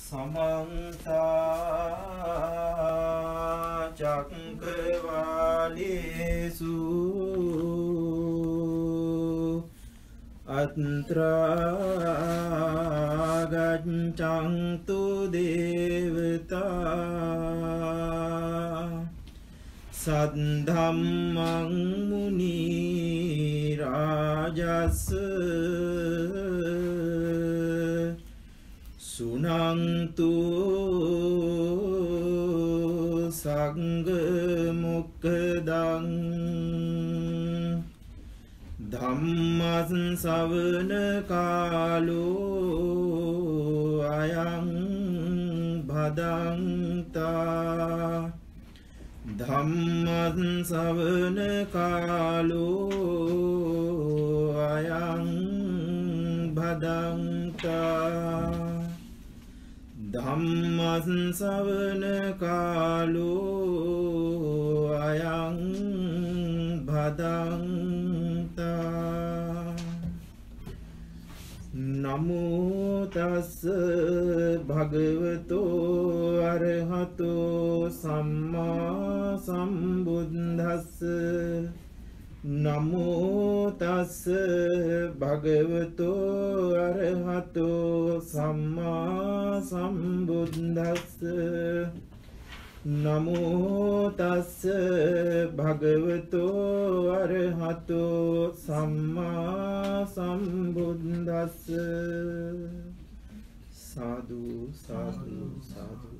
Samanta Chakravalesu Atra Gacchantu Devata Saddhammang Muni Rajasa Sunantu Sangha Mukkadang Dhammas Savana Kalo Ayang Bhadanta Dhammas Savana Kalo Ayang Bhadanta Dhammas Savana Kalo Ayang Bhadanta Namo tassa bhagavato arahato samma sambuddhassa Namo tassa bhagavato arahato samma sambuddhassa Namo tassa bhagavato arahato samma sambuddhassa Sadhu sadhu sadhu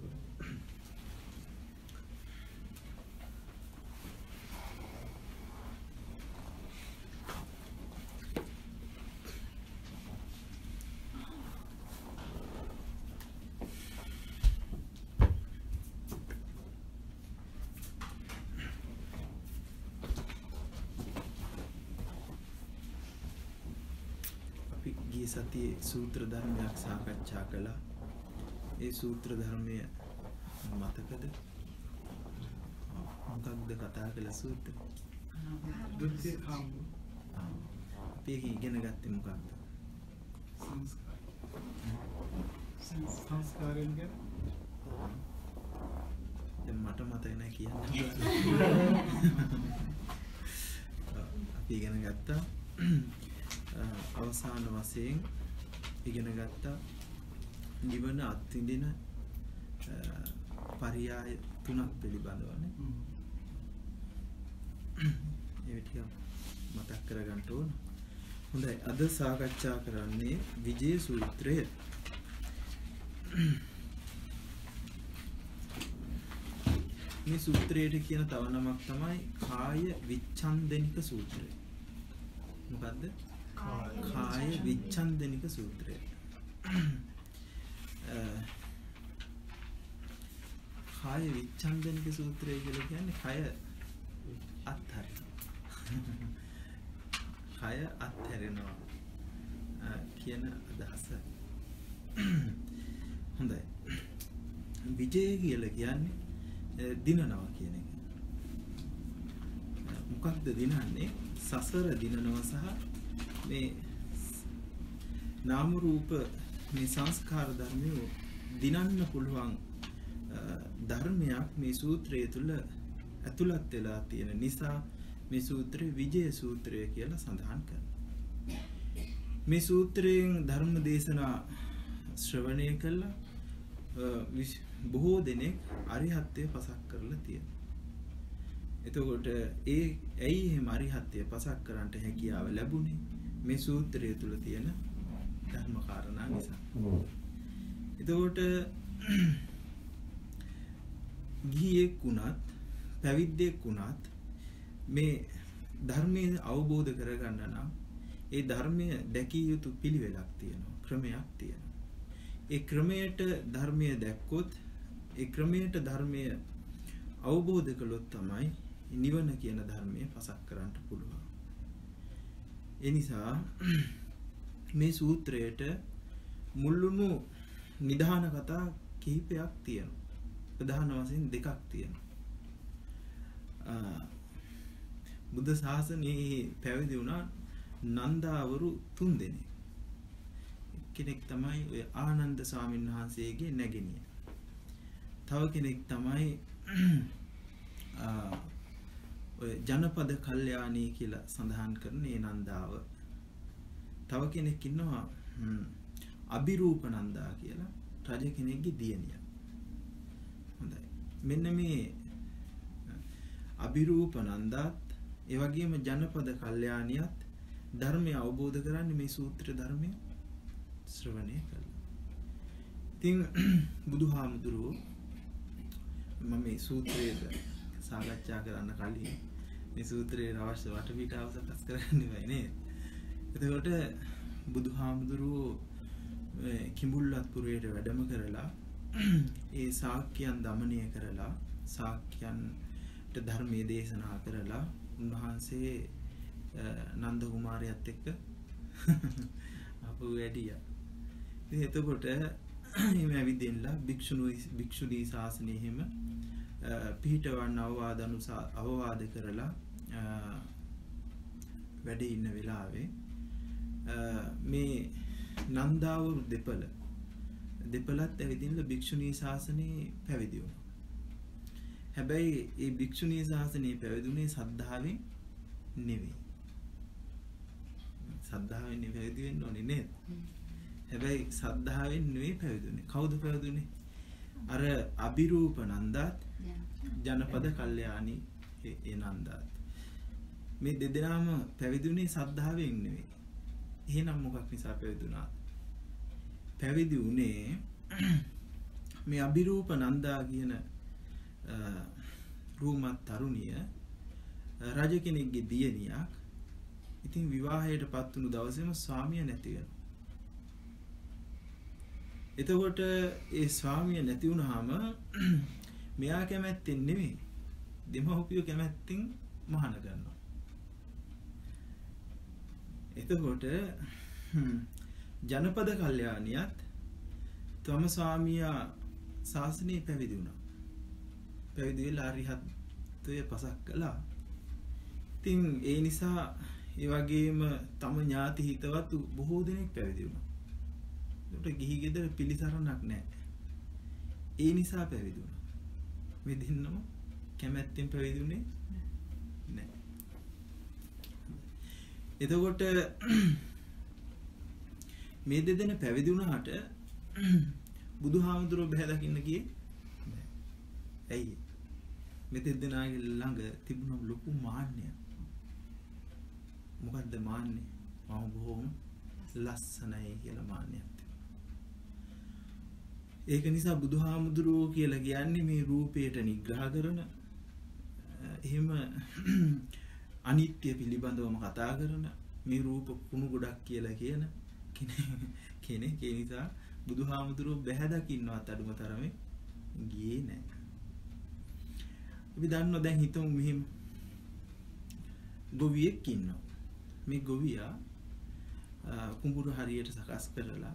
සති සූත්‍ර ධර්මයක් සාකච්ඡා කළා. ඒ සූත්‍ර ධර්මය මතකද? මොකක්ද කතා කළ සූත්‍රය? දුක්ඛ කාම. අපි ඉගෙන ගත්තේ මොකක්ද? සංස්කාරයෙන් ගැන. දැන් මට මතක නැහැ කියන්නේ. අපි ඉගෙන ගත්තා. අවසාන වශයෙන් ඉගෙන ගත්තා නිවන අත්විඳින පරියාය තුනක් පිළිබඳවනේ. ඒ ටික මතක් කරගන්න ඕන. හොඳයි අද සාකච්ඡා කරන්නේ විජය සූත්‍රය. මේ සූත්‍රයට කියන තව නමක් තමයි කාය විච්ඡන්දනික සූත්‍රය. මොකද්ද? කාය විච්ඡන්දනික සූත්‍රය. කාය විච්ඡන්දනික සූත්‍රය කියලා කියන්නේ කය අත්හැරෙනවා කියන අදහස. හොඳයි. විජය කියලා කියන්නේ දිනනවා කියන එක. මොකක්ද දිනන්නේ? සසර දිනනවා සහ මේ නාම රූප මේ සංස්කාර ධර්මය දිනන්න පුළුවන් ධර්මයක් මේ සූත්‍රය තුල ඇතුළත් වෙලා තියෙන නිසා මේ සූත්‍රය විජය සූත්‍රය කියලා සඳහන් කරනවා. මේ සූත්‍රයෙන් ධර්ම දේශනා ශ්‍රවණය කළා බොහෝ දෙනෙක් අරිහත්ත්වය පසක් කරලා තියෙනවා. එතකොට ඇයි එහෙම අරිහත්ත්වය පසක් කරන්නට හැකියාව ලැබුණේ? මේ සූත්‍රය තුල තියෙන ධර්ම කාරණා නිසා. එතකොට ගිහියෙක් වුණත් පැවිද්දෙක් වුණත් මේ ධර්මයේ අවබෝධ කරගන්න නම් ඒ ධර්මය දැකිය යුතු පිළිවෙලක් තියෙනවා, ක්‍රමයක් තියෙනවා. ඒ ක්‍රමයට ධර්මය දැක්කොත් ඒ ක්‍රමයට ධර්මය අවබෝධ කළොත් තමයි නිවන කියන ධර්මය පසක් කරන්න පුළුවන්. ඒ නිසා මේ සූත්‍රයට මුල්ලුණු නිධාන කතා කිහිපයක් තියෙනවා. ප්‍රධාන වශයෙන් දෙකක් තියෙනවා. බුද්ධ ශාසනයේ පැවිදි වුණා නන්දාවරු 3 දෙනෙක්. කෙනෙක් තමයි ඔය ආනන්ද ස්වාමීන් වහන්සේගේ නැගණිය. තව කෙනෙක් තමයි ඔය ජනපද කල්යාණී කියලා සඳහන් කරන ඒ නන්දාව. තව කෙනෙක් ඉන්නවා අබිරූප නන්දා කියලා රජ කෙනෙක්ගේ දියණිය. හොඳයි. මෙන්න මේ අබිරූප නන්දාත් ඒ වගේම ජනපද කල්යාණියත් ධර්මය අවබෝධ කරන්නේ මේ සූත්‍ර ධර්මය ශ්‍රවණය කළා. ඉතින් බුදුහාමුදුරුවෝ මම මේ සූත්‍රයේ සාකච්ඡා කරන්න කලින් මේ සූත්‍රයේ අවශ්‍ය වටපිටාව සකස් කරන්න වෙයි නේද? එතකොට බුදුහාමුදුරුවෝ කිඹුල්වත්පුරයට වැඩම කරලා ඒ ශාක්‍යයන් දමනය කරලා ශාක්‍යයන්ට ධර්මයේ දේශනා කරලා උන්වහන්සේ නන්ද කුමාරයාත් එක්ක අපු වැඩියා. ඉතින් එතකොට එහෙම ඇවිදින්නලා භික්ෂුණී ශාසනය එහෙම පිහිටවන්න අවවාද කරලා වැඩ ඉන්න වෙලාවේ මේ නන්දාවරු දෙපළත් ඇවිදින්නලා භික්ෂුණී ශාසනයේ පැවිදි වුණා. හැබැයි ඒ භික්ෂුණී ශාසනයේ පැවිදුනේ සද්ධාවෙන් නෙවෙයි. සද්ධාවෙන් පැවිදි වෙන්න ඕනේ නේද? හැබැයි සද්ධාවෙන් නෙවෙයි පැවිදුනේ. කවුද පැවිදුනේ? අර අබිරූප නන්දාත් ජනපද කල්යාණී ඒ නන්දාත්. මේ දෙදෙනාම පැවිදුනේ සද්ධාවෙන් නෙවෙයි. එහෙනම් මොකක් නිසා පැවිදුණා? පැවිදි උනේ මේ අබිරූප නන්දා කියන රූමත් තරුණිය රජ කෙනෙක්ගේ දියණියක්. ඉතින් විවාහයට පත් වුණු දවසේම ස්වාමියා නැති වෙනවා. එතකොට ඒ ස්වාමියා නැති වුණාම මෙයා කැමැත්තෙන් නෙවෙයි දෙමව්පියෝ කැමැත්තෙන් මහාන කරනවා. එතකොට ජනපද කල්යාණියත් තම ස්වාමියා ශාසනයේ පැවිදි වුණා. පැවිදි වෙලා අරිහත්ත්වය පසක් කළා. ඉතින් ඒ නිසා ඒ වගේම තම ඥාති හිතවත් බොහෝ දෙනෙක් පැවිදි වුණා. ඒකට ගිහි ගෙදර පිළිසරණක් නැහැ. ඒ නිසා පැවිදි වුණා. මේ දෙන්නම කැමැත්තෙන් පැවිදි වුණේ නැහැ. එතකොට මේ දෙදෙනා පැවිදි වුණාට බුදුහාමුදුරුවෝ බහැ දකින්න ගියේ නැහැ. ඇයි? මේ දෙදෙනාගේ ළඟ තිබුණ ලොකු මාන්නයක්. මොකද්ද මාන්නේ? මම බොහොම ලස්සනයි කියලා මාන්නයක් තිබුණා. ඒක නිසා බුදුහාමුදුරුවෝ කියලා කියන්නේ මේ රූපයට නිග්‍රහ කරන එහෙම අනිත්‍ය පිළිබඳවම කතා කරන මේ රූප කුණු ගොඩක් කියලා කියන කෙනෙක්. ඒ නිසා බුදුහාමුදුරුවෝ බැහැ දකින්නවත් අඩුම තරමේ ගියේ නැහැ. අපි දන්නවා දැන් හිතමු මෙහෙම ගොවියෙක් ඉන්නවා. මේ ගොවියා කුඹුර හරියට සකස් කරලා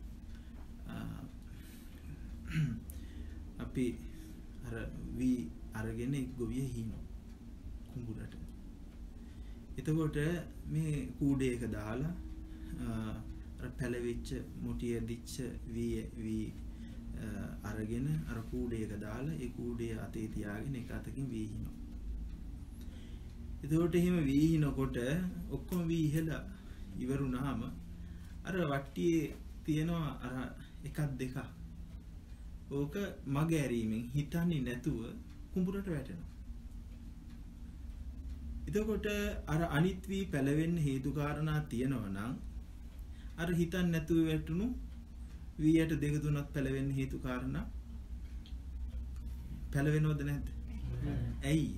අපි අර වී අරගෙන ගොවිය හිනවා කුඹුරට. එතකොට මේ කූඩේක දාලා අර පැලවිච්ච මොටිය දිච්ච වී අරගෙන අර කූඩේක දාලා ඒ කූඩේ අතේ තියාගෙන එක අතකින් වී හිනවා. එතකොට එහෙම වී හිනකොට ඔක්කොම වී ඉහලා ඉවරුනහම අර වට්ටියේ තියෙනවා අර එකක් දෙකක්. ඕක මග ඇරීමෙන් හිතන්නේ නැතුව කුඹුරට වැටෙනවා. එතකොට අර අනිත් වී පැලවෙන්න හේතු කාරණා තියෙනවා නම් අර හිතන්නේ නැතුව වැටුණු වීයට දෙක තුනක් පැලවෙන්න හේතු කාරණා පැලවෙනවද නැද්ද? ඇයි?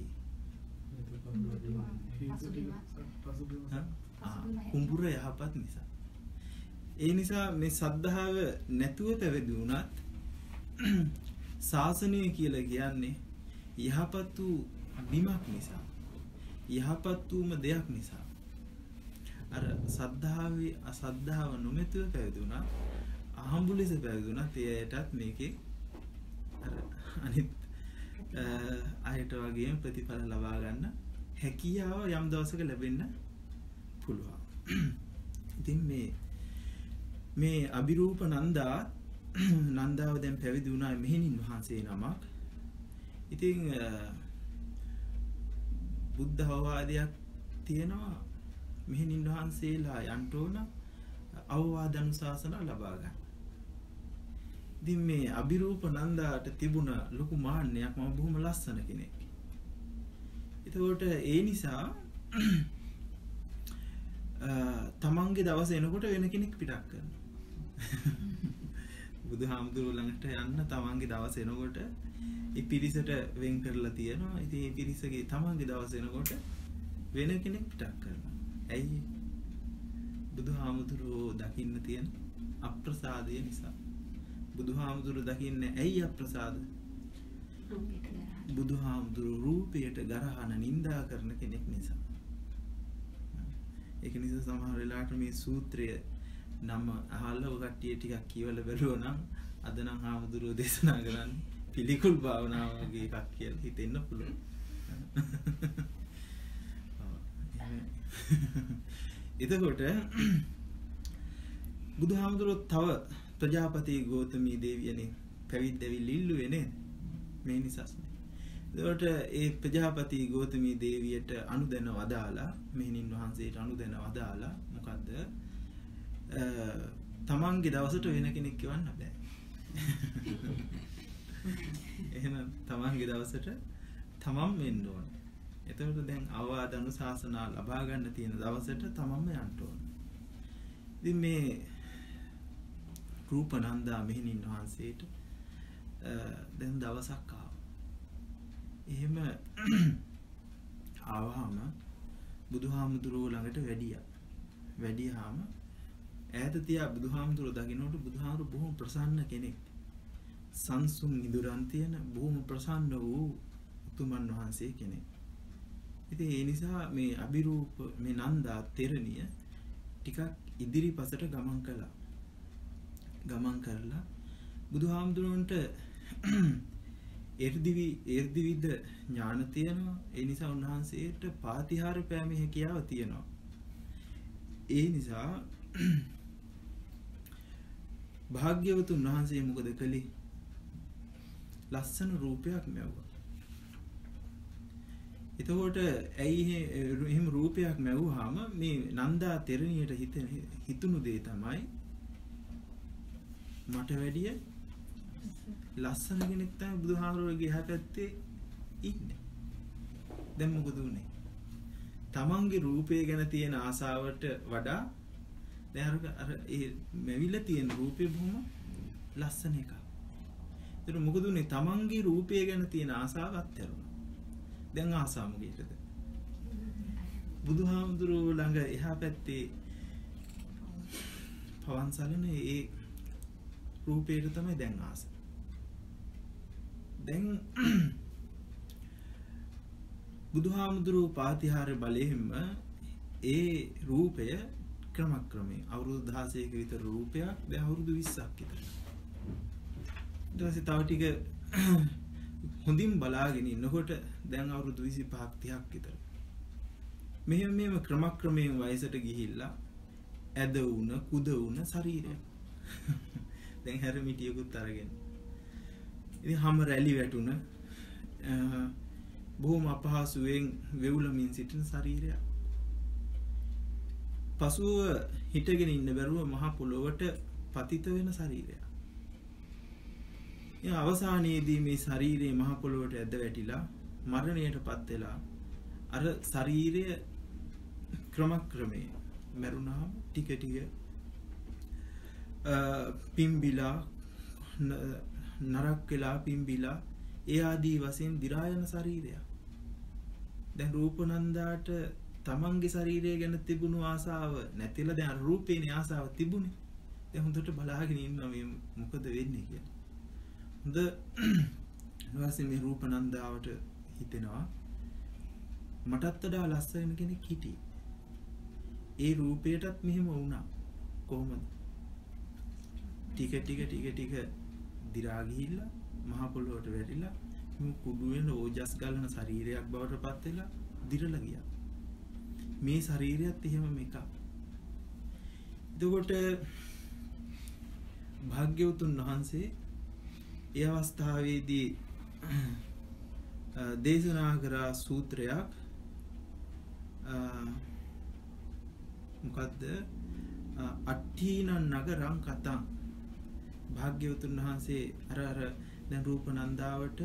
කුඹුර යහපත් නිසා. ඒ නිසා මේ සද්ධාව නැතුව පැවිදි වුණත් ශාසනය කියලා කියන්නේ යහපත් වූ බිමක් නිසා. යහපත් වූම දෙයක් නිසා. අර සද්ධාවේ අසද්ධාව නොමැතිව පැවිදි වුණා අහඹු ලෙස පැවිදි වුණා එයටත් මේකේ අර අනිත් අයට වගේම ප්‍රතිඵල ලබා ගන්න හැකියාව යම් දවසක ලැබෙන්න පුළුවන්. ඉතින් මේ මේ අබිරූප නන්දා නන්දාව දැන් පැවිදි වුණා මෙහෙණින් වහන්සේ නමක්. ඉතින් බුද්ධ අවවාදයක් තියෙනවා මෙහෙණින් වහන්සේලා යන්න ඕන අවවාද අනුශාසනා ලබා ගන්න. ඉතින් මේ අබිරූප නන්දාට තිබුණ ලොකු මාන්නයක් මම බොහොම ලස්සන කෙනෙක්. එතකොට ඒ නිසා තමන්ගේ දවස එනකොට වෙන කෙනෙක් පිටක් කරනවා. බුදුහාමුදුරුවෝ ළඟට යන්න තමන්ගේ දවස එනකොට ඒ පිරිසට වෙන් කරලා තියෙනවා. ඉතින් ඒ පිරිසගේ තමන්ගේ දවස එනකොට වෙන කෙනෙක් පිටක් කරනවා. ඇයි? බුදුහාමුදුරුවෝ දකින්න තියෙන අප්‍රසාදය නිසා. බුදුහාමුදුරුවෝ දකින්නේ ඇයි අප්‍රසාද? බුදුහාමුදුරුවෝ රූපයට ගරහන නිඳා කරන කෙනෙක් නිසා. ඒක නිසා සමහර වෙලාවට මේ සූත්‍රය නම අහලා ඔය කට්ටිය ටිකක් කියවලා බලුවා නම් අද නම් හාමුදුරුවෝ දේශනා කරන්නේ පිළිකුල් භාවනාව වගේ එකක් කියලා හිතෙන්න පුළුවන්. එතකොට බුදුහාමුදුරුවෝ තව ප්‍රජාපති ගෞතමී දේවියනේ පැවිද්දවිලි ඉල්ලුවේ නේද? මේ නිසාස්නේ. එතකොට ඒ ප්‍රජාපති ගෞතමී දේවියට අනුදැන වදාලා මෙහෙණින් වහන්සේට අනුදැන වදාලා මොකද්ද? තමන්ගේ දවසට වෙන කෙනෙක් කියවන්න බෑ. එහෙනම් තමන්ගේ දවසට තමන් වෙන්න ඕන. එතකොට දැන් අවවාද අනුශාසනා ලබා ගන්න තියෙන දවසට තමන්ම යන්න ඕන. ඉතින් මේ රූපනන්දා මෙහෙණින් වහන්සේට දැන් දවසක් ආවා. එහෙම ආවහම බුදුහාමුදුරුවෝ ළඟට වැඩියා. වැඩියාම ඈත තියා බුදුහාමුදුරුවෝ දකින්නකොට බුදුහාමුදුරුවෝ බොහොම ප්‍රසන්න කෙනෙක්. සංසුන් ඉදුරන් තියෙන බොහොම ප්‍රසන්න වූ උතුමන් වහන්සේ කෙනෙක්. ඉතින් ඒ නිසා මේ අබිරූප මේ නන්දා තෙරණිය ටිකක් ඉදිරිපසට ගමන් කළා. ගමන් කරලා බුදුහාමුදුරුවන්ට එර්දිවිද ඥාන තියෙනවා. ඒ නිසා උන්වහන්සේට පාතිහාර පෑමේ හැකියාව තියෙනවා. ඒ නිසා භාග්‍යවතුන් වහන්සේ මොකද කළේ? ලස්සන රූපයක් මැව්වා. එතකොට ඇයි එහෙම රූපයක් මැවුවාම මේ නන්දා තෙරණියට හිතුණු දේ තමයි මට වැඩිය ලස්සන කෙනෙක් තමයි බුදුහාමුදුරුවෝගේ එහා පැත්තේ ඉන්නේ. දැන් මොකද උනේ? තමන්ගේ රූපය ගැන තියෙන ආසාවට වඩා දැන් අර ඒ මෙවිලා තියෙන රූපේ බොහොම ලස්සන එකක්. ඒතර මොකද උනේ? තමන්ගේ රූපය ගැන තියෙන ආසාව අත්හැරුණා. දැන් ආසාව මොකේද? බුදුහාමුදුරුවෝ ළඟ එහා පැත්තේ පවන්සලන ඒ රූපේට තමයි දැන් ආස. දැන් බුදුහාමුදුරුවෝ පාතිහාර බලයෙන්ම ඒ රූපය ක්‍රමක්‍රමයෙන් අවුරුදු 16ක විතර රූපයක් දැන් අවුරුදු 20ක් විතර. ඊට පස්සේ තව ටික හොඳින් බලාගෙන ඉන්නකොට දැන් අවුරුදු 25ක් 30ක් විතර. මෙහෙම ක්‍රමක්‍රමයෙන් වයසට ගිහිල්ලා ඇද වුණ කුද වුණ ශරීරය. දැන් හැරමිටියකුත් අරගෙන. ඉතින් හැම රැලි වැටුණ බොහොම අපහසුයෙන් වෙවුලමින් සිටින ශරීරය. පසුව හිටගෙන ඉන්න බැරුව මහ පොළොවට පතිත වෙන ශරීරය. ඒ අවසානයේදී මේ ශරීරයේ මහ පොළොවට ඇද වැටිලා මරණයටපත් වෙලා අර ශරීරය ක්‍රමක්‍රමයෙන් මරුණාම ටික ටික පිම්බිලා නරක් වෙලා පිම්බිලා ඒ ආදී වශයෙන් දි รา යන ශරීරය. දැන් රූපනන්දාට තමන්ගේ ශරීරය ගැන තිබුණු ආසාව නැතිලා දැන් රූපේනේ ආසාව තිබුණේ. දැන් හොඳට බලාගෙන ඉන්නවා මේ මොකද වෙන්නේ කියලා. හොඳ ඊළඟට මේ රූපනන්දාවට හිතෙනවා මටත් වඩා ලස්සන කෙනෙක් හිටියේ. ඒ රූපයටත් මෙහෙම වුණා. කොහොමද? ටික ටික දි รา ගිහිල්ලා මහ පොළොවට වැටිලා මේ කුඩු වෙන ඕජස් ගලන ශරීරයක් බවට පත් වෙලා දිරලා ගියා. මේ ශරීරයත් එහෙම එකක්. එතකොට භාග්‍යවතුන් වහන්සේ ඒ අවස්ථාවේදී දේශනා කරා සූත්‍රයක් මොකද්ද අට්ඨීන නගරං කතං භාග්‍යවතුන් වහන්සේ අර දැන් රූපනන්දාවට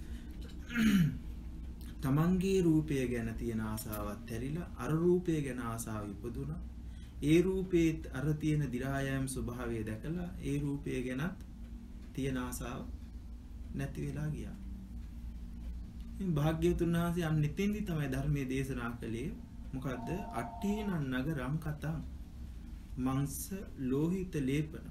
තමන්ගේ රූපය ගැන තියෙන ආසාවත් ඇරිලා අර රූපය ගැන ආසාව ඉපදුණා. ඒ රූපේත් අර තියෙන දි รา යෑම ස්වභාවය දැකලා ඒ රූපය ගැනත් තියෙන ආසාව නැති වෙලා ගියා. ඉතින් භාග්‍යවතුන් වහන්සේ අන්න එතෙන්දි තමයි ධර්මයේ දේශනා කළේ මොකද්ද අට්ඨීන නගරං කතං මංස ලෝහිත ලේපන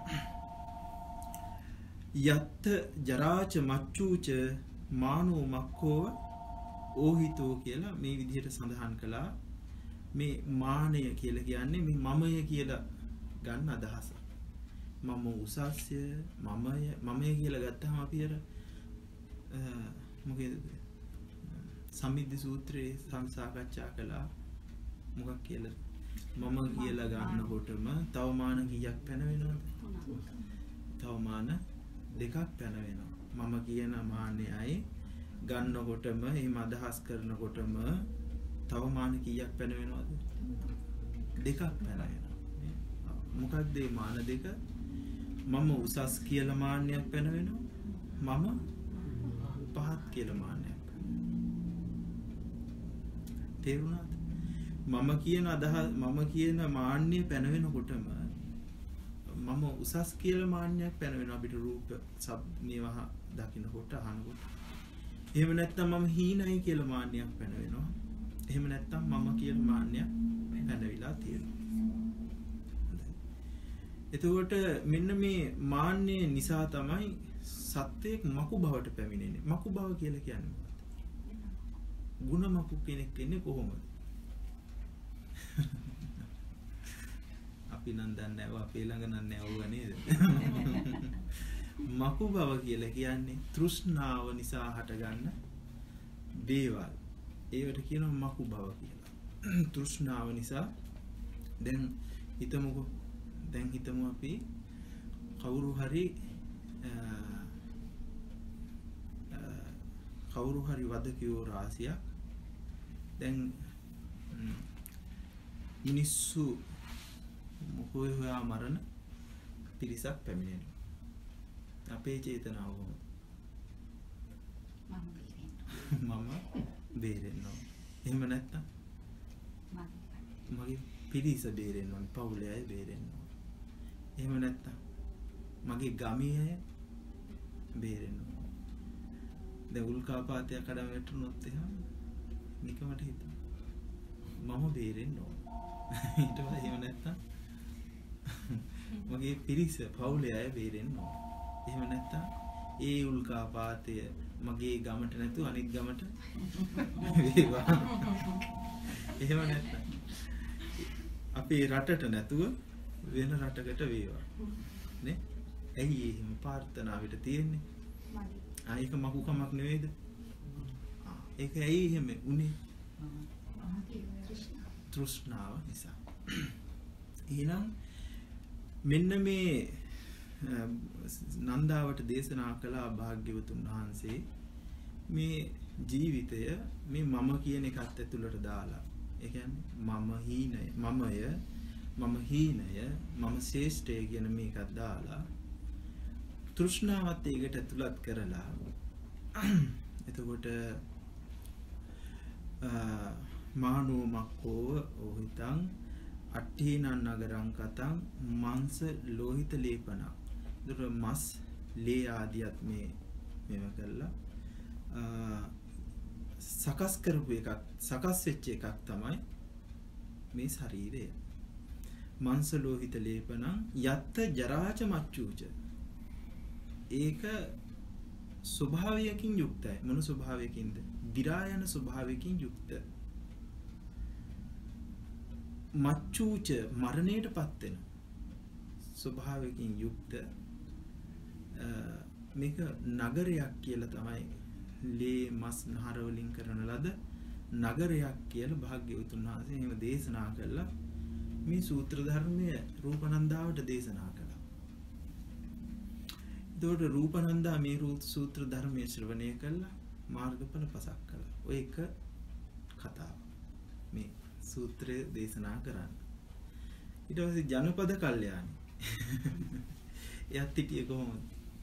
යත් ජරාච මච්චුච මානෝ මක්ඛෝ ඕහිතෝ කියලා මේ විදිහට සඳහන් කළා. මේ මානය කියලා කියන්නේ මේ මමය කියලා ගන්න අදහස. මම උසස්ය මමය කියලා ගත්තාම අපි අර මොකේද සම්මිද්ද සූත්‍රයේ සංසාකච්ඡා කළා. මොකක් කියලාද? මම කියලා ගන්නකොටම තව මාන කීයක් පැන වෙනවද? තව මාන දෙකක් පැන වෙනවා. මම කියන මානයයි ගන්නකොටම එහෙම අදහස් කරනකොටම තව මාන කීයක් පැන වෙනවද? දෙකක් පැන වෙනවා. මොකක්ද මේ මාන දෙක? මම උසස් කියලා මාන්නයක් පැන වෙනවා. මම පහත් කියලා මාන්නයක් පැන වෙනවා. තේරුණාද? මම කියන අදහස් මම කියන මාන්නය පැන වෙනකොටම මම උසස් කියලා මාන්නයක් පැන වෙනවා අපිට රූප සබ් මේවා දකින්නකොට අහනකොට. එහෙම නැත්නම් මම හීනයි කියලා මාන්නයක් පැන වෙනවා. එහෙම නැත්නම් මම කියන මාන්නයක් පැනවිලා තියෙනවා. එතකොට මෙන්න මේ මාන්නේ නිසා තමයි සත්‍යයක් මකු බවට පැමිණෙන්නේ. මකු බව කියලා කියන්නේ මොකක්ද? ಗುಣ මකු කෙනෙක් වෙන්නේ කොහොමද? අපි නම් දන්නේ නැහැ අපේ ළඟ නම් නැවුවා නේද? මකු බව කියලා කියන්නේ තෘෂ්ණාව නිසා හටගන්න දේවල්. ඒවට කියනවා මකු බව කියලා. තෘෂ්ණාව නිසා දැන් හිතමුකෝ අපි කවුරු හරි වදකියෝ රාශියක් දැන් මිනිස්සු හොයා මරණ පිරිසක් පැමිණෙනවා. අපේ චේතනාව කොහොමද? මම බේරෙන්න ඕන. එහෙම නැත්තම් මගේ පිරිස බේරෙන්න ඕන, පවුලේ අය බේරෙන්න ඕන. එහෙම නැත්තම් මගේ ගමේ අය බේරෙන්න ඕන. දැන් උල්කාපාතයක් කඩම වැටුනොත් එහෙම නිකමට හිතන්න. මම බේරෙන්න ඕන. ඊට පස්සේ එහෙම නැත්තම් මගේ පිරිස පවුලේ අය බේරෙන්න ඕන. එහෙම නැත්තම් ඒ උල්කාපාතය මගේ ගමට නැතුව අනිත් ගමට වේවා. එහෙම නැත්තම් අපේ රටට නැතුව වෙන රටකට වේවා. නේ? ඇයි එහෙම ප්‍රාර්ථනාවට තියෙන්නේ? ඒක මකු කමක් නෙවෙයිද? ඒක ඇයි එහෙම උනේ? තෘෂ්ණාව නිසා. එහෙනම් මෙන්න මේ නන්දාවට දේශනා කළ භාග්‍යවතුන් වහන්සේ මේ ජීවිතය මේ මම කියන එකත් ඇතුළට දාලා ඒ කියන්නේ මම හීනය මම ශ්‍රේෂ්ඨය කියන මේකත් දාලා තෘෂ්ණාවත් ඒකට ඇතුළත් කරලා එතකොට මානෝ මක්ඛෝ ඕහිතං අට්ඨීනං නගරං කතං මාංශ ලෝහිත ලේපන. ඒතර මස් ලේ ආදියත් මේව කළා සකස් කරපු එකක් සකස් වෙච්ච එකක් තමයි මේ ශරීරය. මාංශ ලෝහිත ලේපන යත් ජරාච මච්චුච. ඒක ස්වභාවයකින් යුක්තයි. මොන ස්වභාවයකින්ද? දි รา යන ස්වභාවයකින් යුක්ත. මච්චුච මරණයටපත් වෙන ස්වභාවයකින් යුක්ත මේක නගරයක් කියලා තමයි ලේ මස් නහර වලින් කරන ලද නගරයක් කියලා භාග්‍යවතුන් වහන්සේ එහෙම දේශනා කළා. මේ සූත්‍ර ධර්මයේ රූපනන්දාවට දේශනා කළා. එතකොට රූපනන්දා මේ සූත්‍ර ධර්මයේ ශ්‍රවණය කළා මාර්ගඵල පසක් කළා. ඔය එක කතාව. මේ සූත්‍රය දේශනා කරන්න. ඊට පස්සේ ජනපද කල්යාණි. එයත් හිටියේ කොහොමද?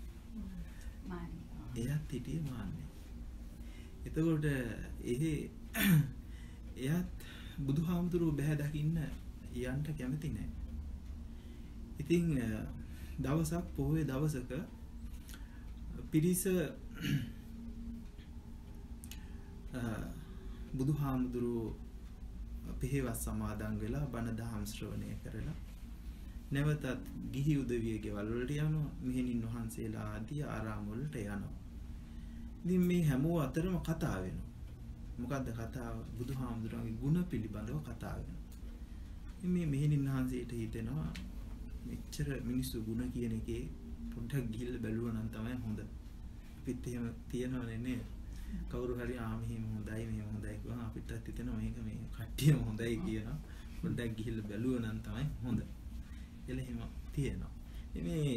එයත් හිටියේ මාන්නේ. එතකොට එයත් බුදුහාමුදුරුවෝ බැහැ දකින්න යන්න කැමති නැහැ. ඉතින් දවසක් පොහොය දවසක පිරිස බුදුහාමුදුරුවෝ පෙහෙවස් සමාදන් වෙලා බණ දහම් ශ්‍රවණය කරලා නැවතත් ගිහි උදවිය ගෙවල් වලට යනවා. මෙහෙණින් වහන්සේලා ආදී ආරාම වලට යනවා. ඉතින් මේ හැමෝ අතරම කතා වෙනවා. මොකද්ද කතාව? බුදුහාමුදුරන්ගේ ගුණ පිළිබඳව කතා වෙනවා. මේ මෙහෙණින් වහන්සේට හිතෙනවා මෙච්චර මිනිස්සු ගුණ කියන එකේ පොඩ්ඩක් ගිහිල්ලා බැලුවා නම් තමයි හොඳ. අපිත් එහෙම තියනවනේ නේද? කවුරු හරි මෙහෙම හොඳයි මෙහෙම හොඳයි කියනවා අපිටත් හිතෙනවා මේක මේ කට්ටියම හොඳයි කියනවා. පොඩ්ඩක් ගිහිල්ලා බැලුවා නම් තමයි හොඳ. එහෙම තියෙනවා. මේ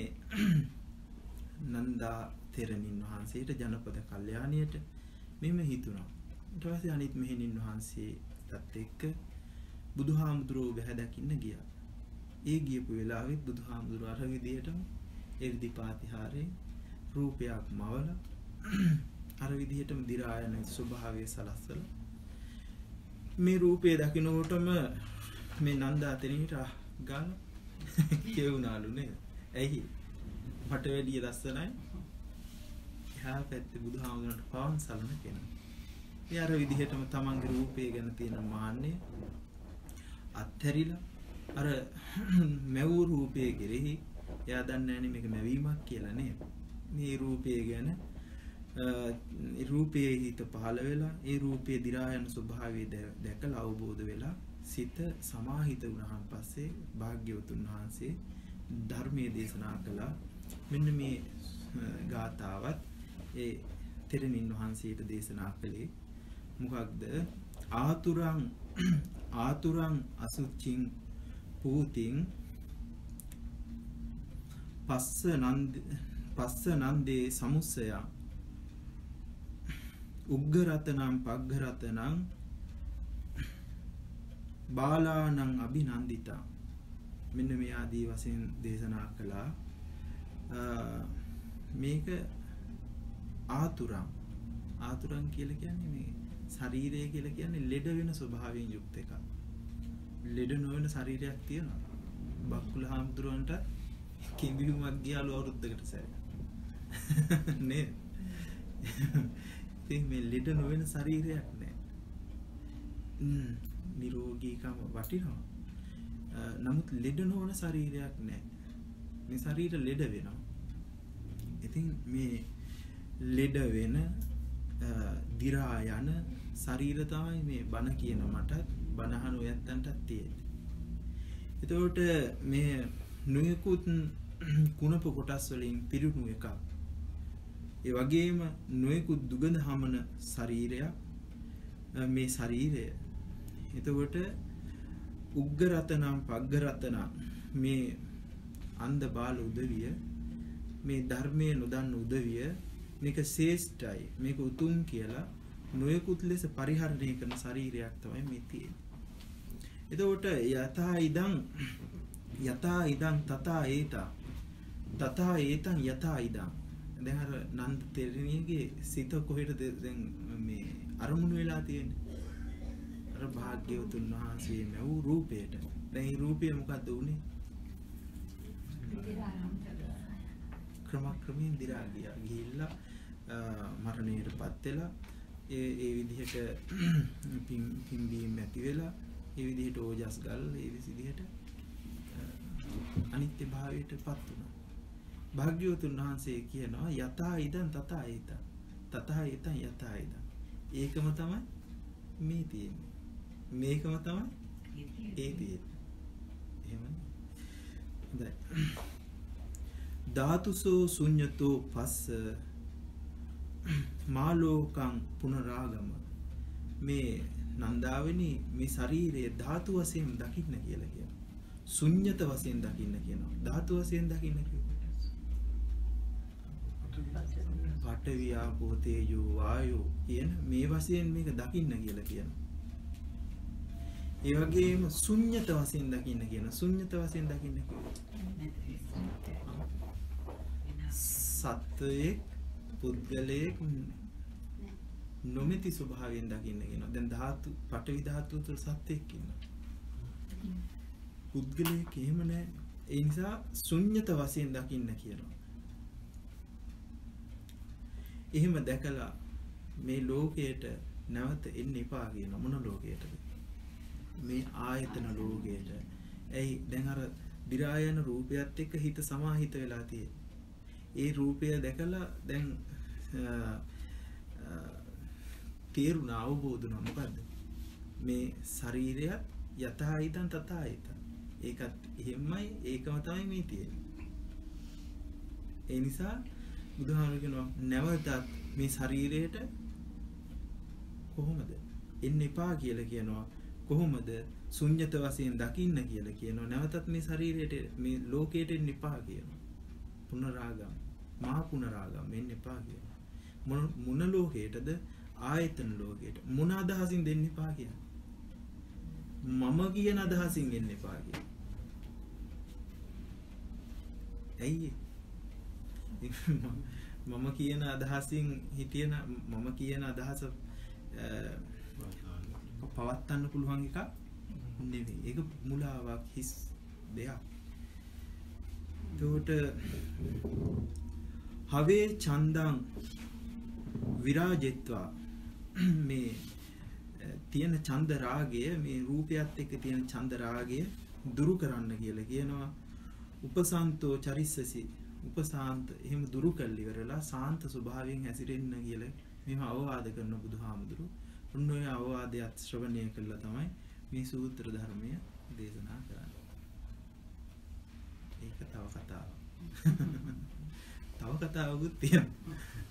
නන්දා තෙරණින් වහන්සේට ජනපද කල්යාණියට මෙහෙම හිතුණා. ඊට පස්සේ අනිත් මෙහෙණින් වහන්සේටත් එක්ක බුදුහාමුදුරුවෝ බැහැ දකින්න ගියා. ඒ ගියපු වෙලාවෙත් බුදුහාමුදුරුවෝ අර විදිහටම එර්දිපාතිහාරේ රූපයක් මවල අර විදිහටම දි รา යන ස්වභාවය සලස්සලා මේ රූපය දකින්නකොටම මේ නන්දා තෙරණියට ගාන කියුණාලු නේද? ඇයි? මට වැඩිය ලස්සනයි. එහා පැත්තේ බුදුහාමුදුරන්ට පවන් සලන කෙනා. ඒ අර විදිහටම තමන්ගේ රූපය ගැන තියෙන මාන්නය අත්හැරිලා අර මැවූ රූපය කෙරෙහි එයා දන්නේ නැහැ මේක මැවීමක් කියලා නේද? මේ රූපය ගැන රූපයේ හිත පහළ වෙලා ඒ රූපයේ දි รา යන ස්වභාවය දැකලා අවබෝධ වෙලා සිත සමාහිත වුණාන් පස්සේ භාග්‍යවතුන් වහන්සේ ධර්මයේ දේශනා කළා. මෙන්න මේ ගාථාවත් ඒ තෙරණින් වහන්සේට දේශනා කළේ මොකක්ද? ආතුරං අසුචින් පූතින් පස්ස නන්දේ සමුස්සය උග්ගරතනම් පග්ගරතනම් බාලානං අභිනන්දිතා. මෙන්න මේ ආදී වශයෙන් දේශනා කළා. මේක ආතුරං කියලා කියන්නේ මේ ශරීරය කියලා කියන්නේ ලෙඩ වෙන ස්වභාවයෙන් යුක්ත එකක්. ලෙඩ නොවන ශරීරයක් තියෙනවා. බක්කුල හාමුදුරන්ට කිඹිහුමක් ගියාලු අවුරුද්දකට සැරයක්. නේ? ඉතින් මේ ලෙඩ නොවන ශරීරයක් නෑ. නිරෝගීකම වටිනවා. නමුත් ලෙඩ නොවන ශරීරයක් නෑ. මේ ශරීර ලෙඩ වෙනවා. ඉතින් මේ ලෙඩ වෙන දි รา යන ශරීර තමයි මේ බණ කියන මට බණහන ඔයත්තන්ටත් තියෙන්නේ. එතකොට මේ නුයකුත් කුණප කොටස් වලින් පිරුණු එකක්. ඒ වගේම නුයකුත් දුගඳ හමන ශරීරයක් මේ ශරීරය. එතකොට උග්ගරතනම් පග්ගරතනම් මේ අන්ධ බාල උදවිය මේ ධර්මයේ නොදන්න උදවිය මේක ශ්‍රේෂ්ඨයි මේක උතුම් කියලා නොයෙකුත් ලෙස පරිහරණය කරන ශරීරයක් තමයි මේ තියෙන්නේ. එතකොට යතා ඉදං තථා ඒතං යතා ඉදං. දැන් අර නන්ද තෙරණියගේ සිත කොහෙද දැන් මේ අරමුණු වෙලා තියෙන්නේ? අර භාග්‍යවතුන් වහන්සේ මෙව් රූපයට. දැන් මේ රූපය මොකද්ද උනේ? ක්‍රමයෙන් දි รา ගිහිල්ලා මරණයටපත් වෙලා ඒ විදිහට පිම්බීම ඇති වෙලා ඒ විදිහට ඕජස් ගල් ඒ විදිහට අනිත්‍ය භාවයටපත් වුණා. භාග්‍යවතුන් වහන්සේ කියනවා යතා ඉදං තථා ඒතං යතා ඉදං. ඒකම තමයි මේ තියෙන්නේ. මේකම තමයි ඒ තියෙන්නේ. එහෙමනේ. හොඳයි. ධාතුසෝ ශුඤ්ඤතෝ පස්ස මාලෝකං පුනරාගම. මේ නන්දාවෙනි මේ ශරීරයේ ධාතු වශයෙන් දකින්න කියලා කියනවා. ශුඤ්ඤත වශයෙන් දකින්න කියනවා. ධාතු වශයෙන් දකින්න කියනවා. පඨවි ආපෝ තේජෝ වායෝ කියන මේ වශයෙන් මේක දකින්න කියලා කියනවා. ඒ වගේම ශුන්්‍යත වශයෙන් දකින්න කියන ශුන්්‍යත වශයෙන් දකින්න සත්වයේ පුද්ගලයෙක් නොමෙති ස්වභාවයෙන් දකින්න කියනවා. දැන් ධාතු පඨවි ධාතුව තුළ සත්වයක් ඉන්නවා. පුද්ගලයෙක් එහෙම නැහැ. ඒ නිසා ශුන්්‍යත වශයෙන් දකින්න කියනවා. එහෙම දැකලා මේ ලෝකයට නැවත එන්න එපා කියන මොන ලෝකයටද? මේ ආයතන ලෝකයට. ඇයි දැන් අර දිරායන රූපයත් එක්ක හිත සමාහිත වෙලා තියෙන්නේ. ඒ රූපය දැකලා දැන් තේරුණා අවබෝධ වුණා මොකද්ද? මේ ශරීරය යතහයිතං තතහයිතං. ඒකත් එහෙමයි ඒකම තමයි මේ තියෙන්නේ. ඒ නිසා බුදුහාමුදුරුවෝ කියනවා නැවතත් මේ ශරීරයට කොහොමද එන්න එපා කියලා කියනවා. කොහොමද ශුන්්‍යත වශයෙන් දකින්න කියලා කියනවා. නැවතත් මේ ශරීරයට මේ ලෝකයට එන්න එපා කියනවා. පුනරාගම මහා පුනරාගම එන්න එපා කියනවා. මොන ලෝකයටද? ආයතන ලෝකයට. මොන අදහසින් දෙන්න එපා කියන්නේ? මම කියන අදහසින් එන්න එපා කියන්නේ. ඇයි මම කියන අදහසින් හිටියන මම කියන අදහස පවත්වන්න පුළුවන් එක නෙවෙයි. ඒක මුලාවක් හිස් දෙයක්. එතකොට හවේ චන්දං විරාජෙත්වා මේ තියෙන ඡන්ද රාගය මේ රූපයත් එක්ක තියෙන ඡන්ද රාගය දුරු කරන්න කියලා කියනවා. උපසාන්තෝ චරිස්සසි උපසාන්ත එහෙම දුරු කළ ඉවරලා සාන්ත ස්වභාවයෙන් හැසිරෙන්න කියලා මෙහෙම අවවාද කරන බුදුහාමුදුරුවෝ. ඔන්න ඔය අවවාදයට ශ්‍රවණය කළා තමයි මේ සූත්‍ර ධර්මය දේශනා කරන්නේ. ඒක තව කතාවක්. තව කතාවකුත් තියෙනවා.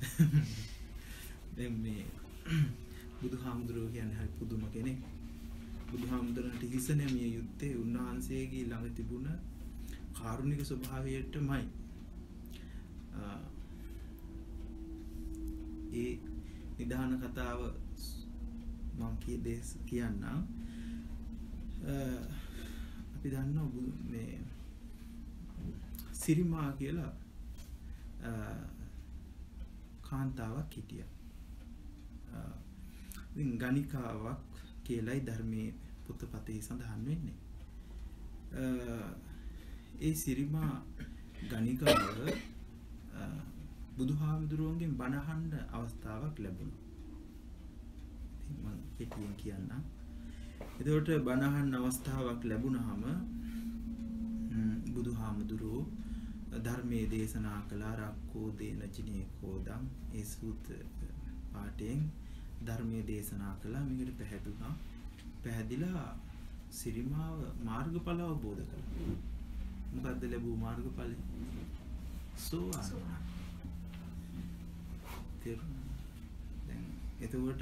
දැන් මේ බුදුහාමුදුරුවෝ කියන්නේ හරි පුදුම කෙනෙක්. බුදුහාමුදුරන්ට හිස නැමිය යුත්තේ උන්වහන්සේගේ ළඟ තිබුණ කාරුණික ස්වභාවයටමයි. ඒ නිදාන කතාව මම කියන්නම්. අපි දන්නවා මේ සිරිමා කියලා කාන්තාවක් හිටියා. ගණිකාවක් කියලායි ධර්මයේ පොතපතේ සඳහන් වෙන්නේ. ඒ සිරිමා ගණිකාව බුදුහාමුදුරුවන්ගෙන් බණ අහන්න අවස්ථාවක් ලැබුණා. ඉතින් මම කෙටියෙන් කියන්නම්. එතකොට බණ අහන්න අවස්ථාවක් ලැබුණාම බුදුහාමුදුරුවෝ ධර්මයේ දේශනා කළා. රක්කෝ දේන ජිනේ කෝදම් ඒ සූත්‍ර පාඨයෙන් ධර්මයේ දේශනා කළා. මේකට පැහැදුනා. පැහැදිලා සිරිමාව මාර්ගඵල අවබෝධ කළා. මොකද්ද ලැබුව මාර්ගඵලෙ? සෝවාන්. දැන් එතකොට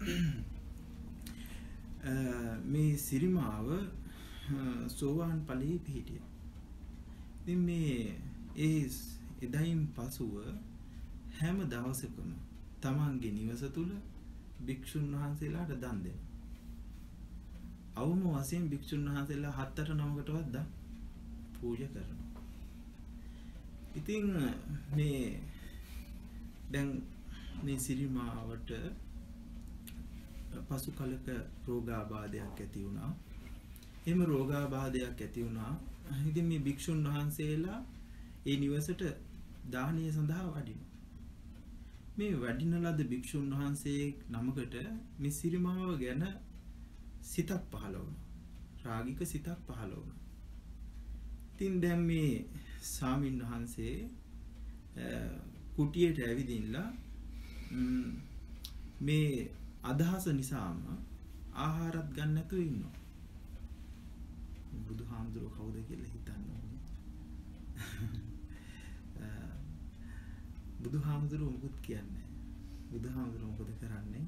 මේ සිරිමාව සෝවාන් ඵලයේ පිහිටියා. ඉතින් මේ එදයින් පසුව හැම දවසකම තමන්ගේ නිවස තුල භික්ෂුන් වහන්සේලාට දන් දෙනවා. අවම වශයෙන් භික්ෂුන් වහන්සේලා 7-9කටවත් දන් පූජා කරනවා. ඉතින් මේ දැන් මේ සිරිමාවට පසු කලක රෝගාබාධයක් ඇති වුණා. එහෙම රෝගාබාධයක් ඇති වුණා. ඉතින් මේ භික්ෂුන් වහන්සේලා ඒ නිවසට දානීය සඳහා වඩිනවා. මේ වඩින ලද භික්ෂුන් වහන්සේ නමකට මේ සිරිමාව ගැන සිතක් පහළ වුණා. රාගික සිතක් පහළ වුණා. ඉතින් දැන් මේ ස්වාමීන් වහන්සේ කුටියට ඇවිදින්නලා මේ අදහස නිසාම ආහාරත් ගන්න නැතුව ඉන්නවා. බුදුහාමුදුරුවෝ කවුද කියලා හිතන්න ඕනේ. බුදුහාමුදුරුවෝ මොකුත් කියන්නේ. බුදුහාමුදුරුවෝ මොකද කරන්නේ?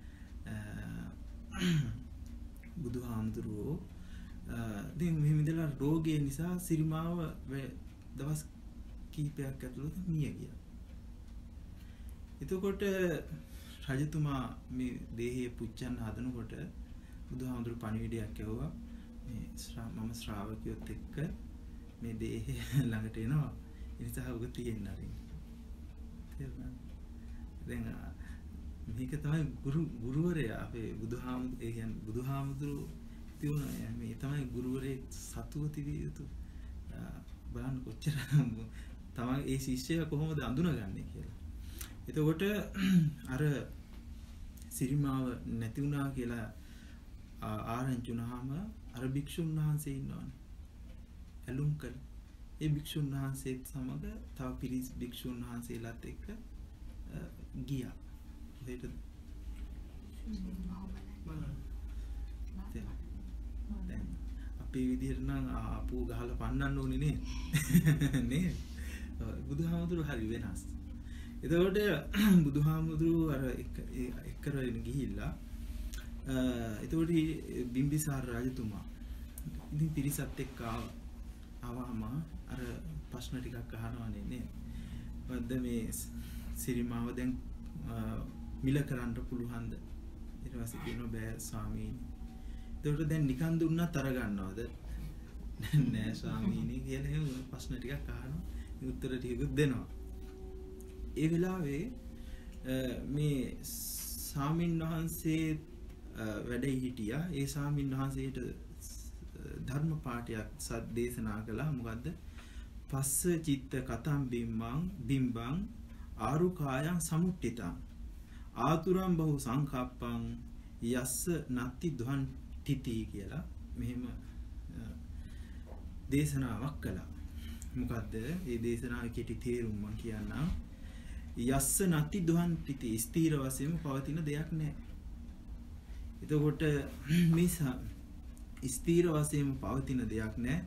බුදුහාමුදුරුවෝ දැන් මෙහෙම ඉඳලා රෝගය නිසා සිරිමාව දවස් කිහිපයක් ඇතුළත මිය ගියා. එතකොට රජතුමා මේ දේහය පුච්චන්න හදනකොට බුදුහාමුදුරු පණිවිඩයක් ඇහුවා. මේ මම ශ්‍රාවකයොත් එක්ක මේ දේහය ළඟට එනවා. ඒ නිසා ඔබ තියෙන්න අරින්න. තේරුණාද? දැන් මේක තමයි ගුරුවරයා අපේ බුදුහාමුදුරු ඒ කියන්නේ බුදුහාමුදුරු තියුණා මේ තමයි ගුරුවරයෙක් සතුව තිබිය යුතු බලන්න කොච්චර තමයි ඒ ශිෂ්‍යයා කොහොමද අඳුනගන්නේ කියලා. එතකොට අර සිරිමාව නැති වුණා කියලා ආරංචි වුණාම අර භික්ෂුන් වහන්සේ ඉන්නවනේ. ඇලුම් කළ ඒ භික්ෂුන් වහන්සේත් සමග තව පිරිස් භික්ෂුන් වහන්සේලාත් එක්ක ගියා. ඒකට දැන් අපේ විදිහට නම් ආපු ගහලා පන්නන්න ඕනේ නේ. නේ බුදුහාමුදුරු හරි වෙනස්. එතකොට බුදුහාමුදුරු අර එක්කරගෙන ගිහිල්ලා එතකොට බිම්බිසාර රජතුමා ඉතින් පිරිසත් එක්ක ආවම අර ප්‍රශ්න ටිකක් අහනවානේ නේ. මොකද්ද මේ සිරිමාව දැන් මිල කරන්න පුළුවන්ද? ඊට පස්සේ කියනවා බෑ ස්වාමීනි. එතකොට දැන් නිකන් දුන්නත් අර ගන්නවද? නෑ ස්වාමීනි කියලා එහෙම ප්‍රශ්න ටිකක් අහනවා. උත්තර ටිකකුත් දෙනවා. ඒ වෙලාවේ මේ සාමින් වහන්සේ වැඩ හිටියා. ඒ සාමින් වහන්සේට ධර්ම පාඨයක් දේශනා කළා. මොකද්ද? පස්ස චිත්ත කතම් බිම්බං ආරුකායං සමුට්ඨිතං ආතුරම් බහු සංකප්පං යස්ස නත්ති දුහන් තිති කියලා මෙහෙම දේශනාවක් කළා. මොකද්ද? මේ දේශනාවේ කෙටි තේරුම මම කියන්නම්. යස්ස නත්ති දුහන් තිති ස්ථීර වශයෙන්ම පවතින දෙයක් නැහැ. එතකොට මේ ස්ථීර වශයෙන්ම පවතින දෙයක් නැහැ.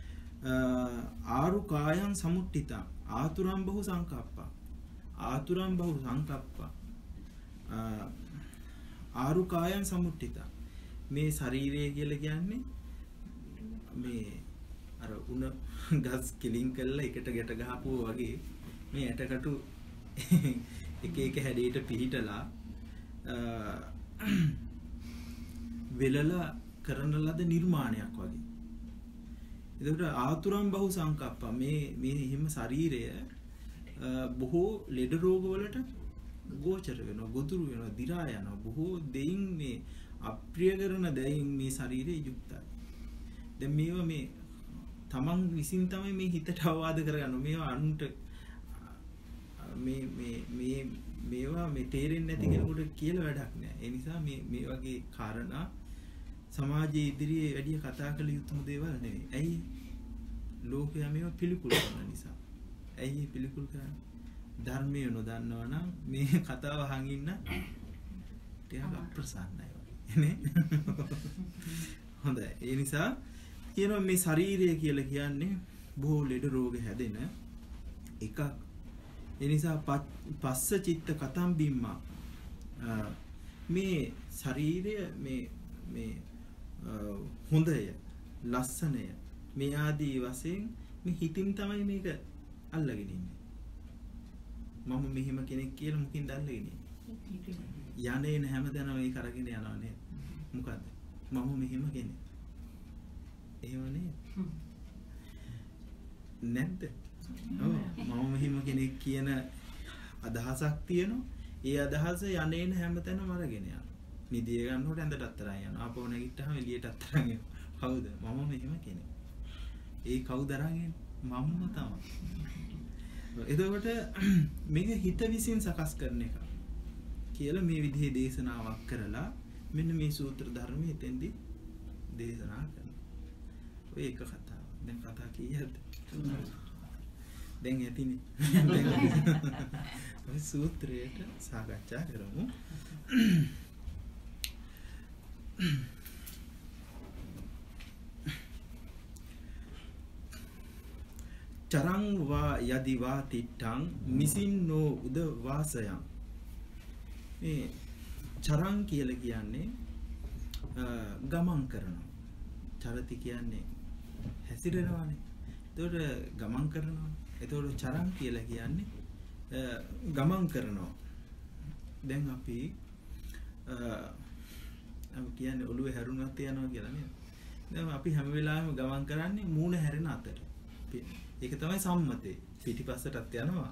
ආරුකායං සමුට්ඨිතං ආතුරම් බහු සංකප්පං ආතුරම් බහු සංකප්පං ආරුකායන් සමුට්ඨිතා මේ ශරීරය කියලා කියන්නේ මේ අර උණ ගස් කිලින් කරලා එකට ගැට ගහපුවා වගේ මේ ඇටකටු එක එක හැඩයට පිහිටලා වෙලලා කරන ලද නිර්මාණයක් වගේ. එතකොට ආතුරම් බහු සංකප්ප මේ හිම ශරීරය බොහෝ ලෙඩ රෝග වලට ගෝචර වෙනවා, ගොදුරු වෙනවා, දි รา යනවා. බොහෝ දෙයින් මේ අප්‍රිය කරන දෙයින් මේ ශරීරය යුක්තයි. දැන් මේවා මේ තමන් විසින් තමයි මේ හිතට අවවාද කරගන්න. මේවා අනුන්ට මේවා මේ තේරෙන්නේ නැති කෙනෙකුට කියලා වැඩක් නෑ. ඒ නිසා මේ වගේ කාරණා සමාජයේ ඉදිරියේ වැඩි කතා කළ යුතුම දේවල් නෙවෙයි. ඇයි? ලෝකයා මේවා පිළිකුල් කරන නිසා. ඇයි පිළිකුල් කරන්නේ? ධර්මය නොදන්නවා නම් මේ කතාව අහන් ඉන්න ටිකක් අප්‍රසන්නයි වගේ නේ. හොඳයි. ඒ නිසා කියනවා මේ ශරීරය කියලා කියන්නේ බොහෝ ලෙඩ රෝග හැදෙන එකක්. ඒ නිසා පස්ස චිත්ත කතම් බිම්මා මේ ශරීරය මේ හොඳය ලස්සනය මේ ආදී වශයෙන් මේ හිතින් තමයි මේක අල්ලගෙන ඉන්නේ. මම මෙහෙම කෙනෙක් කියලා මුකින් දැල්ලගෙන ඉන්නේ. යන්නේ හැමදැනම මේක අරගෙන යනවා නේද? මොකද්ද? මම මෙහෙම කෙනෙක්. එහෙම නේද? නැද්ද? ඔව් මම මෙහෙම කෙනෙක් කියන අදහසක් තියෙනවා. ඒ අදහස යන්නේ හැමතැනම අරගෙන යනවා. නිදිය ගන්නකොට ඇඳටත් තරන් යනවා. ආපහු නැගිට්ටාම එළියටත් තරන් යනවා. කවුද? මම මෙහෙම කෙනෙක්. ඒ කවුද අරගෙන? මමම තමයි. එතකොට මේක හිත විසින් සකස් කරන එක කියලා මේ විදිහේ දේශනාවක් කරලා මෙන්න මේ සූත්‍ර ධර්මයේ එතෙන්දී දේශනා කරනවා. ඔය එක කතාව. දැන් කතා කීයද? දැන් ඇතිනේ. ඔය සූත්‍රයට සාකච්ඡා කරමු. චරං වා යදිවා තිට්ඨං මිසින්නෝ උද වාසයං. මේ චරං කියලා කියන්නේ ගමන් කරනවා. චරති කියන්නේ හැසිරෙනවානේ. එතකොට ගමන් කරනවා. එතකොට චරං කියලා කියන්නේ ගමන් කරනවා. දැන් අපි කියන්නේ ඔළුවේ හැරුණත් යනවා කියලා නේද? දැන් අපි හැම වෙලාවෙම ගමන් කරන්නේ මූණ හැරෙන අතට. ඒක තමයි සම්මතේ. පිටිපස්සටත් යනවා.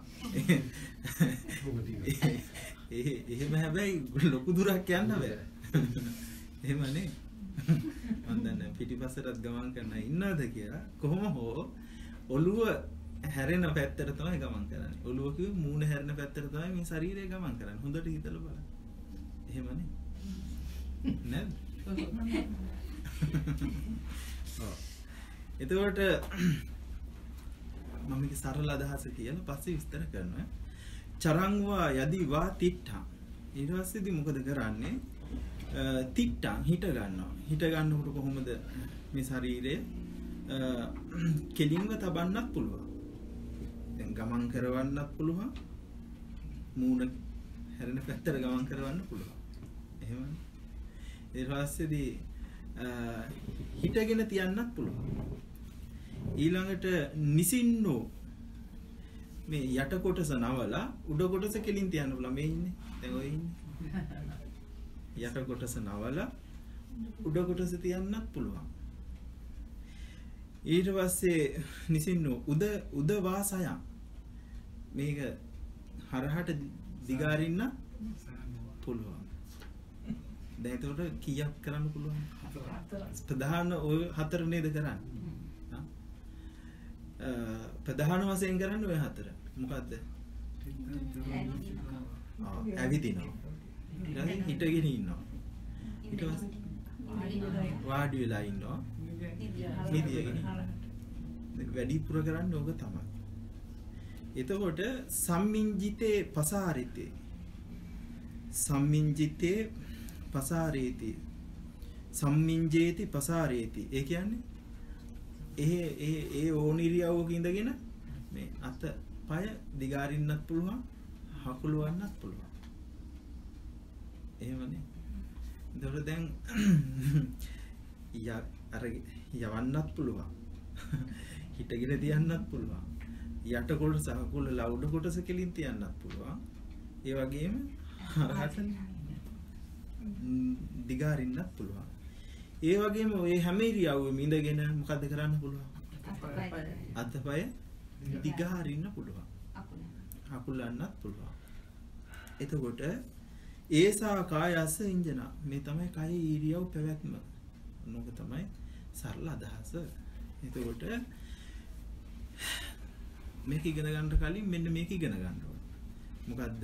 එහෙම හැබැයි ලොකු දුරක් යන්න බෑ. එහෙමනේ. මම දන්නේ පිටිපස්සටත් ගමන් කරන ඉන්නවද කියලා. කොහොම හෝ ඔළුව හැරෙන පැත්තට තමයි ගමන් කරන්නේ. ඔළුව කිව්වේ මූණ හැරෙන පැත්තට තමයි මේ ශරීරය ගමන් කරන්නේ. හොඳට හිතලා බලන්න. එහෙමනේ. නේද? ඔව්. එතකොට මම මේක සරල අදහස කියලා පස්සේ විස්තර කරනවා. චරංවා යදිවා තිට්ඨං. ඊට පස්සේදී මොකද කරන්නේ? තිට්ඨං හිට ගන්නවා. හිට ගන්නකොට කොහොමද මේ ශරීරය කෙලින්ව තබන්නත් පුළුවන්. දැන් ගමන් කරවන්නත් පුළුවන්. මූණ හැරෙන පැත්තට ගමන් කරවන්න පුළුවන්. එහෙමයි. ඊට පස්සේදී හිටගෙන තියන්නත් පුළුවන්. ඊළඟට නිසින්නෝ මේ යට කොටස නවලා උඩ කොටස කෙලින් තියන්න පුළුවන්. මේ ඉන්නේ. දැන් ඔය ඉන්නේ. යට කොටස නවලා උඩ කොටස තියන්නත් පුළුවන්. ඊට පස්සේ නිසින්නෝ උද වාසයන් මේක හරහට දිගාරින්න පුළුවන්. දැන් එතකොට කීයක් කරන්න පුළුවන්? ප්‍රධාන ඔය හතර නේද කරන්නේ? ප්‍රධාන වශයෙන් කරන්නේ ඔය හතර. මොකද්ද? ඇවිදිනවා. ඊළඟට හිටගෙන ඉන්නවා. ඊට පස්සේ වාඩි වෙලා ඉන්නවා. නිදියගෙන ඉන්නවා. වැඩිපුර කරන්නේ ඕක තමයි. එතකොට සම්මිංජිතේ පසාරිතේ සම්මිංජිතේ පසාරේති සම්මිංජේති පසාරේති. ඒ කියන්නේ ඒ ඕනිරියවක ඉඳගෙන මේ අත පය දිගාරින්නත් පුළුවන්, හකුලවන්නත් පුළුවන්. එහෙමනේ. එතකොට දැන් අර යවන්නත් පුළුවන්. හිටගෙන තියන්නත් පුළුවන්. යට කොටස හකුලලා උඩ කොටස කෙලින් තියන්නත් පුළුවන්. ඒ වගේම හරහට දිගාරින්නත් පුළුවන්. ඒ වගේම ඔය හැම ඉරියව්වෙම ඉඳගෙන මොකද්ද කරන්න පුළුවන්? අතපය දිගාරින්න පුළුවන්. හකුලන්නත් පුළුවන්. එතකොට ඒසා කායස ඉන්ජන මේ තමයි කය ඉරියව් පැවැත්ම. මොක තමයි සරල අදහස. එතකොට මේක ඉගෙන ගන්න කලින් මෙන්න මේක ඉගෙන ගන්න ඕනේ. මොකද්ද?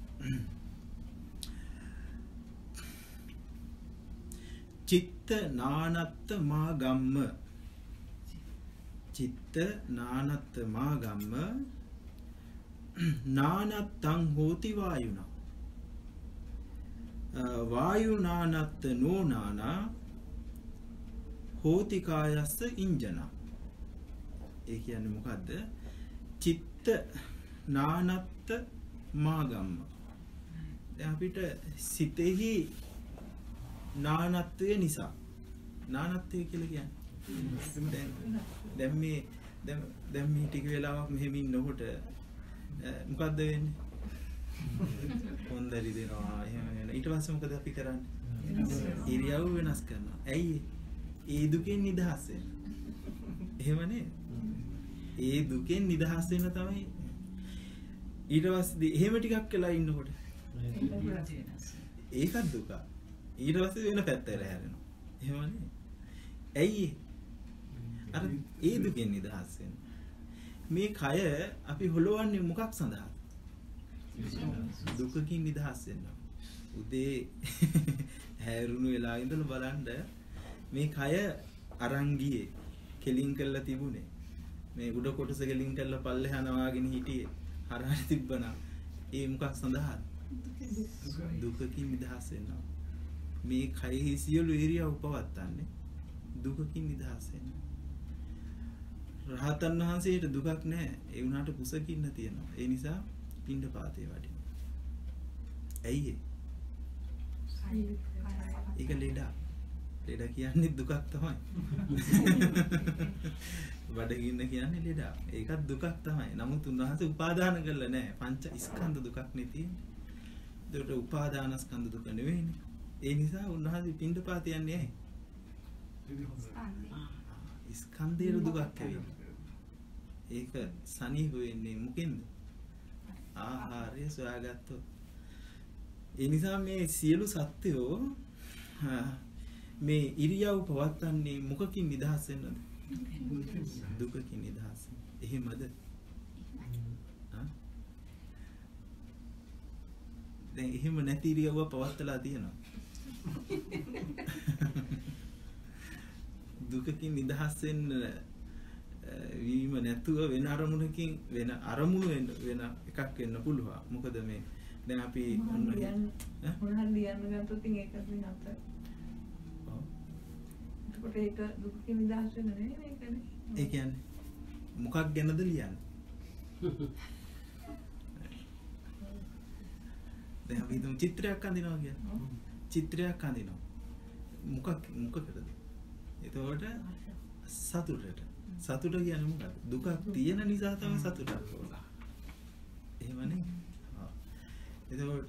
චිත්ත නානත්ත මාගම්ම. චිත්ත නානත්ත මාගම්ම නානත්තං හෝති වායුනා. වායුනානත්ත නෝනානා හෝති කායස්ස ඉන්ජනා. ඒ කියන්නේ මොකද්ද? චිත්ත නානත්ත මාගම්ම. දැන් අපිට සිතෙහි නානත්වය නිසා නානත්වය කියලා කියන්නේ දැන් මේ ටික වෙලාවක් මෙහෙම ඉන්නකොට මොකද්ද වෙන්නේ? හොඳරි දෙනවා එහෙම වෙන. ඊට පස්සේ මොකද අපි කරන්නේ? ඉරියව් වෙනස් කරනවා. ඇයි? ඒ දුකෙන් නිදහස් වෙන්න. එහෙමනේ. ඒ දුකෙන් නිදහස් වෙන්න තමයි. ඊට පස්සේ එහෙම ටිකක් වෙලා ඉන්නකොට ඒකත් දුක. ඊට පස්සේ වෙන පැත්තට හැරෙනවා. එහෙමනේ. ඇයි? අර ඒ දුකෙන් නිදහස් වෙන්න. මේ කය අපි හොලවන්නේ මොකක් සඳහාද? දුකකින් නිදහස් වෙන්න. උදේ හැරුණු වෙලා ඉඳලා බලන්න මේ කය අරන් ගියේ කෙලින් කරලා තිබුණේ. මේ උඩ කොටස කෙලින් කරලා පල්ලෙහා නවාගෙන හිටියේ. හරහට තිබ්බනම් ඒ මොකක් සඳහාද? දුකකින් නිදහස් වෙනවා. මේ කයෙහි සියලු ඉරියව් පවත්තන්නේ දුකකින් නිදහස් වෙන්න. රහතන් වහන්සේට දුකක් නැහැ. ඒ වුණාට කුසකින්න තියෙනවා. ඒ නිසා පිණ්ඩපාතේ වඩිනවා. ඇයි ඒ? ඒක ලෙඩ. ලෙඩ කියන්නේ දුකක් තමයි. බඩගින්න කියන්නේ ලෙඩ. ඒකත් දුකක් තමයි. නමුත් උන්වහන්සේ උපාදාන කරලා නැහැ. පංච ස්කන්ධ දුකක් නේ තියෙන්නේ. ඒකට උපාදානස්කන්ධ දුක නෙවෙයිනේ. ඒ නිසා උන්වහන්සේ පින්ඩපාත යන්නේ ඇයි? ස්කන්ධයේ දුකක් ඇවිල්ලා. ඒක සනීප වෙන්නේ මොකෙන්ද? ආහාරය සොයාගත්තොත්. ඒ නිසා මේ සියලු සත්‍යෝ මේ ඉරියව් පවත්න්නේ මොකකින් නිදහස් වෙන්නද? දුකකින් නිදහස්. එහෙමද? දැන් එහෙම නැති ඉරියව්ව පවත්ලා තියෙනවා. දුකකින් නිදහස් වෙන්න වීම නැතුව වෙන අරමුණකින් වෙන අරමුණු වෙන එකක් වෙන්න පුළුවන්. මොකද මේ දැන් අපි මොනහරි ලියන්න ගත්තොත් ඒක වෙනත්. ඔව්. ඒක දුකකින් නිදහස් වෙන්න නෙවෙයි මේකනේ. ඒ කියන්නේ මොකක් ගැනද ලියන්නේ? දැන් අපි හිතමු චිත්‍රයක් අඳිනවා කියලා. චිත්‍රයක් අඳිනවා. මොකකටද? එතකොට සතුටට. සතුට කියන්නේ මොකක්ද? දුකක් තියෙන නිසා තමයි සතුටක් ඕන. එහෙමනේ. එතකොට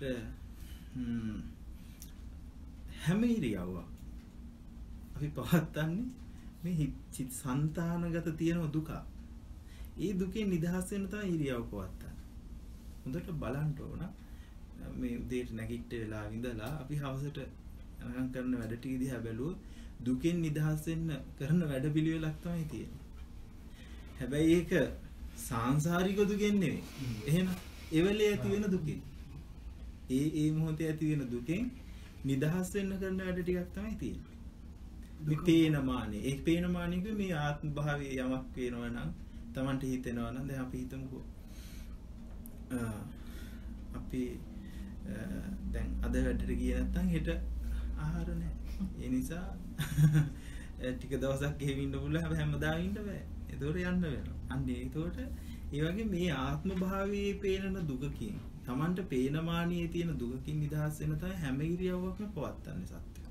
හැම ඉරියව්ව අපි පවත්න්නේ මේ සංතානගත තියෙන දුක. ඒ දුකෙන් නිදහස් වෙන්න තමයි ඉරියව් පවත්න්නේ. හොඳට බලන්න ඕන. මේ උදේට නැගිට වෙලා ඉඳලා අපි හවසට අරන් කරන වැඩ ටික දිහා බැලුවොත් දුකෙන් නිදහස් වෙන්න කරන වැඩ පිළිවෙලක් තමයි තියෙන්නේ. හැබැයි ඒක සාංශාරික දුකෙන් නෙවෙයි. එහෙනම් එවලේ ඇති වෙන දුකෙන්. ඒ මොහොතේ ඇති වෙන දුකෙන් නිදහස් වෙන්න කරන වැඩ ටිකක් තමයි තියෙන්නේ. මේ පේනමානේ. ඒ පේනමානේ මේ ආත්ම භාවයේ යමක් වෙනවා නම් Tamanට හිතෙනවා නම් දැන් අපි හිතමුකෝ අපි දැන් අද වැඩට ගියේ නැත්නම් හෙට ආහාර නැහැ. ඒ නිසා ටික දවසක් ගෙහින් ඉන්න පුළුවන්. හැබැයි හැමදාම ඉන්න බෑ. ඒතකොට යන්න වෙනවා. අන්න ඒතකොට ඒ වගේ මේ ආත්ම භාවයේ පේනන දුකකින් Tamanට පේනමානියේ තියෙන දුකකින් නිදහස් වෙන තමයි හැම ඉරියව්වක්ම පවත්න්නේ සත්‍යය.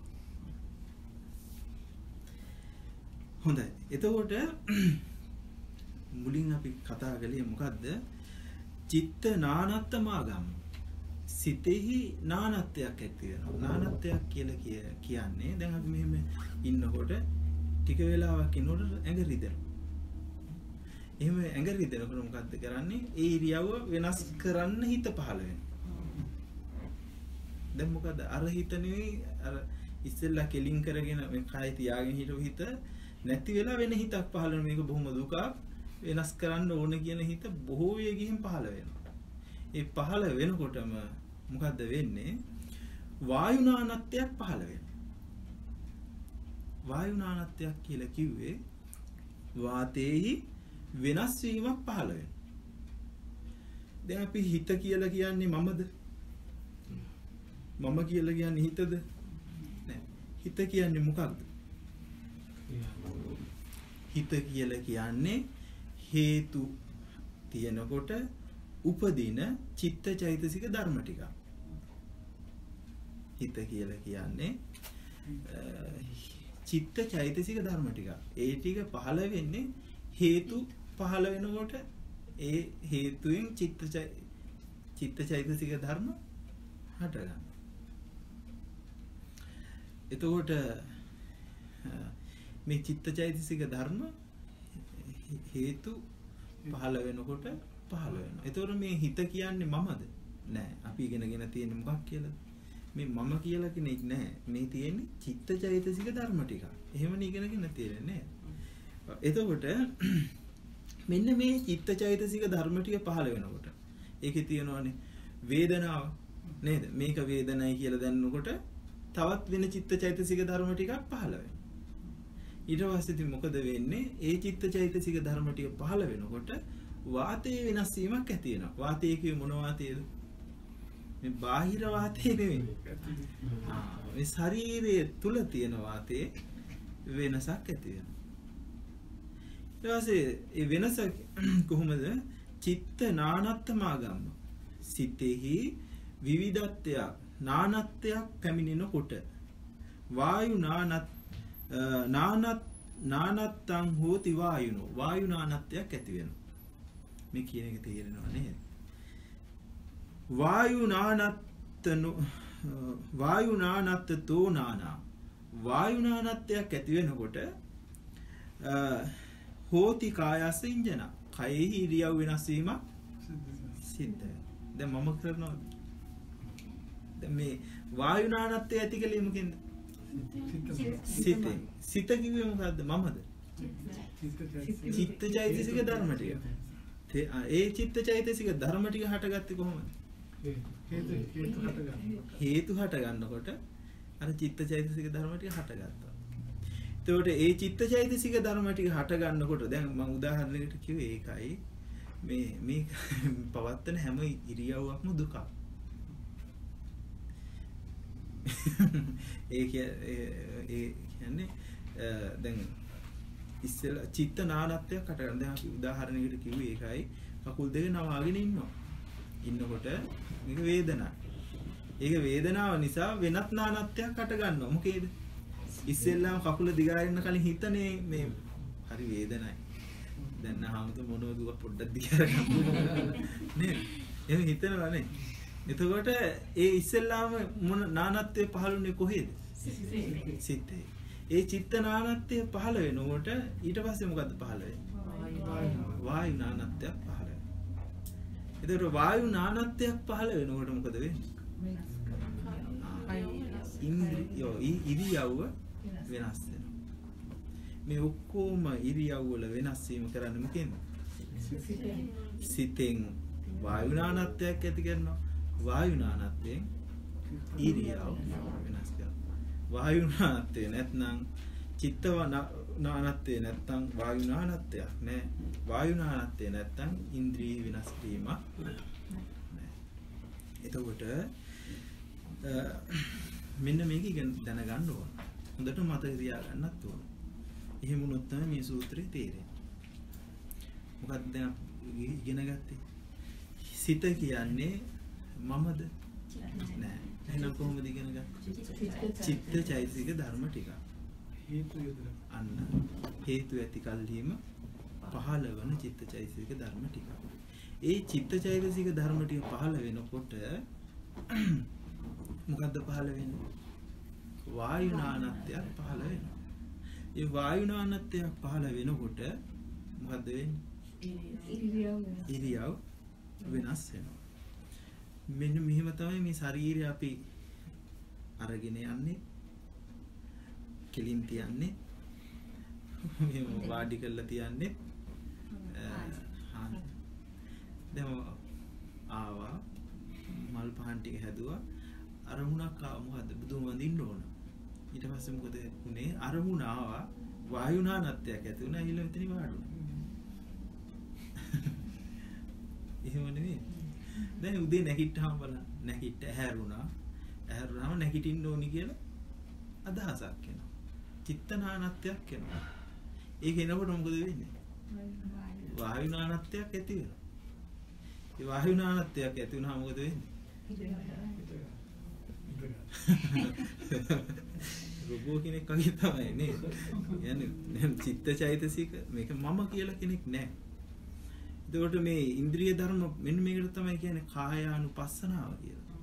හොඳයි. එතකොට මුලින් අපි කතා කළේ මොකද්ද? චිත්ත නානත්තමාගම්. සිතෙහි නානත්වයක් ඇති වෙනවා. නානත්වයක් කියලා කියන්නේ දැන් අපි මෙහෙම ඉන්නකොට ටික වෙලාවක් ඉන්නකොට ඇඟ රිදෙනවා. එහෙම ඇඟ රිදෙනකොට මොකද්ද කරන්නේ? ඒ ඉරියව්ව වෙනස් කරන්න හිත පහළ වෙනවා. දැන් මොකද අර හිත නෙවෙයි අර ඉස්සෙල්ලා කෙලින් කරගෙන මේ කය තියාගෙන හිටව හිත නැති වෙලා වෙන හිතක් පහළ වෙන මේක බොහොම දුකක් වෙනස් කරන්න ඕන කියන හිත බොහෝ වේගයෙන් පහළ වෙනවා. ඒ පහළ වෙනකොටම මොකද්ද වෙන්නේ? වායුනානත්වයක් පහළ වෙනවා. වායුනානත්වයක් කියලා කිව්වේ වාතේහි වෙනස් වීමක් පහළ වෙනවා. දැන් අපි හිත කියලා කියන්නේ මමද? මම කියලා කියන්නේ හිතද? නෑ. හිත කියන්නේ මොකක්ද? හිත කියලා කියන්නේ හේතු තියෙනකොට උපදින චිත්තචෛතසික ධර්ම ටික. හිත කියලා කියන්නේ චිත්තචෛතසික ධර්ම ටික. ඒ ටික පහළ වෙන්නේ හේතු පහළ වෙනකොට ඒ හේතුයෙන් චිත්තචෛතසික ධර්ම හට ගන්නවා. එතකොට මේ චිත්තචෛතසික ධර්ම හේතු පහළ වෙනකොට පහළ වෙනවා. එතකොට මේ හිත කියන්නේ මමද? නෑ. අපි ඉගෙනගෙන තියෙන්නේ මොකක් කියලාද? මේ මම කියලා කෙනෙක් නෑ. මේ තියෙන්නේ චිත්තචෛතසික ධර්ම ටික. එහෙමනේ ඉගෙනගෙන තියෙන්නේ නෑ. එතකොට මෙන්න මේ චිත්තචෛතසික ධර්ම ටික පහළ වෙනකොට ඒකේ තියෙනවානේ වේදනාව නේද? මේක වේදනයි කියලා දැනනකොට තවත් වෙන චිත්තචෛතසික ධර්ම ටිකක් පහළ වෙනවා. ඊට පස්සේ ඉතින් මොකද වෙන්නේ? ඒ චිත්තචෛතසික ධර්ම ටික පහළ වෙනකොට වාතයේ වෙනස් වීමක් ඇති වෙනවා. වාතය කියේ මොන වාතයේද? මේ බාහිර වාතය නෙවෙයි. මේ ශරීරයේ තුල තියෙන වාතයේ වෙනසක් ඇති වෙනවා. ඊට පස්සේ ඒ වෙනස කොහොමද? චිත්ත නානත්තමාගම්ම. සිතෙහි විවිධත්වයක් නානත්වයක් පැමිණෙනකොට වායු නානත්තං හෝති වායුනෝ. වායු නානත්වයක් ඇති වෙනවා. මේ කියන එක තේරෙනව නේද? වායු නානත්තනු වායු නානත්තතෝ නානා වායු නානත්තයක් ඇති වෙනකොට හෝති කායස්ස ඉන්ජන කයෙහි ඉරියව් වෙනස් වීමක් සිද්ධ වෙනවා. දැන් මම කරනවා දැන් මේ වායු නානත්තය ඇති කලේ මොකෙන්ද? සිතෙන්. සිත කිව්වේ මොකද්ද? මමද? චිත්තචෛතසික ධර්ම ටික. ඒ චිත්තචෛතසික ධර්ම ටික හටගත්තේ කොහොමද? හේතු හට ගන්නකොට අර චිත්තචෛතසික ධර්ම ටික හටගත්තා. එතකොට ඒ චිත්තචෛතසික ධර්ම ටික හට ගන්නකොට දැන් මම උදාහරණයකට කිව්වේ ඒකයි මේ පවත්තන හැම ඉරියව්වක්ම දුකක්. ඒ කියන්නේ දැන් ඉස්සෙල්ලා චිත්ත නානත්වයක් හට ගන්න. දැන් අපි උදාහරණයකට කිව්වේ ඒකයි කකුල් දෙක නවාගෙන ඉන්නවා. ඉන්නකොට මේක වේදනාවක්. ඒක වේදනාව නිසා වෙනත් නානත්වයක් හට ගන්නවා. මොකේද? ඉස්සෙල්ලාම කකුල දිගාරින්න කලින් හිතනේ මේ හරි වේදනයි. දැන් නහමතු මොනවද පොඩ්ඩක් දිගාරගන්න නේද? එහෙම හිතනවා නේ. එතකොට ඒ ඉස්සෙල්ලාම මොන නානත්වයේ පහළුනේ කොහෙද? සිතේ. ඒ චිත්ත නානත්වය පහළ වෙනකොට ඊට පස්සේ මොකද්ද පහළ වෙන්නේ? වායු නානත්වයක් පහළ වෙනවා. එතකොට වායු නානත්වයක් පහළ වෙනකොට මොකද වෙන්නේ? ඉරියව්ව වෙනස් වෙනවා. මේ ඔක්කොම ඉරියව් වල වෙනස් වීම කරන්නේ මොකෙන්ද? සිතෙන් වායු නානත්වයක් ඇති කරනවා. වායු නානත්වයෙන් ඉරියව් වෙනස් කරනවා. වායු නානත්වය නැත්නම් චිත්ත නානත්වය නැත්නම් වායු නානත්වයක් නෑ. වායු නානත්වය නැත්නම් ඉන්ද්‍රිය වෙනස් වීමක් නෑ. එතකොට මෙන්න මේක ඉගෙන දැනගන්න ඕන. හොඳට මතක තියාගන්නත් ඕන. එහෙම වුණොත් තමයි මේ සූත්‍රය තේරෙන්නේ. මොකක්ද දැන් ඉගෙන ගත්තේ? සිත කියන්නේ මමද? නෑ. එහෙනම් කොහොමද ඉගෙන ගන්නේ? චිත්තචෛතසික ධර්ම ටික. හේතු යොදලා. අන්න හේතු ඇති කල්හිම පහළ වෙන චිත්තචෛතසික ධර්ම ටික. ඒ චිත්තචෛතසික ධර්ම ටික පහළ වෙනකොට මොකද්ද පහළ වෙන්නේ? වායු නානත්වයක් පහළ වෙනවා. ඒ වායු නානත්වයක් පහළ වෙනකොට මොකද්ද වෙන්නේ? ඉරියව් වෙනස් වෙනවා. මෙන්න මෙහෙම තමයි මේ ශරීරය අපි අරගෙන යන්නේ. කෙලින් තියන්නේ. මෙහෙම වාඩි කරලා තියන්නේ. දැන් ආවා මල් පහන් ටික හැදුවා. අරමුණක් ආව මොකද්ද? බුදුන් වඳින්න ඕන. ඊට පස්සේ මොකද උනේ? අරමුණ ආවා වායු නානත්වයක් ඇති වුණා. ඊළඟ මෙතන වාඩුණා. එහෙම නෙවෙයි. දැන් උදේ නැගිට්ටාම බලන්න. නැගිට ඇහැරුණා. ඇහැරුණාම නැගිටින්න ඕනි කියලා අදහසක් එනවා. චිත්ත නානත්වයක් එනවා. ඒක එනකොට මොකද වෙන්නේ? වායු නානත්වයක් ඇති වෙනවා. ඒ වායු නානත්වයක් ඇති වුණාම මොකද වෙන්නේ? රොබෝ කෙනෙක් වගේ තමයි නේද? يعني චිත්තචෛතසික මේක මම කියලා කෙනෙක් නැහැ. එතකොට මේ ඉන්ද්‍රිය ධර්ම මෙන්න මේකට තමයි කියන්නේ කායානුපස්සනාව කියලා.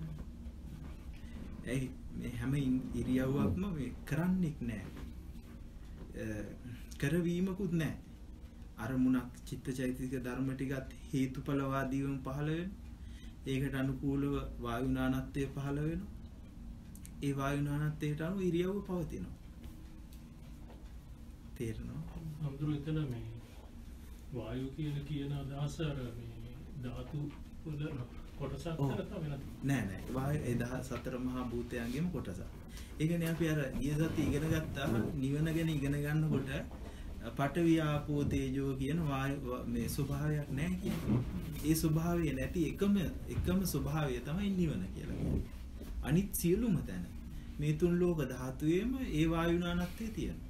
මේ හැම ඉරියව්වක්ම මේ කරන්නෙක් නැහැ. කරවීමකුත් නැහැ. අරමුණක් චිත්තචෛතසික ධර්ම ටිකත් හේතුඵලවාදීවම පහළ වෙන. ඒකට අනුකූලව වායු නානත්වය පහළ වෙනවා. ඒ වායු නානත්වයට අනුව ඉරියව්ව පවතිනවා. තේරෙනවද? අමුතුරු එතන මේ වායු කියන අදහස අර මේ ධාතු වල කොටසක් තමයි වෙනද? නෑ වායු ඒ 14 මහා භූතයන්ගේම කොටසක්. ඒ කියන්නේ අපි අර ඊය සති ඉගෙන ගත්තා නිවන ගැන ඉගෙන ගන්නකොට පඨවි ආපෝ තේජෝ කියන වායු මේ ස්වභාවයක් නැහැ කියන්නේ. ඒ ස්වභාවය නැති එකම ස්වභාවය තමයි නිවන කියලා කියන්නේ. අනිත් සියලුම තැන මේ තුන් ලෝක ධාතුවේම ඒ වායු නානත්වය තියෙනවා.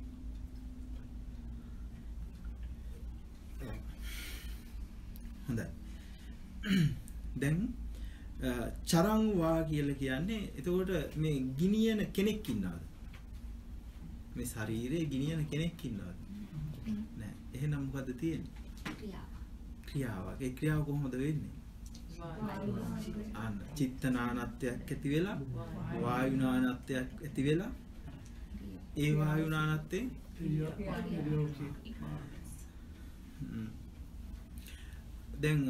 හොඳයි. දැන් චරං වා කියලා කියන්නේ එතකොට මේ ගිනියන කෙනෙක් ඉන්නවද? මේ ශරීරයේ ගිනියන කෙනෙක් ඉන්නවද? නෑ. එහෙනම් මොකද්ද තියෙන්නේ? ක්‍රියාවක්. ඒ ක්‍රියාව කොහොමද වෙන්නේ? අන්න චිත්ත නානත්වයක් ඇති වෙලා වායු නානත්වයක් ඇති වෙලා ඒ වායු නානත්වයෙන් දැන්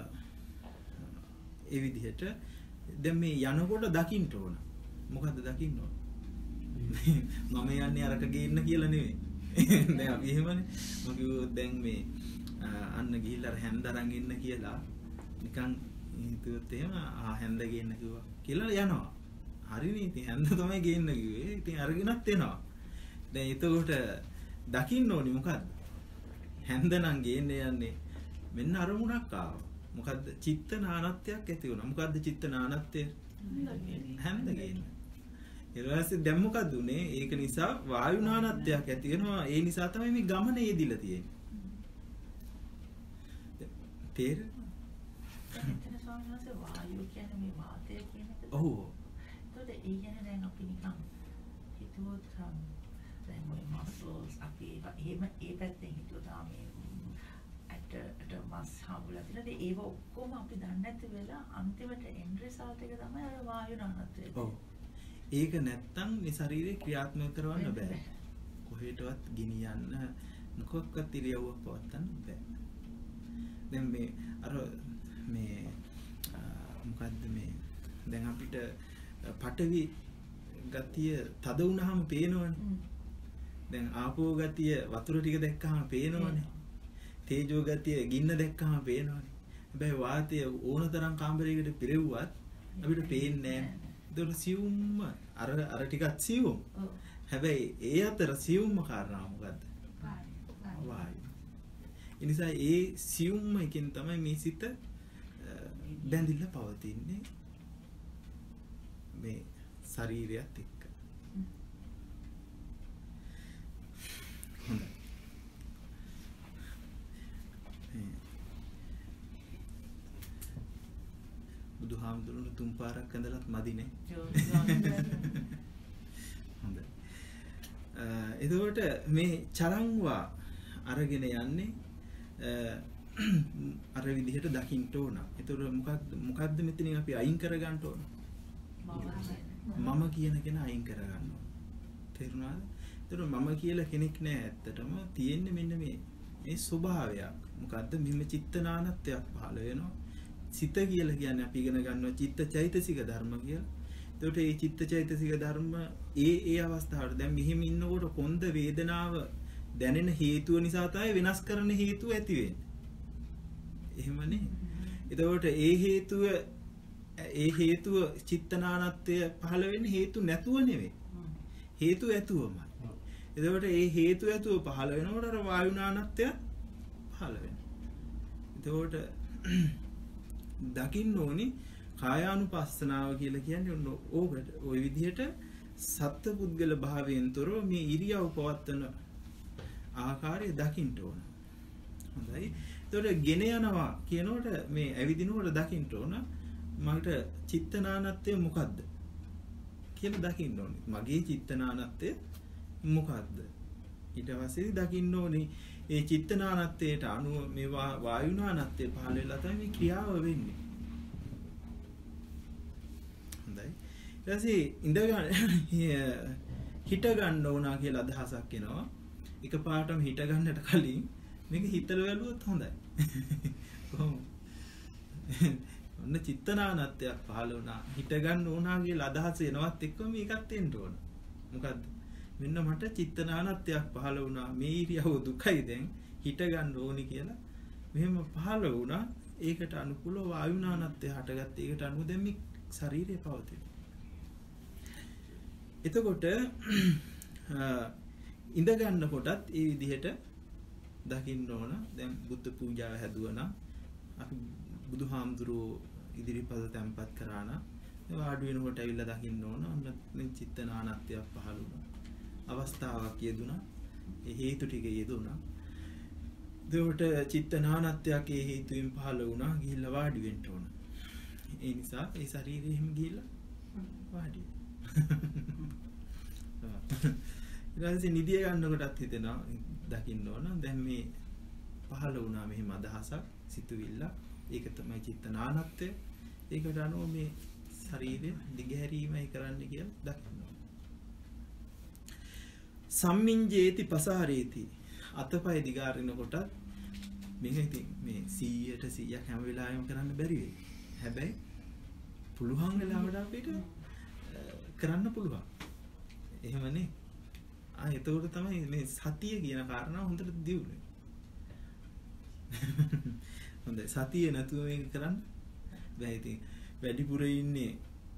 ඒ විදිහට දැන් මේ යනකොට දකින්න ඕන. මොකද්ද දකින්න ඕන? මම යන්නේ අරක ගේන්න කියලා නෙවෙයි. දැන් අපි එහෙමනේ. මම කිව්වොත් දැන් මේ අන්න ගිහිල්ලා හැන්ද අරන් ඉන්න කියලා නිකන් හිතුවොත් එහෙම හැන්ද ගේන්න කිව්වා කියලා යනවා. හරිනේ. ඉතින් හැන්ද තමයි ගේන්න කිව්වේ. ඉතින් අරගෙනත් එනවා. දැන් එතකොට දකින්න ඕනි මොකද්ද? හැන්ද නම් ගේන්න යන්නේ මෙන්න අරමුණක් ආවා. මොකද්ද? චිත්ත නානත්වයක් ඇති වුණා. මොකද්ද චිත්ත නානත්වය? හැන්ද ගේන්න. ඊට පස්සේ දැන් මොකද උනේ? ඒක නිසා වායු නානත්වයක් ඇති වෙනවා. ඒ නිසා තමයි මේ ගමන යෙදිලා තියෙන්නේ. තේරෙනවද? එතන ස්වාමීන් වහන්සේ වායුව කියන්නේ මේ වාතය කියන එකද? ඔව්. ඒතකොට ඒ කියන්නේ දැන් අපි නිකන් හිතුවොත් දැන් මේ මස්ලෝස් අපි එහෙම ඒ පැත්තෙන් හිතුවොත් මේ ඇට මස් හම්බුලා තියෙනද ඒව ඔක්කොම අපි දන්නේ නැති වෙලා අන්තිමට එන්ඩ් රිසල්ට් එක තමයි අර වායු නානත්වය. ඔව්. ඒක නැත්තම් මේ ශරීරේ ක්‍රියාත්මක කරවන්න බෑ. කොහෙටවත් ගෙනියන්න මොකක්වත් ඉරියව්වක් පවත්වන්න බෑ. දැන් මේ අර මේ මොකද්ද මේ දැන් අපිට පඨවි ගතිය තද වුණාම පේනවනේ. දැන් ආපෝ ගතිය වතුර ටික දැක්කහම පේනවනේ. තේජෝ ගතිය ගින්න දැක්කහම පේනවනේ. හැබැයි වාතය ඕනතරම් කාමරයකට පිරෙව්වත් අපිට පේන්නේ නැහැ. ඒක සියුම්ම අර ටිකක් සියුම්. හැබැයි ඒ අතර සියුම්ම කාරණා මොකද්ද? වායු. ඒ නිසා ඒ සියුම්ම එකෙන් තමයි මේ සිත බැඳිලා පවතින්නේ මේ ශරීරයත් එක්ක. හොඳයි. බුදුහාමුදුරුවෝ තුන් පාරක් ඇඳලත් මදිනේ. හොඳයි. එතකොට මේ චරංවා අරගෙන යන්නේ අර විදිහට දකින්න ඕන. එතකොට මොකද්ද මෙතනින් අපි අයින් කරගන්න ඕන? මම කියන කෙනා අයින් කරගන්න ඕන. තේරුණාද? එතකොට මම කියලා කෙනෙක් නෑ ඇත්තටම. තියෙන්නේ මෙන්න මේ ස්වභාවයක්. මොකද්ද? මෙන්න චිත්තනානත්වයක් පහළ වෙනවා. සිත කියලා කියන්නේ අපි ඉගෙන ගන්නවා චිත්ත චෛතසික ධර්ම කියලා. එතකොට මේ චිත්ත චෛතසික ධර්ම ඒ අවස්ථාවට දැන් මෙහෙම ඉන්නකොට කොන්ද වේදනාව දැනෙන හේතුව නිසා තමයි වෙනස් කරන හේතුව ඇති වෙන්නේ. එහෙමනේ. එතකොට ඒ හේතුව චිත්තනානත්වය පහළ වෙන්නේ හේතු නැතුව නෙවෙයි. හේතු ඇතුවමයි. එතකොට ඒ හේතු ඇතුව පහළ වෙනකොට අර වායුනානත්වය පහළ වෙනවා. එතකොට දකින්න ඕනි කායානුපස්සනාව කියලා කියන්නේ ඕකට ওই විදිහට සත්පුද්ගල භාවයෙන් තොරව මේ ඉරියව් පවත්වන ආකාරය දකින්න ඕන. හොඳයි. එතකොට ගෙන යනවා කියනකොට මේ ඇවිදිනකොට දකින්න ඕන මට චිත්තනානත්වය මොකද්ද කියලා දකින්න ඕනේ. මගේ චිත්තනානත්වය මොකද්ද? ඊට පස්සේ දකින්න ඕනේ ඒ චිත්තනානත්වයට අනුව මේ වායුනානත්වය පහළ වෙලා තමයි මේ ක්‍රියාව වෙන්නේ. හොඳයි. ඊට පස්සේ හිට ගන්න ඕනා කියලා අදහසක් එනවා. එකපාරටම හිට ගන්නට කලින් මේක හිතල වැළුවොත් හොඳයි. කොහොමද? ඔන්න චිත්තනානත්වයක් පහළ වුණා. හිට ගන්න ඕනා කියලා අදහස එනවත් එක්කම මේකත් එන්න ඕන. මොකද්ද? මෙන්න මට චිත්තනානත්වයක් පහළ වුණා. මේ ඉරියව්ව දුකයි දැන් හිට ගන්න ඕනි කියලා. මෙහෙම පහළ වුණා. ඒකට අනුකූලව වායුනානත්වය හටගත්ත. ඒකට අනුව දැන් මේ ශරීරය පවතින. එතකොට ඉඳ ගන්නකොටත් ඒ විදිහට දකින්න ඕන. දැන් බුද්ධ පූජාව හැදුවනම් අපි බුදුහාමුදුරුවෝ ඉදිරිපත තැන්පත් කරා නම් වාඩි වෙනකොට ඇවිල්ලා දකින්න ඕන. ඔන්න චිත්තනානත්වයක් පහළ වුණා. අවස්ථාවක් යෙදුණා. ඒ හේතු ටික යෙදුණා. එතකොට චිත්තනානත්වයක් ඒ හේතුවෙන් පහළ වුණා. ගිහිල්ලා වාඩි වෙන්න ඕන. ඒ නිසා ඒ ශරීරය එහෙම ගිහිල්ලා වාඩි ඊළඟට නිදිය ගන්නකොටත් හිතෙනවා දකින්න ඕන. දැන් මේ පහළ වුණා මෙහෙම අදහසක් සිතුවිල්ල. ඒක තමයි චිත්ත නානත්වය. ඒකට අනුව මේ ශරීරය දිගහැරීමයි කරන්න කියලා දකින්න ඕන. සම්මිංජේති පසාරේති අතපය දිගාරිනකොට මේක ඉතින් මේ 100% හැම වෙලාවෙම කරන්න බැරි වෙයි. හැබැයි පුළුවන් වෙලාවට අපිට කරන්න පුළුවන්. එහෙමනේ. එතකොට තමයි මේ සතිය කියන කාරණාව හොඳට දියුනේ. හොඳයි සතිය නැතුව මේක කරන්න බෑ. ඉතින් වැඩිපුර ඉන්නේ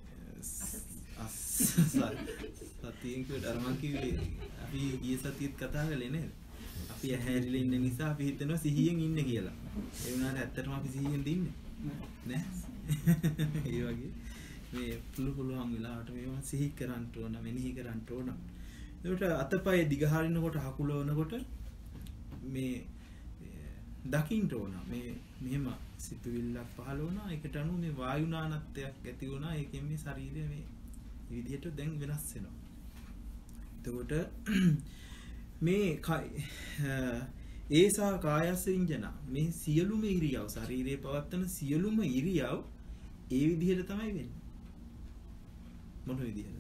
සතියෙන් කිව්වට අර මං කිව්වේ අපි ගිය සතියේත් කතා කළේ නේද? අපි ඇහැරිලා ඉන්න නිසා අපි හිතනවා සිහියෙන් ඉන්නේ කියලා. ඒ වුණාට ඇත්තටම අපි සිහියෙන් ඉන්නේ නෑ. ඒ වගේ මේ පුළුවන් වෙලාවට මේවා සිහි කරන්න ඕන, මෙනෙහි කරන්න ඕන. ඒකට අතපය දිගහරිනකොට හකුලවනකොට මේ දකින්න ඕන. මේ මෙහෙම සිතුවිල්ලක් පහළ වුණා. ඒකට අනුව මේ වායුනානත්වයක් ඇති වුණා. ඒකෙන් මේ ශරීරය මේ විදිහට දැන් වෙනස් වෙනවා. එතකොට මේ ඒසා කායස්ස විඤ්ඤණ මේ සියලුම ඉරියව් ශරීරයේ පවත්තන සියලුම ඉරියව් ඒ විදිහට තමයි වෙන්නේ. මොන විදිහද?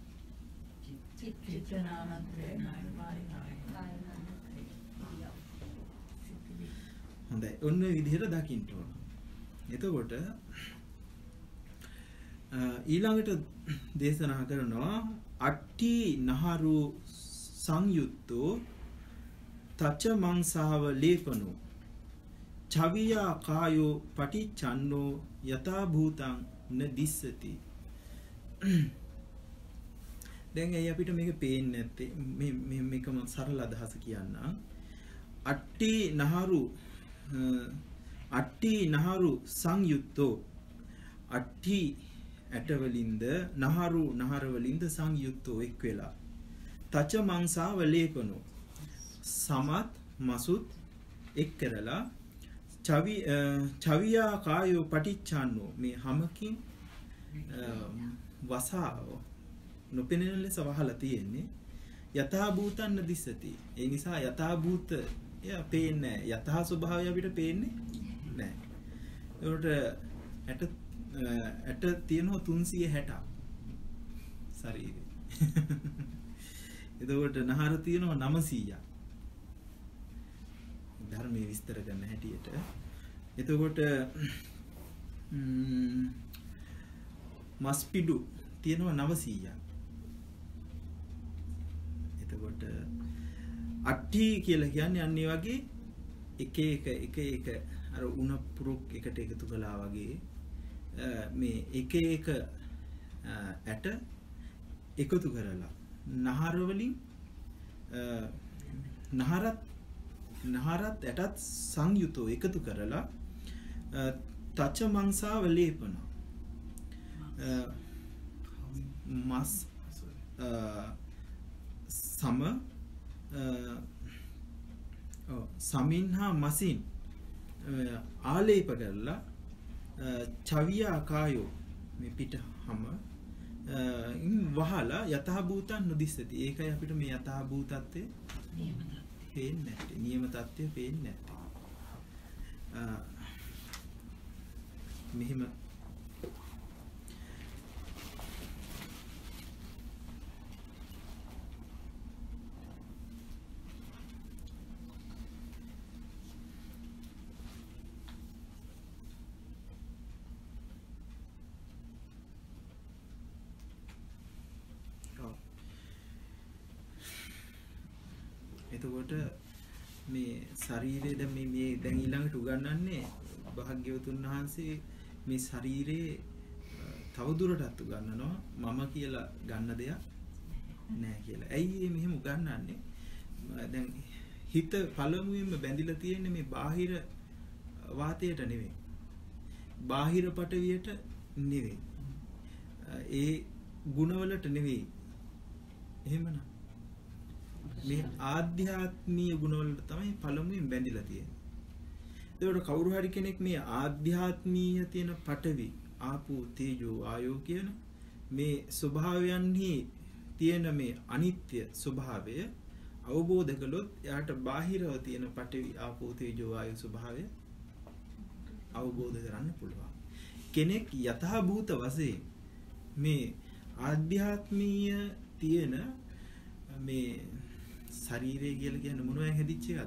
හොඳයි. ඔන්න විදිහට දකින්න ඕන. එතකොට ඊළඟට දේශනා කරනවා අට්ටි නහරු සංයුත්තෝ තච මංසාව ලේපනෝ චවියා කායෝ පටිච්චන්නෝ යථා භූතං න දිස්සති. දැන් ඇයි අපිට මේක පේන්නේ නැත්තේ? මේකම සරල අදහස කියන්න. අට්ටි නහරු සංයුත්තෝ අට්ටි ඇටවලින්ද නහර වලින්ද සංයුත්තෝ එක් වෙලා තච මංසාව ලේපනෝ සමත් මසුත් එක් කරලා චවියා කායෝ පටිච්චන්නෝ මේ හමකින් වසාව නොපෙනෙන ලෙස වහලා තියෙන්නේ යථා භූතන්න දිස්සති. ඒ නිසා යථා භූතය පේන්නේ නැහැ. යථා ස්වභාවය අපිට පේන්නේ නැහැ. ඒකට ඇට තියෙනවා 360ක් ශරීරේ. එතකොට නහර තියෙනවා 900ක්. ධර්මයේ විස්තර කරන හැටියට. එතකොට මස්පිඩු තියෙනවා 900ක්. එතකොට අට්ටි කියලා කියන්නේ අන්නේ වගේ එක අර උණ පුරුක් එකට එකතු කළා වගේ මේ එක ඇට එකතු කරලා නහර වලින් නහරත් ඇටත් සංයුතෝ එකතු කරලා තච මංසාව ලේපන මස් සමින් හා මසින් ආලේප කරලා චවියා කායෝ මේ පිට හැම වහලා යථා භූතං නුදිස්සති. ඒකයි අපිට මේ යථා භූතත්වයේ පේන්නේ නැත්තේ. නියම තත්ත්වය පේන්නේ නැත්තේ. මෙහිම එතකොට මේ ශරීරයේ දැන් මේ දැන් ඊළඟට උගන්වන්නේ භාග්‍යවතුන් වහන්සේ මේ ශරීරයේ තව දුරටත් උගන්වනවා මම කියලා ගන්න දෙයක් නෑ කියලා. ඇයි මෙහෙම උගන්වන්නේ? දැන් හිත පළමුවෙන්ම බැඳිලා තියෙන්නේ මේ බාහිර වාතයට නෙවෙයි. බාහිර පටවියට නෙවෙයි. ඒ ගුණවලට නෙවෙයි. එහෙමනම් මේ ආධ්‍යාත්මීය ගුණවලට තමයි පළමුවෙන් බැඳිලා තියෙන්නේ. ඒකට කවුරු හරි කෙනෙක් මේ ආධ්‍යාත්මීය තියෙන පඨවි, ආපෝ, තේජෝ, ආයෝ කියන මේ ස්වභාවයන්හි තියෙන මේ අනිත්‍ය ස්වභාවය අවබෝධ කළොත් එයාට බාහිරව තියෙන පඨවි, ආපෝ, තේජෝ, ආයෝ ස්වභාවය අවබෝධ කරන්න පුළුවන්. කෙනෙක් යථාභූත වශයෙන් මේ ආධ්‍යාත්මීය තියෙන මේ ශරීරය කියලා කියන්නේ මොනවද හැදිච්ච එකද?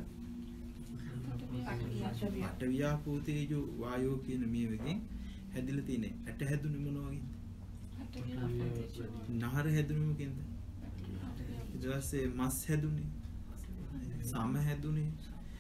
පඨවි ආපෝ තේජෝ වායෝ කියන මේ වගේ හැදිලා තියෙන්නේ. ඇට හැදුනේ මොන වගේද? නහර හැදුනේ මොකෙන්ද? ඊට පස්සේ මස් හැදුනේ. සම හැදුනේ.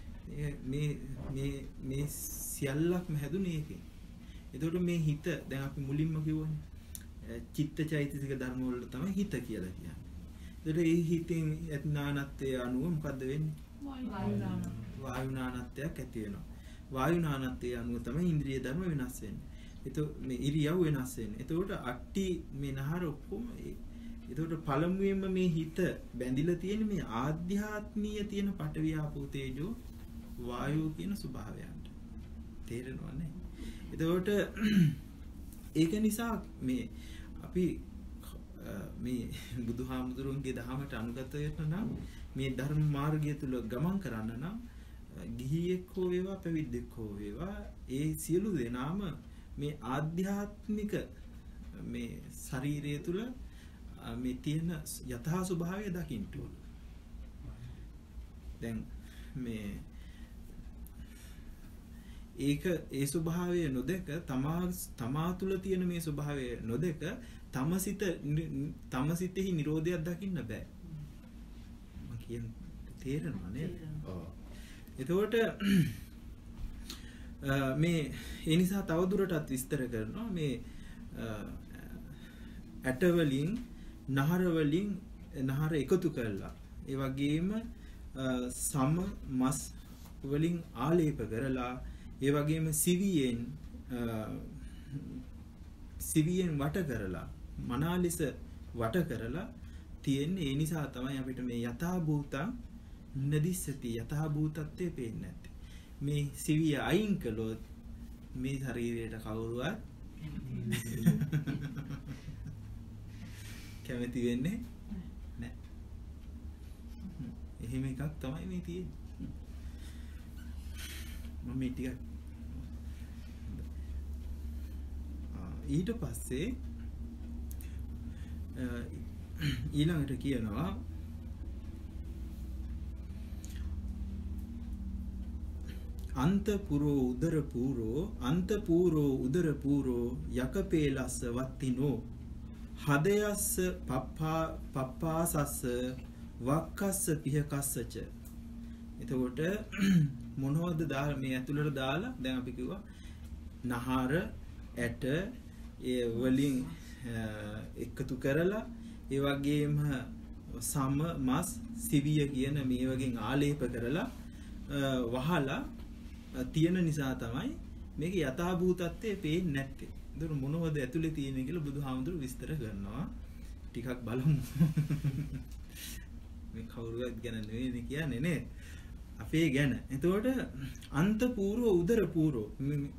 මේ සියල්ලක්ම හැදුනේ ඒකේ. එතකොට මේ හිත දැන් අපි මුලින්ම කිව්වනේ චිත්තචෛතසික ධර්ම වලට තමයි හිත කියලා කියන්නේ. එතකොට මේ හිතෙන් ඥානත්වයේ අනුව මොකද්ද වෙන්නේ? වායු නානත්වයක් ඇති වෙනවා. වායු නානත්වයේ අනුව තමයි ඉන්ද්‍රිය ධර්ම වෙනස් වෙන්නේ. එතකොට මේ ඉරියව් වෙනස් වෙන්නේ. එතකොට අට්ටි මේ නහර ඔක්කොම එතකොට පළමුවෙන්ම මේ හිත බැඳිලා තියෙන මේ ආධ්‍යාත්මීය තියෙන පඨවි ආපෝ තේජෝ වායෝ කියන ස්වභාවයන්ට. තේරෙනවනේ? එතකොට ඒක නිසා මේ අපි මේ බුදුහාමුදුරුවන්ගේ දහමට අනුගත වෙන්න නම් මේ ධර්ම මාර්ගය තුල ගමන් කරන්න නම් ගිහියෙක් හෝ වේවා පැවිද්දෙක් හෝ වේවා ඒ සියලු දෙනාම මේ ආධ්‍යාත්මික මේ ශරීරය තුල මේ තියෙන යථා ස්වභාවය දකින්න ඕන. දැන් මේ ඒක ඒ ස්වභාවය නොදක තමා තුල තියෙන මේ ස්වභාවය නොදක තම සිතෙහි නිරෝධයක් දකින්න බෑ. මම කියන්නේ තේරෙනව නේද? ඔව්. එතකොට මේ ඒ නිසා තවදුරටත් විස්තර කරනවා මේ ඇට වලින් නහර එකතු කරලා ඒ වගේම සම මස් වලින් ආලේප කරලා ඒ වගේම සිවියෙන් වට කරලා මනාලිස වට කරලා තියෙන්නේ. ඒ නිසා තමයි අපිට මේ යථා භූතං නදිස්සති යථා භූතත්වයේ පේන්නේ නැත්තේ. මේ සිවිය අයින් කළොත් මේ ශරීරයට කවුරුවත් කැමති වෙන්නේ නැහැ. එහෙම එකක් තමයි මේ තියෙන්නේ. මම මේ ටික ඊට පස්සේ ඊළඟට කියනවා අන්තපුරෝ උදර පූරෝ යකපේලස්ස වත්තිනෝ හදයස්ස පප්පාසස්ස වක්කස්ස පිහකස්සච. එතකොට මොනවද මේ ඇතුළට දාලා දැන් අපි කිව්වා නහර ඇට ඒ වලින් එකතු කරලා ඒ වගේම සම මස් සිවිය කියන මේ වගේ ආලේප කරලා වහලා තියෙන නිසා තමයි මේක යථා භූතත්වයේ පේන්නේ නැත්තේ. ඒක මොනවද ඇතුලේ තියෙන්නේ කියලා බුදුහාමුදුරු විස්තර කරනවා. ටිකක් බලමු. මේ කවුරුවත් ගැන නෙවෙයි කියන්නේ නේ. අපේ ගැන. එතකොට අන්තපූර්ව උදර පූර්ව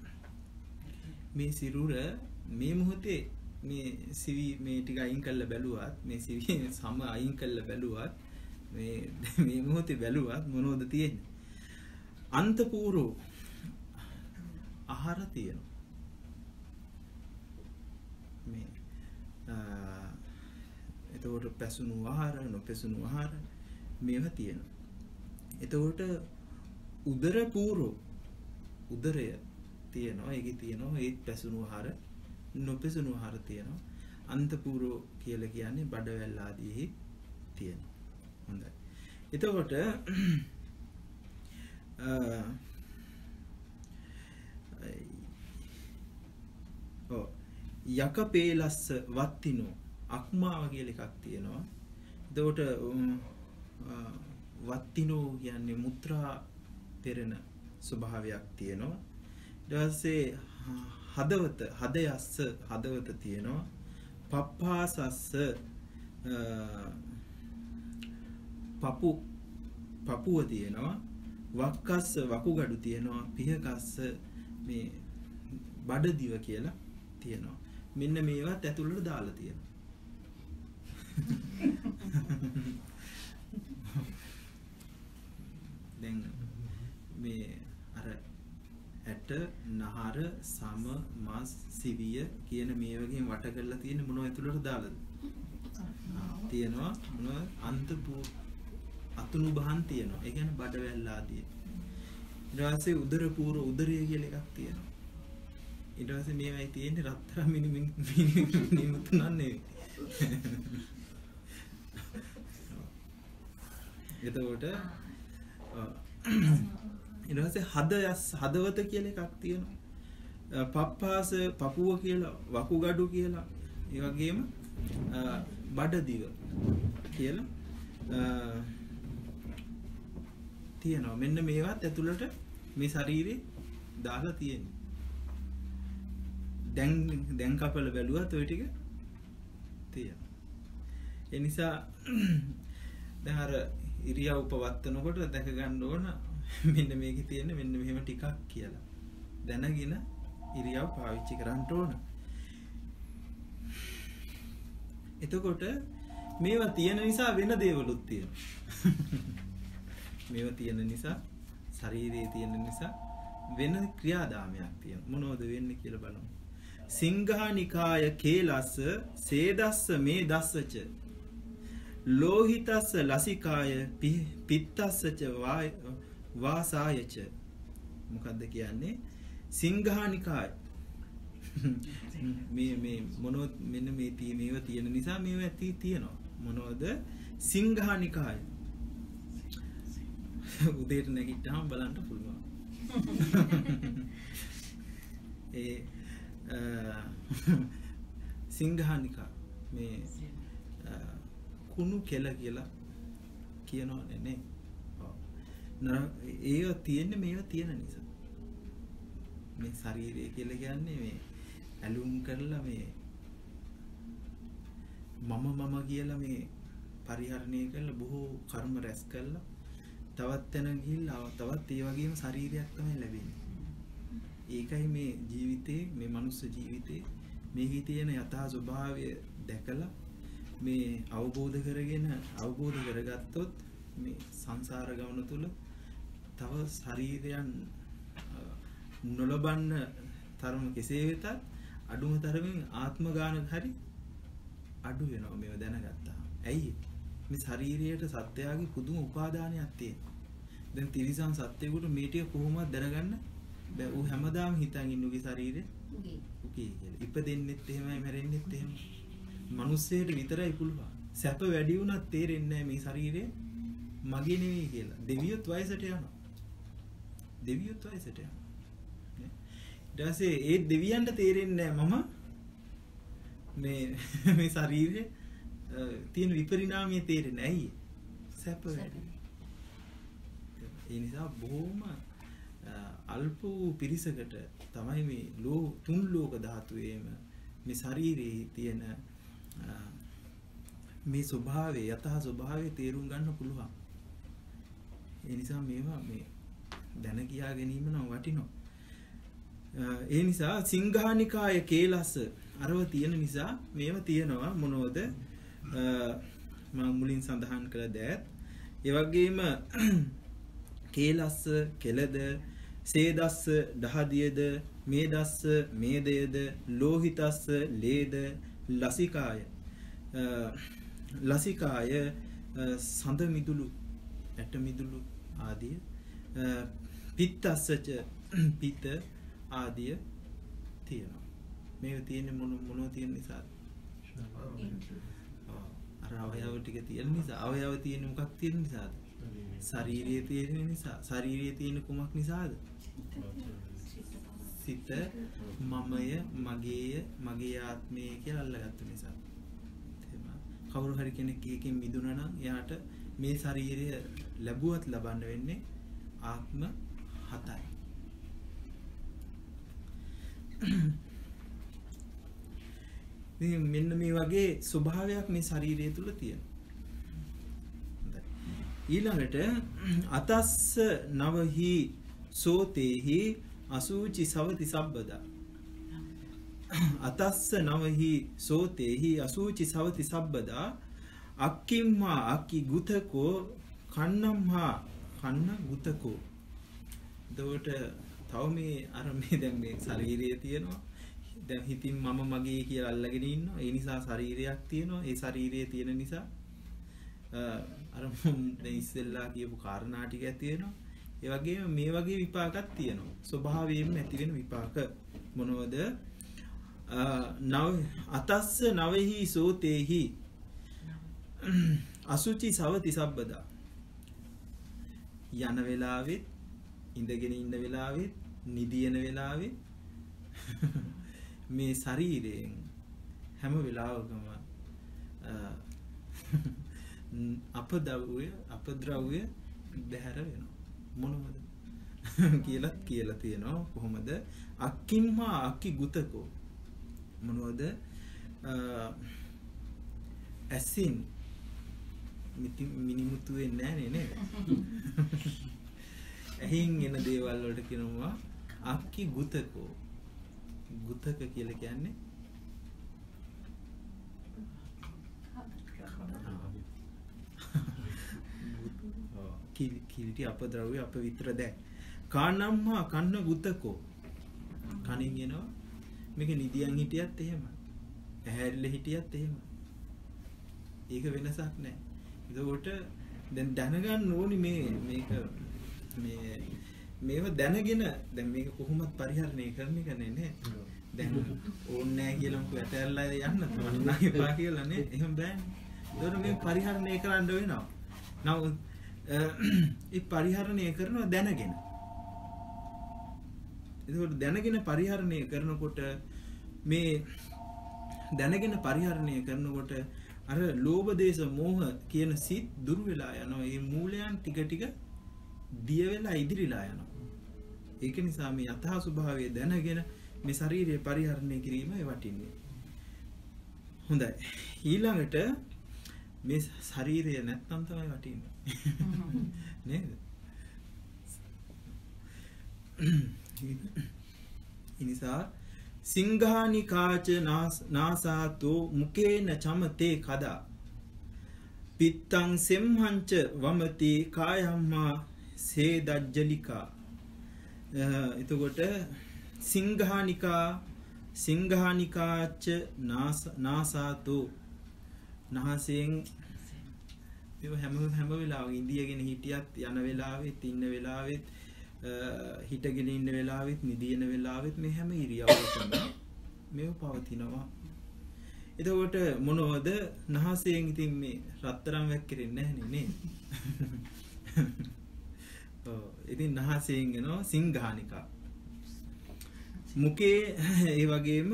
මේ සිරුර මේ මොහොතේ මේ සිවි මේ ටික අයින් කරලා බැලුවත් මේ සිවි සම අයින් කරලා බැලුවත් මේ මොහොතේ බැලුවත් මොනවද තියෙන්නේ? අන්තපූර්ව ආහාර තියෙනවා. මේ එතකොට පැසුණු ආහාර නොපැසුණු ආහාර මේවා තියෙනවා. එතකොට උදර පූර්ව උදරය තියෙනවා. ඒකේ තියෙනවා ඒත් පැසුණු ආහාර නොපැසුණු ආහාර තියෙනවා. අන්තපූර්ව කියලා කියන්නේ බඩවැල් ආදී තියෙනවා. හොඳයි. එතකොට යකපේලස්ස වත්තිනෝ අක්මාව කියලා එකක් තියෙනවා. එතකොට වත්තිනෝ කියන්නේ මුත්‍රා පෙරෙන ස්වභාවයක් තියෙනවා. ඊට පස්සේ හදවත තියෙනවා. පප්පාසස්ස පපුව තියෙනවා. වක්කස්ස වකුගඩු තියෙනවා. පිහකස්ස මේ බඩදිව කියලා තියෙනවා. මෙන්න මේවත් ඇතුළට දාලා තියෙනවා. දැන් මේ අර ඇට නහර සම මස් සිවිය කියන මේ වගේ වට කරලා තියෙන මොනව ඇතුළට දාලාද? තියෙනවා මොනව අතුණු බහන් තියෙනවා. ඒ කියන්නේ බඩවැල් ආදී. ඊට පස්සේ උදර පූර්ව උදරය කියලා එකක් තියෙනවා. ඊට පස්සේ මේවයි තියෙන්නේ රත්තරන් නිමුතුනන්නේ. එතකොට ඊට පස්සේ හදවත කියලා එකක් තියෙනවා. පප්පාස පපුව කියලා වකුගඩු කියලා ඒ වගේම බඩදිව කියලා තියෙනවා. මෙන්න මේවත් ඇතුළට මේ ශරීරේ දාලා තියෙනවා. දැන් කපල බැලුවත් ওই ටික තියෙනවා. ඒ නිසා දැන් අර ඉරියව් පවත්නකොට දැක ගන්න ඕන මෙන්න මේකේ තියෙන මෙන්න මෙහෙම ටිකක් කියලා. දැනගෙන ඉරියව් පාවිච්චි කරන්න ඕන. එතකොට මේවා තියෙන නිසා වෙන දේවලුත් තියෙනවා. මේවා තියෙන නිසා ශරීරයේ තියෙන නිසා වෙන ක්‍රියාදාමයක් තියෙනවා. මොනවද වෙන්නේ කියලා බලමු. සිංහානිකාය කේලස්ස සේදස්ස මේ දස්සච ලෝහිතස්ස ලසිකාය පිත්තස්සච වාසායච. මොකද්ද කියන්නේ? සිංහානිකාය මේ මොනොත් මෙන්න මේ මේවා තියෙන නිසා මේවා ඇති තියෙනවා. මොනවද? සිංහානිකාය. උදේට නැගිට්ටාම බලන්න පුළුවන්. ඒ සිංහානිකා මේ කුණු කෙල කියලා කියනවනේ නේ. ඒව තියෙන්නේ මේවා තියෙන නිසා. මේ ශරීරය කියලා කියන්නේ මේ ඇලුම් කරලා මේ මම කියලා මේ පරිහරණය කරලා බොහෝ කර්ම රැස් කරලා තවත් තැන ගිහිල්ලා තවත් ඒ වගේම ශරීරයක් තමයි ලැබෙන්නේ. ඒකයි මේ ජීවිතේ මේ මනුස්ස ජීවිතේ මේකේ තියෙන යථා ස්වභාවය දැකලා මේ අවබෝධ කරගත්තොත් මේ සංසාර ගමන තුල තව ශරීරයන් නොලබන්න තරම කෙසේ වෙතත් අඩුම තරමින් ආත්ම ගානක හරි අඩු වෙනවා මේව දැනගත්තා. ඇයි? මේ ශරීරයට සත්‍යයගේ පුදුම උපාදානයක් තියෙනවා. දැන් තිරිසන් සත්‍යයකට මේ ටික කොහොමද දැනගන්න බෑ. ඌ හැමදාම හිතන් ඉන්නුගේ ශරීරේ උගේ කියලා. ඉපදෙන්නෙත් එහෙමයි මැරෙන්නෙත් එහෙමයි. මිනිස්සෙට විතරයි පුළුවන්. සැප වැඩි වුණත් තේරෙන්නේ නැහැ මේ ශරීරය මගේ නෙවෙයි කියලා. දෙවියොත් වයසට යනවා. ඊට පස්සේ ඒ දෙවියන්ට තේරෙන්නේ නැහැ මම මේ ශරීරේ තියෙන විපරිණාමය තේරෙන්නේ. ඇයි? සැප වැඩි. ඒ නිසා බොහොම අල්ප වූ පිරිසකට තමයි මේ තුන් ලෝක ධාතුවේම මේ ශරීරයේ තියෙන මේ ස්වභාවය යථා ස්වභාවය තේරුම් ගන්න පුළුවන්. ඒ නිසා මේවා මේ දැන කියා ගැනීම නම් වටිනවා. ඒ නිසා සිංහානිකාය කේලස්ස අරව තියෙන නිසා මේවා තියෙනවා. මොනවද? මම මුලින් සඳහන් කළ දෑත්. ඒ වගේම කේලස්ස කෙලද, සේදස්ස දහදියද, මේදස්ස මේදයද, ලෝහිතස්ස ලේද, ලසිකාය සඳ මිදුළු ඇට මිදුළු ආදිය, පිත්තස්සච පිත ආදිය තියෙනවා. මේක තියෙන්නේ මොනව තියෙන නිසාද? අර අවයව ටික තියෙන නිසා. අවයව තියෙන මොකක් තියෙන නිසාද? ශරීරයේ තියෙන නිසා. ශරීරයේ තියෙන කුමක් නිසාද? සිත මමය, මගේය, මගේ ආත්මය කියලා අල්ලගත්ත නිසා. කවුරු හරි කෙනෙක් එකකින් මිදුණා නම් එයාට මේ ශරීරය ලැබුවත් ලබන්න වෙන්නේ ආත්ම 7යි. මෙන්න මේ වගේ ස්වභාවයක් මේ ශරීරය තුල තියෙනවා. ඊළඟට අතස්ස නවහි සෝතේහි අසුචි සවති සබ්බදා. අතස්ස නවහි සෝතේහි අසුචි සවති සබ්බදා අක්කිම්මා අක්කි ගුතකෝ කන්නම්හා කන්න ගුතකෝ. එතකොට තව මේ අර මේ දැන් මේ ශරීරය තියෙනවා. දැන් හිතින් මම මගේ කියලා අල්ලගෙන ඉන්නවා. ඒ නිසා ශරීරයක් තියෙනවා. ඒ ශරීරය තියෙන නිසා අර දැන් ඉස්සෙල්ලා කියපු කාරණා ටිකක් තියෙනවා. ඒ වගේම මේ වගේ විපාකයක් තියෙනවා. ස්වභාවයෙන්ම ඇති වෙන විපාක මොනවද? අතස්ස නවෙහි සෝතේහි අසුචි සවති සබ්බදා. යන වෙලාවෙත් ඉඳගෙන ඉන්න වෙලාවෙත් නිදියන වෙලාවෙත් මේ ශරීරයෙන් හැම වෙලාවකම අපද්‍රව්‍ය බැහැර වෙනවා. මොනවද කියලා තියෙනවා. කොහොමද? අක්කිම්මා අක්කි ගුතකෝ. මොනවද? ඇසින් මිනිමුතු වෙන්නේ නැහැ නේද? ඇහින් එන දේවල් වලට කියනවා අක්කි ගුතකෝ. ගුතක කියලා කියන්නේ කිලිටි අපද්‍රව්‍ය අපවිත්‍ර දැ. කානම්හා කන්න ගුතකෝ. කනින් එනවා. මේක නිදියන් හිටියත් එහෙම. ඇහැරිලා හිටියත් එහෙම. ඒක වෙනසක් නැහැ. ඒකෝට දැන් දැනගන්න ඕනි මේක මේව දැනගෙන දැන් මේක කොහොමද පරිහරණය කරන්න කන්නේ නේ. දැන් ඕනේ නැහැ කියලා මොකද ඇටැල්ලා යන්න මට එපා කියලා නේ. එහෙම බෑනේ. ඒකට මේ පරිහරණය කරන්න වෙනවා. නමුත් ඒ පරිහරණය කරනවා දැනගෙන. ඒකට දැනගෙන පරිහරණය කරනකොට මේ දැනගෙන පරිහරණය කරනකොට අර ලෝභ දේශ මෝහ කියන සිත් දුර වෙලා යනවා. මේ මූලයන් ටික ටික දිය වෙලා ඉදිරිලා යනවා. ඒක නිසා මේ යථා ස්වභාවය දැනගෙන මේ ශරීරය පරිහරණය කිරීමයි වටින්නේ. හොඳයි. ඊළඟට මේ ශරීරය නැත්නම් තමයි වටින්නේ. නේද? ඉනිසා සිංහානිකාච නාසාතෝ මුකේන චමතේ කදා පිත්තං සෙම්හංච වමති කායම්මා සේදජ්ජලිකා. එතකොට සිංහානිකාච නාසාතෝ නාසයෙන් හැම වෙලාවෙම ඉඳියගෙන හිටියත් යන වෙලාවෙත් ඉන්න වෙලාවෙත් හිටගෙන ඉන්න වෙලාවෙත් නිදින වෙලාවෙත් මේ හැම ඉරියව්වකම මේව පවතිනවා. එතකොට මොනවද? නහසයෙන් ඉතින් මේ රත්තරන් වැක්කිරෙන්නේ නැහැ නේ. ඔව්. ඉතින් නහසයෙන් එනවා සිංහානිකා. මුකේ ඒ වගේම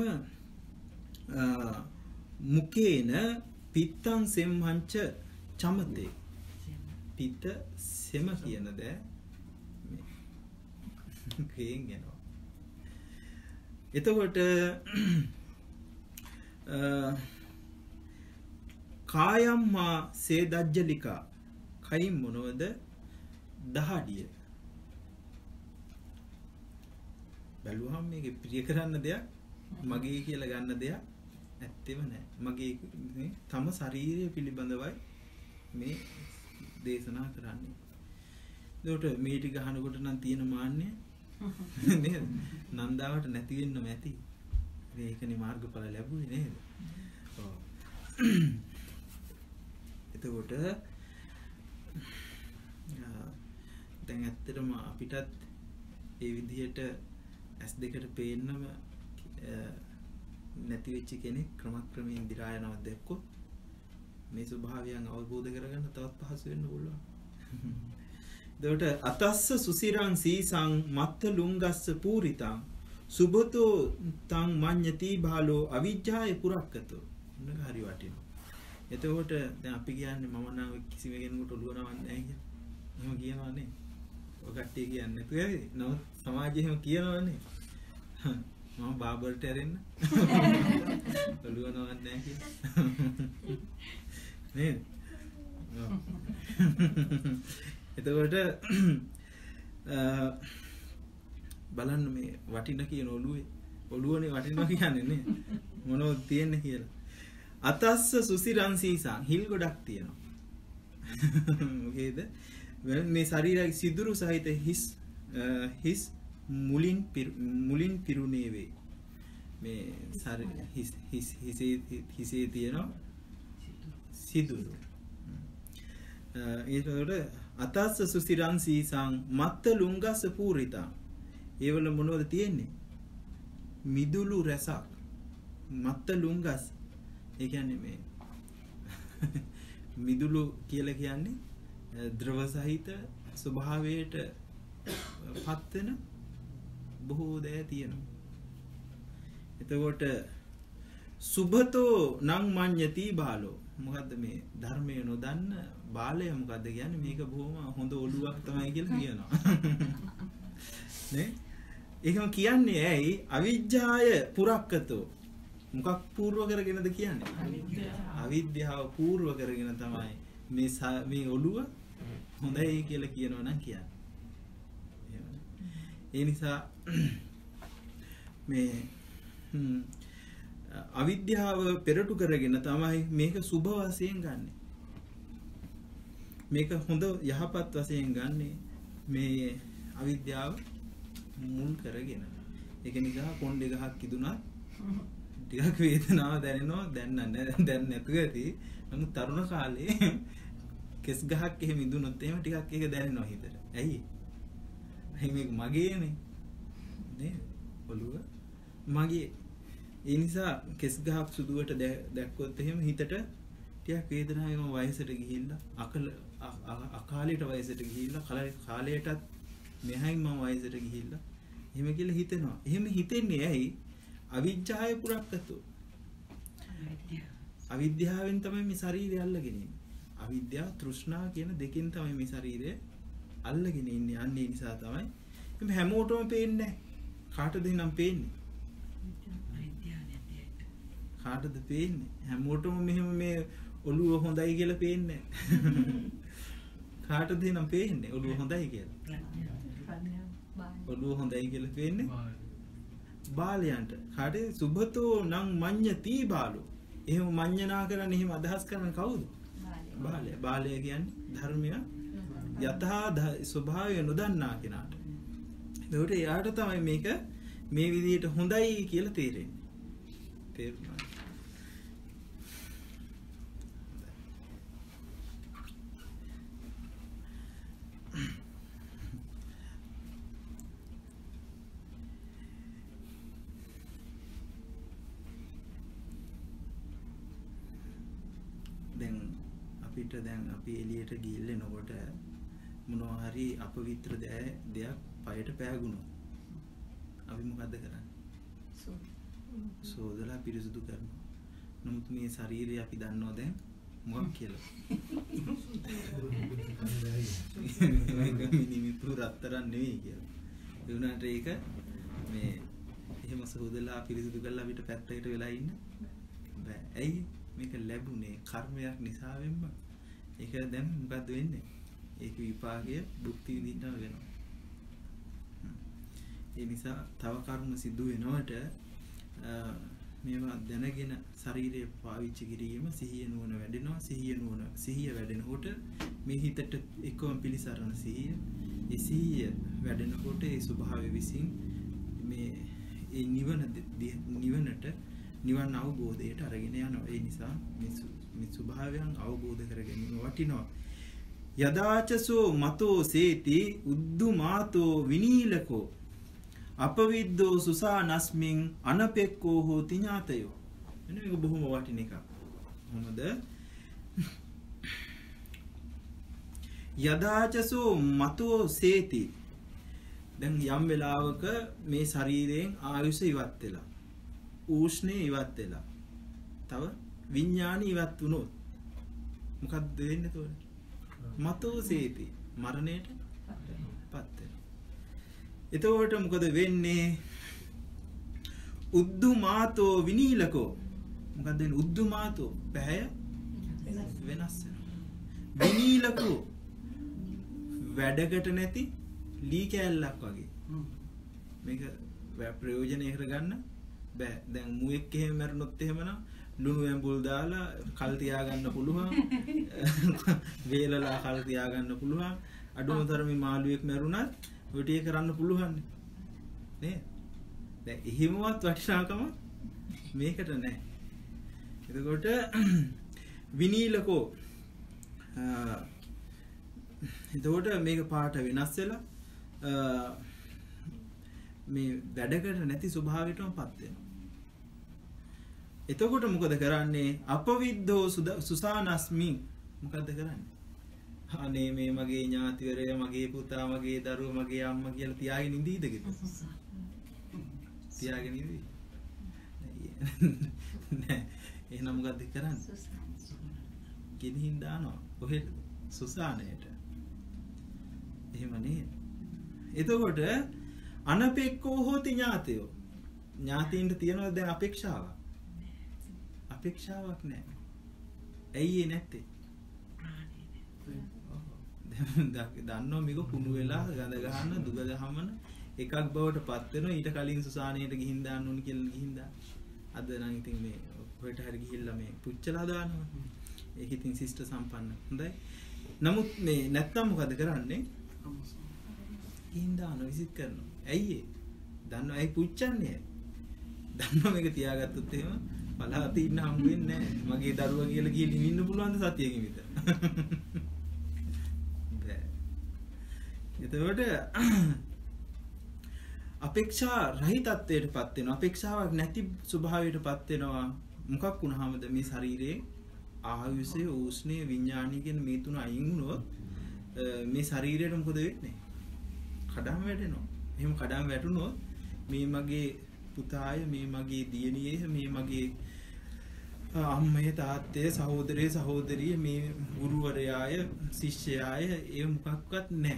මුකේන පිත්තං සෙම්හංච චමතේ. පිත්ත සෙම කියන ද කේන් යනවා. එතකොට කායම්මා සේදජ්ජලිකා. කයින් මොනවද? දහඩිය. බැලුවහම මේක ප්‍රිය කරන්න දෙයක් මගේ කියලා ගන්න දෙයක් ඇත්තෙම නැහැ. මගේ තම ශරීරය පිළිබඳවයි මේ දේශනා කරන්නේ. ඒකට මේ ටික අහනකොට නම් තියෙන මාන්නේ නේද? නන්දාවට නැති වෙන්නම ඇති. ඒකනේ මාර්ගඵල ලැබුවේ නේද? ඔව්. එතකොට දැන් ඇත්තටම අපිටත් ඒ විදිහට S2ට පේන්නම නැති වෙච්ච කෙනෙක් ක්‍රමක්‍රමයෙන් දි รา යනවා දැක්කොත් මේ ස්වභාවයන් අවබෝධ කරගන්න තවත් පහසු වෙන්න පුළුවන්. එතකොට අතස්ස සුසිරං සීසං මත්ත ලුංගස්ස පූරිතං සුබතෝ තං මඤ්ඤති බාලෝ අවිජ්ජාය පුරක්කතෝ. මොනක හරි වටිනවා. එතකොට දැන් අපි කියන්නේ මම නම් කිසිම කෙනෙකුට ඔළුව නවන්නේ නැහැ කියලා. එහෙම කියනවා නේ. ඔය කට්ටිය කියන්නේ නැතුව ඇයි? නමුත් සමාජයේ එහෙම කියනවනේ. මම බාබර්ට ඇරෙන්න. ඔළුව නවන්නේ නැහැ කියලා. නේද? එතකොට බලන්න මේ වටින කියන ඔළුවනේ වටිනවා කියන්නේ නේ. මොනවද තියෙන්නේ කියලා. අතස්ස සුසිරං සීසං හිල් ගොඩක් තියෙනවා. මොකේද? මේ ශරීරයේ සිදුරු සහිත හිස් මුලින් පිරුණේ වේ. මේ හිසේ තියෙන සිදුරු. ඒකට අතස්ස සුසිරන් සීසං මත්ත ලුංගස්ස පූරිතා. ඒවල මොනවද තියෙන්නේ? මිදුළු රසක්. මත්ත ලුංගස්. ඒ කියන්නේ මේ මිදුළු කියලා කියන්නේ ද්‍රව සහිත ස්වභාවයට පත් වෙන බොහෝ දෑ තියෙනවා. එතකොට සුභතෝ නං මඤ්ඤති බාලෝ. මොකද්ද මේ ධර්මය නොදන්න බාලය මොකද්ද කියන්නේ? මේක බොහොම හොඳ ඔළුවක් තමයි කියලා කියනවා. නේ? ඒකම කියන්නේ ඇයි? අවිජ්ජාය පුරක්කතෝ. මොකක් පූර්ව කරගෙනද කියන්නේ? අවිද්‍යාව පූර්ව කරගෙන තමයි මේ ඔළුව හොඳයි කියලා කියනවා නම් කියන්නේ. ඒ නිසා මේ අවිද්‍යාව පෙරටු කරගෙන තමයි මේක සුභ වශයෙන් ගන්නෙ. මේක හොඳ යහපත් වශයෙන් ගන්නෙ මේ අවිද්‍යාව මුල් කරගෙන. ඒක නිසා කොණ්ඩේ ගහක් කිදුණා ටිකක් වේදනාව දැනෙනවා. දැන් නැතුව ඇති. නමුත් තරුණ කාලේ කෙස් ගහක් එහෙම ඉදුණොත් එහෙම ටිකක් ඒක දැනෙනවා හිතට. ඇයි? මේක මගේනේ. නේද? ඔළුව මගේ. ඒ නිසා කෙස් ගහක් සුදුවට දැක්කොත් එහෙම හිතට ටිකක් වේදනාවෙම වයසට ගිහිල්ලා අකාලයට වයසට ගිහිල්ලා කාලයටත් මෙහයින් මම වයසට ගිහිල්ලා එහෙම කියලා හිතෙනවා. එහෙම හිතෙන්නේ ඇයි? අවිජ්ජාය පුරක්කතෝ. අවිද්‍යාවෙන් තමයි මේ ශරීරය අල්ලගෙන ඉන්නේ. අවිද්‍යාව තෘෂ්ණා කියන දෙකෙන් තමයි මේ ශරීරය අල්ලගෙන ඉන්නේ. අන්න ඒ නිසා තමයි මේ හැමෝටම පේන්නේ නැහැ. කාටද එහෙනම් පේන්නේ? කාටද පේන්නේ? හැමෝටම මෙහෙම මේ ඔළුව හොඳයි කියලා පේන්නේ නැහැ. කාටද එහෙනම් පේන්නේ ඔළුව හොඳයි කියලා? ඔළුව හොඳයි කියලා පේන්නේ බාලයන්ට. කාටද? සුභතෝ නං මඤ්ඤති බාලෝ. එහෙම මඤ්ඤනා කරන්නේ එහෙම අදහස් කරන කවුද? බාලය. බාලය කියන්නේ ධර්මය යථා ස්වභාවය නොදන්නා කෙනාට. ඒකට එයාට තමයි මේක මේ විදිහට හොඳයි කියලා තේරෙන්නේ. තේරුණාද? දැන් අපි එළියට ගිහිල්ලා එනකොට මොනවා හරි අපවිත්‍ර දෙයක් පයට පෑගුණොත් අපි මොකද්ද කරන්නේ? සෝදලා පිරිසුදු කරනවා. නමුත් මේ ශරීරය අපි දන්නවා දැන් මොකක් කියලා. මේක මිනිමිතු රත්තරන් නෙවෙයි කියලා. ඒ වුණාට ඒක මේ එහෙම සෝදලා පිරිසුදු කරලා අපිට පැත්තකට වෙලා ඉන්න බෑ. ඇයි? මේක ලැබුණේ කර්මයක් නිසා වෙන්න. ඒක දැන් මොකද්ද වෙන්නේ? ඒක විපාකය භුක්ති විඳින්න වෙනවා. ඒ නිසා තව කර්ම සිදු වෙනවට මේවා දැනගෙන ශරීරය පාවිච්චි කිරීම සිහිය නුවණ වැඩෙනවා. සිහිය වැඩෙනකොට මේ හිතට එක්කම පිළිසරණ සිහිය. ඒ සිහිය වැඩෙනකොට ඒ ස්වභාවය විසින් මේ ඒ නිවන අවබෝධයට අරගෙන යනවා. ඒ නිසා මේ ස්වභාවයන් අවබෝධ කරගැනීම වටිනවා. යදාචසෝ මතෝ සේති උද්දුමාතෝ විනීලකෝ අපවිද්දෝ සුසානස්මින් අනපෙක්කෝ හෝති ඥාතයෝ. එන්න මේක බොහොම වටින එකක්. මොනද? යදාචසෝ මතෝ සේති. දැන් යම් වෙලාවක මේ ශරීරයෙන් ආයුෂ ඉවත් වෙලා උෂ්ණේ ඉවත් වෙලා තව විඥානි ඉවත් වුණොත් මොකක්ද වෙන්නේ එතකොට? මතෝ සේති මරණයට පත් වෙනවා. එතකොට මොකද වෙන්නේ? උද්දුමාතෝ විනීලකෝ. මොකක්ද වෙන්නේ? උද්දුමාතෝ පැය වෙනස් වෙනවා. විනීලකෝ වැඩකට නැති ලී කෑල්ලක් වගේ. මේක ප්‍රයෝජනය කරගන්න බෑ. දැන් මුවෙක් එහෙම මැරුණොත් එහෙමනම් ලුණු ඇඹුල් දාලා කල් තියාගන්න පුළුවන්. වේලලා කල් තියාගන්න පුළුවන්. අඩුම තරමේ මාළුවෙක් මැරුණත් ඔය ටික කරන්න පුළුවන්. නේ දැන් එහෙමවත් වටිනාකම මේකට නැහැ. එතකොට විනීලකෝ එතකොට මේක පාට වෙනස් වෙලා මේ වැඩකට නැති ස්වභාවයටම පත් වෙනවා. එතකොට මොකද කරන්නේ? අපවිද්ධෝ සුසානස්මි මොකද්ද කරන්නේ? අනේ මේ මගේ ඥාතිවරය, මගේ පුතා, මගේ දරුවා, මගේ අම්මා කියලා තියාගෙන ඉඳීද කිව්වොත්? තියාගෙන ඉඳී. නෑ. එහෙනම් මොකද්ද කරන්නේ? ගිනිහින් දානවා. කොහෙද? සුසානයට. එහෙම නේද? එතකොට අනපෙක්කෝ හෝති ඥාතයෝ. ඥාතීන්ට තියනවද දැන් අපේක්ෂාවක්? අපේක්ෂාවක් නැහැ. ඇයි ඒ නැත්තේ? දන්නෝ මේක කුණු වෙලා ගඳ ගහන දුග ගහමන එකක් බවට පත් වෙනවා. ඊට කලින් සුසානයට ගිහින් දාන්න ඕන කියලා ගිහින් දාන්න. අද නම් ඉතින් මේ කොහෙට හරි ගිහිල්ලා මේ පුච්චලා දානවා. ඒක ඉතින් ශිෂ්ට සම්පන්න. හොඳයි. නමුත් මේ නැත්තම් මොකද කරන්නේ? ගිහින් දාන විසිට කරනවා. ඇයි ඒ? දන්නව ඇයි පුච්චන්නේ? දන්නව මේක තියාගත්තොත් එහෙම පළාත ඉන්න හම්බ වෙන්නේ නැහැ. මගේ දරුවා කියලා ගිහින් ඉන්න පුළුවන් ද සතියකින් විතර. එතකොට අපේක්ෂා රහිතත්වයට පත් වෙනවා. අපේක්ෂාවක් නැති ස්වභාවයට පත් වෙනවා. මොකක් වුණාමද මේ ශරීරයේ ආයුෂය, උෂ්ණය, විඥානය කියන මේ තුන අයින් වුණොත් මේ ශරීරයට මොකද වෙන්නේ? කඩම් වැටෙනවා. එහෙම කඩම් වැටුණොත් මේ මගේ පුතාය, මේ මගේ දියණිය, මේ මගේ අම්මේ තාත්තේ, සහෝදරේ සහෝදරිය, මේ ගුරුවරයාය, ශිෂ්‍යයාය ඒ මොකක්වත් නැහැ.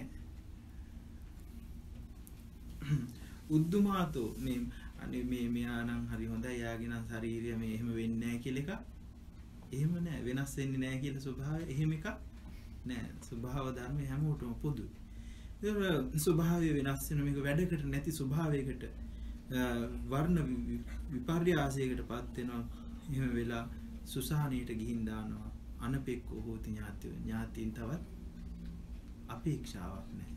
උද්දුමාතෝ මේ අනේ මේ මෙයා නම් හරි හොඳයි, යාගේ නම් ශරීරය මේ එහෙම වෙන්නේ නැහැ කියලා එක. එහෙම නැහැ. වෙනස් වෙන්නේ නැහැ කියලා ස්වභාවය එහෙම එකක් නැහැ. ස්වභාව ධර්ම හැමෝටම පොදුයි. ඒක ස්වභාවය වෙනස් වෙන මේක වැඩකට නැති ස්වභාවයකට වර්ණ විපර්යාසයකට පත් වෙනවා. එහෙම වෙලා සුසානයට ගිහින් දානවා. අනපෙක්කෝ හෝති ඥාතිය. ඥාතීන් තවත් අපේක්ෂාවක් නැහැ.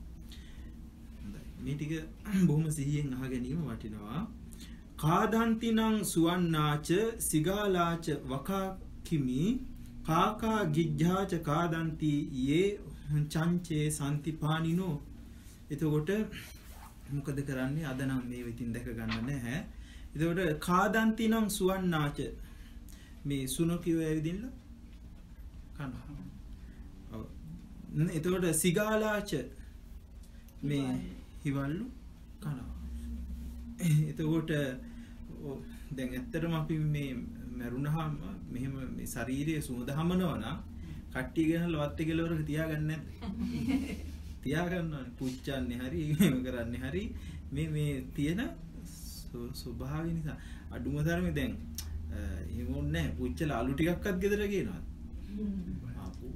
මේ ටික බොහොම සිහියෙන් අහ ගැනීම වටිනවා. කාදන්තිනං සුවන්නාච සිගාලාච වකාකිමි කාකා ගිජ්ජාච කාදන්ති යේ චංචේ සම්තිපානිනෝ. එතකොට මොකද කරන්නේ? අද නම් මේ විදිහින් දැක ගන්න නැහැ. එතකොට කාදන්තිනං සුවන්නාච මේ සුනකියෝ ඇවිදින්න කනවා. ඔව්. එතකොට සිගාලාච මේ හිවල්ලු කනවා. එතකොට දැන් ඇත්තටම අපි මේ මරුණාම මෙහෙම මේ ශාරීරික සුවඳ හමනවා නම් කට්ටිය ගෙනල්ලා වත්තේ කෙලවරක තියාගන්නේ නැද්ද? තියාගන්නවානේ. පුච්චන්නේ හරි එහෙම කරන්නේ හරි මේ තියෙන ස්වභාවය නිසා අඩුම තරමේ දැන් එහෙම ඕනේ නැහැ. පුච්චලා අලු ටිකක්වත් ගෙදර ගේනවා. ආපෝ.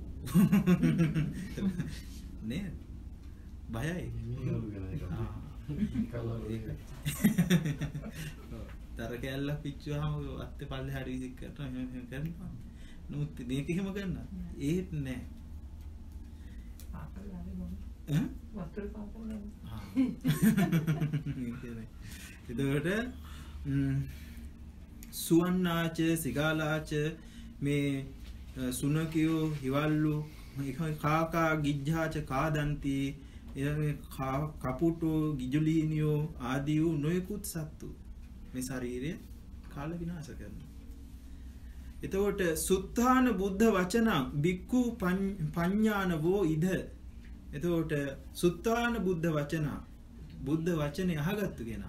නේ බයයි. තර කැල්ලක් පිච්චුවාම අත්තේ පල්ලේ හරි විසික් කරනවා. එහෙම කරනවා. නමුත් මේක එහෙම කරනවා. ඒත් නෑ. පාපල් ලාවේ මොන? වතුර පාපල් ලාවේ. එතකොට සුවන්නාච සිගාලාච මේ සුනකියෝ හිවල්ලු කාකා ගිජ්ජාච කාදන්ති කපුටෝ ගිජුලීනියෝ ආදී වූ නොයෙකුත් සත්තු මේ ශරීරය කාල විනාශ කරනවා. එතකොට සුත්තාන බුද්ධ වචනං බික්ඛු පඤ්ඤානවෝ ඉද. එතකොට සුත්තාන බුද්ධ වචන බුද්ධ වචනේ අහගත්තු කෙනා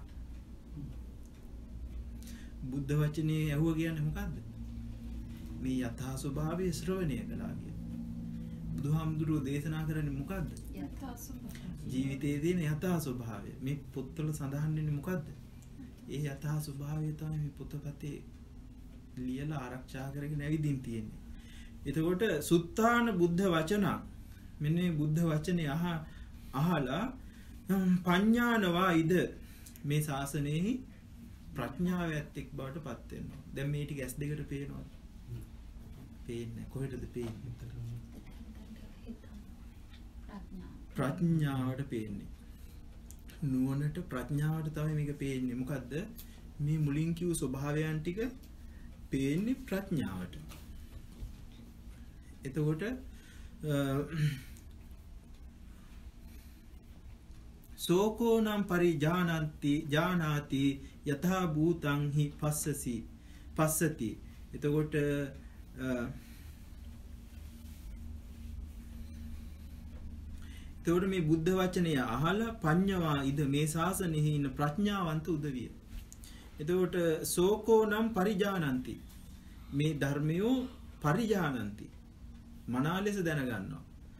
බුද්ධ වචනේ ඇහුව කියන්නේ මොකද්ද? මේ යථා ස්වභාවය ශ්‍රවණය කළා කියන්නේ. බුදුහාමුදුරුවෝ දේශනා කරන්නේ මොකද්ද? යථා ස්වභාවය. ජීවිතයේ තියෙන යථා ස්වභාවය. මේ පොත්වල සඳහන් වෙන්නේ මොකද්ද? ඒ යථා ස්වභාවය තමයි මේ පොතපතේ ලියලා ආරක්ෂා කරගෙන ඇවිදින් තියෙන්නේ. එතකොට සුත්තාන බුද්ධ වචන මෙන්න මේ බුද්ධ වචනේ අහලා පඤ්ඤානවා ඉද මේ ශාසනයෙහි ප්‍රඥාව ඇත්තෙක් බවට පත් වෙනවා. දැන් මේ ටික S2කට පේනවද? පේන්නේ. කොහෙටද පේන්නේ? ප්‍රඥාවට පේන්නේ. නුවණට ප්‍රඥාවට තමයි මේක පේන්නේ. මොකද්ද? මේ මුලින් කිව්ව ස්වභාවයන් ටික පේන්නේ ප්‍රඥාවට. එතකොට සෝකෝ නම් ජානාති යථා භූතං හි පස්සති. එතකොට මේ බුද්ධ වචනය අහලා පඤ්ඤවා ඉද මේ ශාසනයෙහි ඉන්න ප්‍රඥාවන්ත උදවිය. එතකොට සෝකෝ නම් පරිජානಂತಿ. මේ ධර්මයෝ පරිජානಂತಿ. මනාලෙස දැනගන්නවා.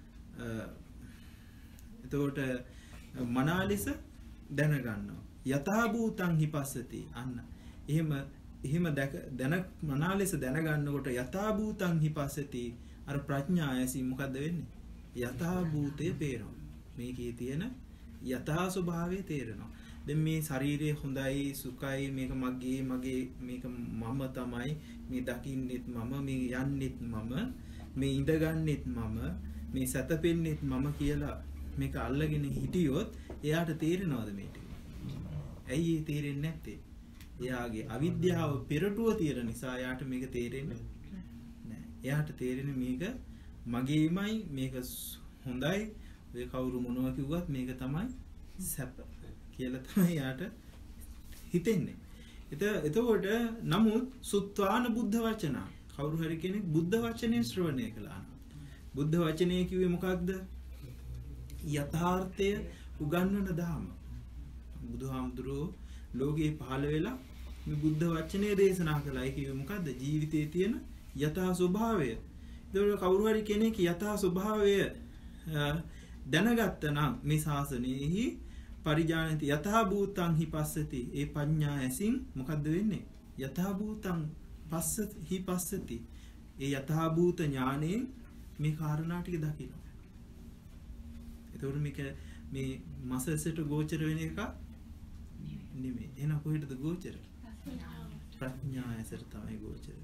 එතකොට මනාලෙස දැනගන්නවා. යථා භූතං හි පස්සති. අන්න එහෙම දැන මනාලෙස දැනගන්නකොට යථා භූතං හි පස්සති. අර ප්‍රඥායසින් මොකද්ද වෙන්නේ? යථා භූතය පේනවා. මේකේ තියෙන යථා ස්වභාවය තේරෙනවා. දැන් මේ ශරීරය හොඳයි සුඛයි මේක මගේ මේක මම තමයි මේ දකින්නෙත් මම මේ යන්නෙත් මම මේ ඉඳගන්නෙත් මම මේ සැතපෙන්නෙත් මම කියලා මේක අල්ලගෙන හිටියොත් එයාට තේරෙනවද මේ ටික? ඇයි ඒ තේරෙන්නේ නැත්තේ? එයාගේ අවිද්‍යාව පෙරටුව තියෙන නිසා එයාට මේක තේරෙන්නේ නැහැ. එයාට තේරෙන්නේ මේක මගේමයි මේක හොඳයි ඔය කවුරු මොනවා කිව්වත් මේක තමයි සැප කියලා තමයි යාට හිතෙන්නේ. එතකොට නමුත් සුත්වාන බුද්ධ වචන කවුරු හරි කෙනෙක් බුද්ධ වචනේ ශ්‍රවණය කළා. බුද්ධ වචනේ කිව්වේ මොකක්ද? යථාර්ථය උගන්වන ධර්ම. බුදුහාමුදුරුවෝ ලෝකේ පහළ වෙලා මේ බුද්ධ වචනේ දේශනා කළා. ඒ කිව්වේ මොකද්ද? ජීවිතයේ තියෙන යථා ස්වභාවය. එතකොට කවුරු හරි කෙනෙක් යථා ස්වභාවය දැනගත්තා නම් මේ ශාසනයෙහි පරිජානති යථා භූතං හි පස්සති. ඒ පඤ්ඤා ඇසින් මොකද්ද වෙන්නේ? යථා භූතං හි පස්සති. ඒ යථා භූත ඥාණයෙන් මේ කාරණා ටික දකිනවා. එතකොට මේක මේ මසසට ගෝචර වෙන එක නෙමෙයි. එහෙනම් කොහෙටද ගෝචර? ප්‍රඥා ඇසට තමයි ගෝචර.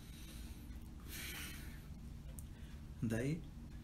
හොඳයි.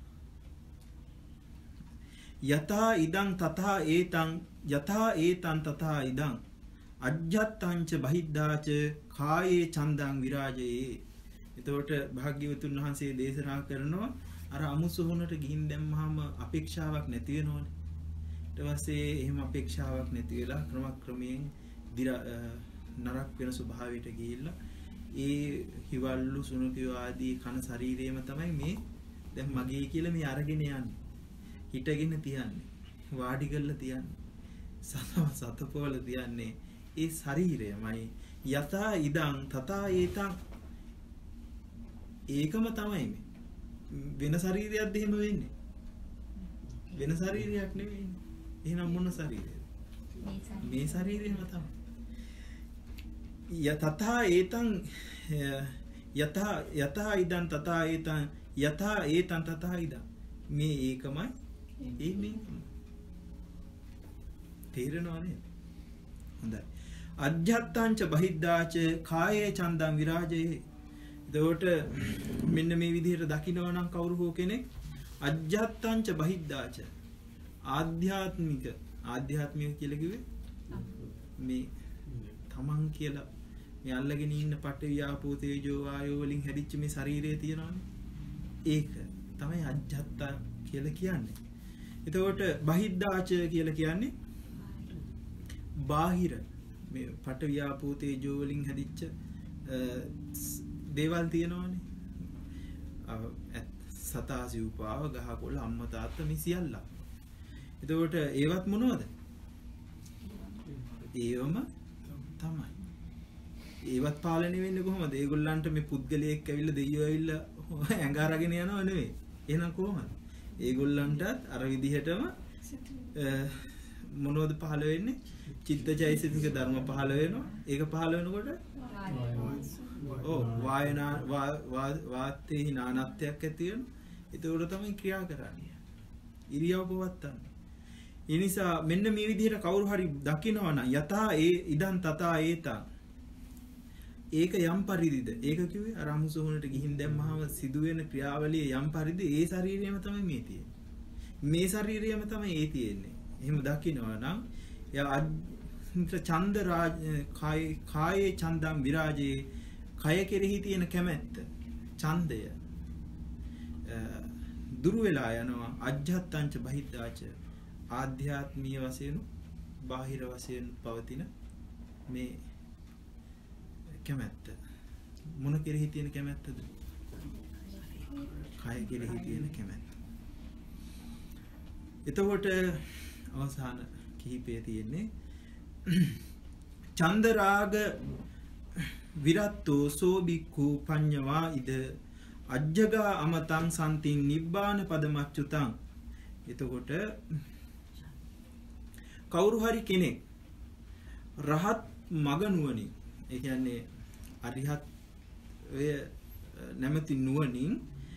යතා ඉදං තථා ඒතං යතා ඒතං තථා ඉදං අජ්ජත්තංච බහිද්ධාච කායේ චන්දං විරාජයේ. එතකොට භාග්‍යවතුන් වහන්සේ දේශනා කරනවා අර අමුසොහොනට ගිහින් දැම්මහම අපේක්ෂාවක් නැති වෙනවනේ. ඊට පස්සේ එහෙම අපේක්ෂාවක් නැති වෙලා ක්‍රමක්‍රමයෙන් නරක වෙන ස්වභාවයට ගිහිල්ලා ඒ හිවල්ලු සුනුපිය ආදී කන ශරීරයේම තමයි මේ දැන් මගේ කියලා මේ අරගෙන යන්නේ. හිටගෙන තියන්නේ. වාඩි කරලා තියන්නේ. සතපොල තියන්නේ. ඒ ශරීරයමයි යතා ඉදං තථා ඒතං ඒකම තමයි මේ. වෙන ශරීරයක්ද එහෙම වෙන්නේ? වෙන ශරීරයක් නෙවෙයි. එහෙනම් මොන ශරීරයද? මේ ශරීරයම තමයි. යතථා ඒතං යතා ඉදං තථා ඒතං යතා ඒතං තථා ඉදං මේ ඒකමයි ඒ මේකම තේරෙනව නේද? හොඳයි. අජ්ජත්තංච බහිද්ධාච කායේ චන්දං විරාජයේ. එතකොට මෙන්න මේ විදිහට දකිනවා නම් කවුරු හෝ කෙනෙක් අජ්ජත්තංච බහිද්ධාච ආධ්‍යාත්මික කියලා කිව්වේ මේ තමන් කියලා මේ අල්ලගෙන ඉන්න පඨවි ආපෝ තේජෝ වායෝ වලින් හැදිච්ච මේ ශරීරය තියෙනවානේ. ඒක තමයි අජ්ජත්ත කියලා කියන්නේ. එතකොට බහිද්ධාච කියලා කියන්නේ බාහිර මේ පඨවි ආපෝ තේජෝ වලින් හැදිච්ච දේවල් තියෙනවානේ. සතා සිව්පාව ගහකොළ අම්මා තාත්තා මේ සියල්ල. එතකොට ඒවත් මොනවද? ඒවම තමයි. ඒවත් පාලනය වෙන්නේ කොහොමද? ඒගොල්ලන්ට මේ පුද්ගලයෙක් ඇවිල්ලා දෙයියෝ ඇවිල්ලා ඇඟ අරගෙන යනව නෙවෙයි. එහෙනම් කොහොමද? ඒගොල්ලන්ටත් අර විදිහටම මොනවද පහළ වෙන්නේ? චිත්තචෛතසික ධර්ම පහළ වෙනවා. ඒක පහළ වෙනකොට වාතේ නානත්වයක් ඇති වෙනවා. ඒතකොට තමයි ක්‍රියා කරන්නේ. ඉරියව් පවත්තන්න. ඒ නිසා මෙන්න මේ විදිහට කවුරු හරි දකිනවා නම් යතා ඒ ඉදන් තථා ඒතං ඒක යම් පරිදිද ඒක කිව්වේ අර අමුසොහොනට ගිහින් දැම්මහම සිදුවෙන ක්‍රියාවලිය යම් පරිදි ඒ ශරීරයම තමයි මේ තියෙන්නේ. මේ ශරීරයම තමයි ඒ තියෙන්නේ. එහෙම දකිනවා නම් යා ඡන්ද රාජ කායේ ඡන්දම් විරාජේ කය කෙරෙහි තියෙන කැමැත්ත ඡන්දය දුරු වෙලා යනවා අජ්ජත්තංච බහිද්ධාච ආධ්‍යාත්මීය වශයෙන් බාහිර වශයෙන් පවතින මේ කැමැත්ත මොන කෙරෙහි තියෙන කැමැත්තද? කය කෙරෙහි තියෙන කැමැත්ත. එතකොට අවසාන කිහිපය තියෙන්නේ චන්දරාග විරත්තෝ සෝබික්ඛු පඤ්ඤවා ඉද අජ්ජගා අමතං සම්තින් නිබ්බාන පදමච්චුතං. එතකොට කවුරු හරි කෙනෙක් රහත් මග නුවණින් ඒ කියන්නේ අරිහත් ඔය නැමැති නුවණින්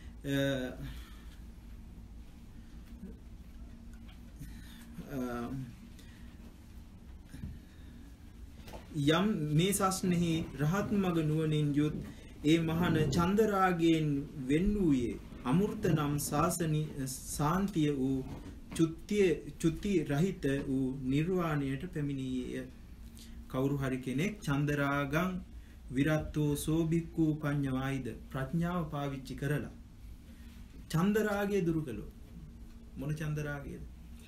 යම් මේ සස්නෙහි රහත් මග නුවණින් යුත් ඒ මහාන චන්දරාගයෙන් වෙන් වූයේ අමෘත නම් සාන්තිය වූ චුති රහිත වූ නිර්වාණයට පැමිණියේය. කවුරු හරි කෙනෙක් චන්දරාගං විරත්තෝ සෝබික්ඛු පඤ්ඤවායිද ප්‍රඥාව පාවිච්චි කරලා චන්දරාගය දුරු කළොත් මොන චන්දරාගයද?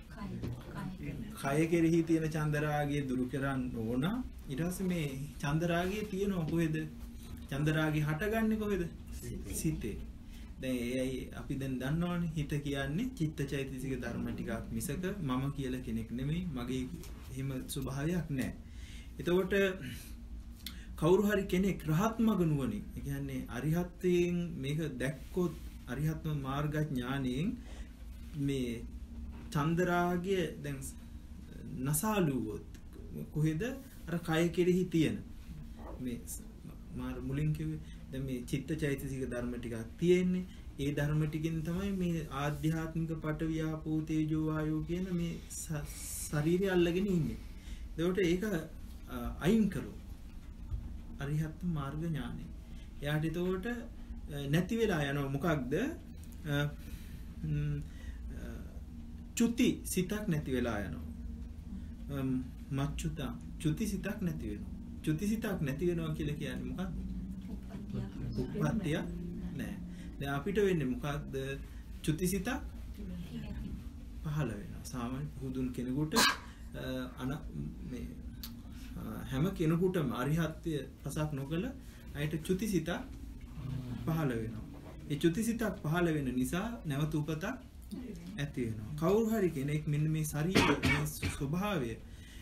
කය කෙරෙහි තියෙන චන්දරාගය දුරු කරන්න ඕන. ඊට පස්සේ මේ චන්දරාගය තියෙනවා කොහෙද? චන්දරාගය හටගන්නේ කොහෙද? සිතේ. දැන් අපි දැන් දන්නවනේ හිත කියන්නේ චිත්තචෛතසික ධර්ම ටිකක් මිසක මම කියලා කෙනෙක් නෙමෙයි, මගේ එහෙම ස්වභාවයක් නැහැ. එතකොට කවුරු හරි කෙනෙක් රහත් මග නුවණින්, ඒ කියන්නේ අරිහත්යෙන් මේක දැක්කොත් අරිහත්ම මාර්ග ඥාණයෙන් මේ චන්දරාගය දැන් නසාලුවොත් කොහෙද? අර කය කෙරෙහි තියෙන මේ මාර මුලින් කිව්වේ දැන් මේ චිත්තචෛතසික ධර්ම ටිකක් තියෙන්නේ. ඒ ධර්ම ටිකෙන් තමයි මේ ආධ්‍යාත්මික පඨවි ආපෝ තේජෝ වායෝ කියන මේ ශරීරය අල්ලගෙන ඉන්නේ. ඒකට ඒක අයින් කරෝ අරිහත් මාර්ග ඥානෙ. එයාට ඒකට නැති වෙලා යනවා. මොකක්ද? චුති සිතක් නැති වෙලා යනවා. මච්චුතා චුති සිතක් නැති වෙනවා. චුති සිතක් නැති වෙනවා කියලා කියන්නේ මොකක්ද? උප්පත්තිය නෑ. දැන් අපිට වෙන්නේ මොකක්ද? චුති සිතක් පහළ වෙනවා. සාමාන්‍ය පුදුන් කෙනෙකුට මේ හැම කෙනෙකුටම අරිහත්ත්වය පසක් නොකළ අයට චුති සිතක් පහළ වෙනවා. ඒ චුති සිතක් පහළ වෙන නිසා නැවත උපතක් ඇති වෙනවා. කවුරු හරි කෙනෙක් මෙන්න මේ ශරීරයේ ස්වභාවය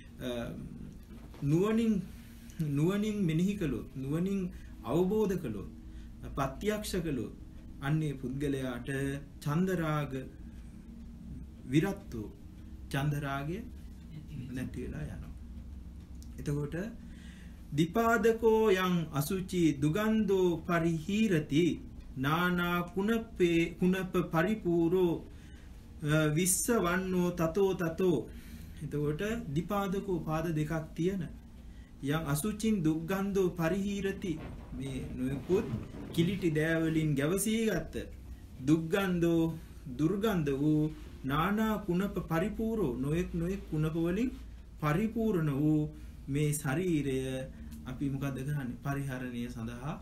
නුවණින් මෙනෙහි කළොත්, නුවණින් අවබෝධ කළොත්, ප්‍රත්‍යක්ෂ කළොත් අන්නේ පුද්ගලයාට චන්දරාග විරත්තෝ චන්දරාගය නැති වෙලා යනවා. එතකොට දීපාදකෝ යං අසුචි දුගන්ධෝ පරිහීරති නානා කුණප පරිපූරෝ විස්සවන්නෝ තතෝ. එතකොට දීපාදකෝ පාද දෙකක් තියෙන යං අසුචින් දුග්ගන්ධෝ පරිහීරති මේ නොයෙකුත් කිලිටි දෑවලින් ගැවසී ගත්ත දුග්ගන්ධෝ දුර්ගන්ධ වූ නානා කුණප පරිපූරෝ නොයෙක් කුණප වලින් පරිපූර්ණ වූ මේ ශරීරය අපි මොකද කරන්නේ? පරිහරණය සඳහා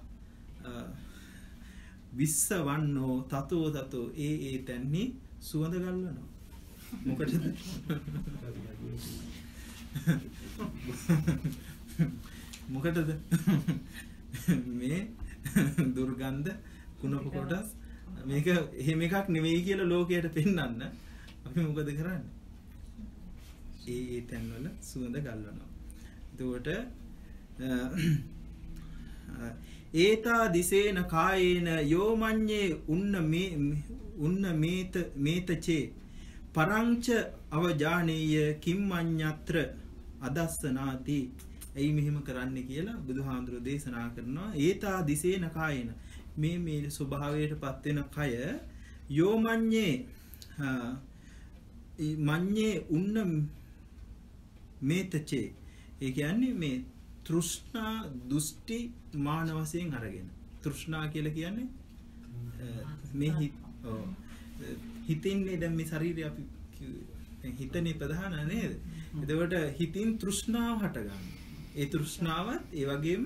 විස්සවන්නෝ තතෝ ඒ තැන්හි සුවඳ ගල්වනවා. මොකටද? මොකටද? මේ දුර්ගන්ධ කුණප කොටස් මේක එහෙම එකක් නෙවෙයි කියලා ලෝකයට පෙන්වන්න අපි මොකද කරන්නේ? ඒ තැන්වල සුවඳ ගල්වනවා. එතකොට ඒතා දිසේන කායේන යෝමඤ්ඤේ උන්න මේතචේ පරංච අවජානීය කිම්මඤ්ඤත්‍ර අදස්සනාති. එයි මෙහෙම කරන්න කියලා බුදුහාඳුරෝ දේශනා කරනවා. ඒතා දිසේන කායේන මේ ස්වභාවයටපත් වෙන කය යෝමඤ්ඤේ මඤ්ඤේ උන්න මේතචේ. ඒ කියන්නේ මේ තෘෂ්ණා දෘෂ්ටි මාන වශයෙන් අරගෙන. තෘෂ්ණා කියලා කියන්නේ මේ හිතින්නේ දැන් මේ ශරීරය අපි හිතනේ ප්‍රධාන නේද? එතකොට හිතින් තෘෂ්ණාව හට ගන්නවා. ඒ තෘෂ්ණාවත් ඒ වගේම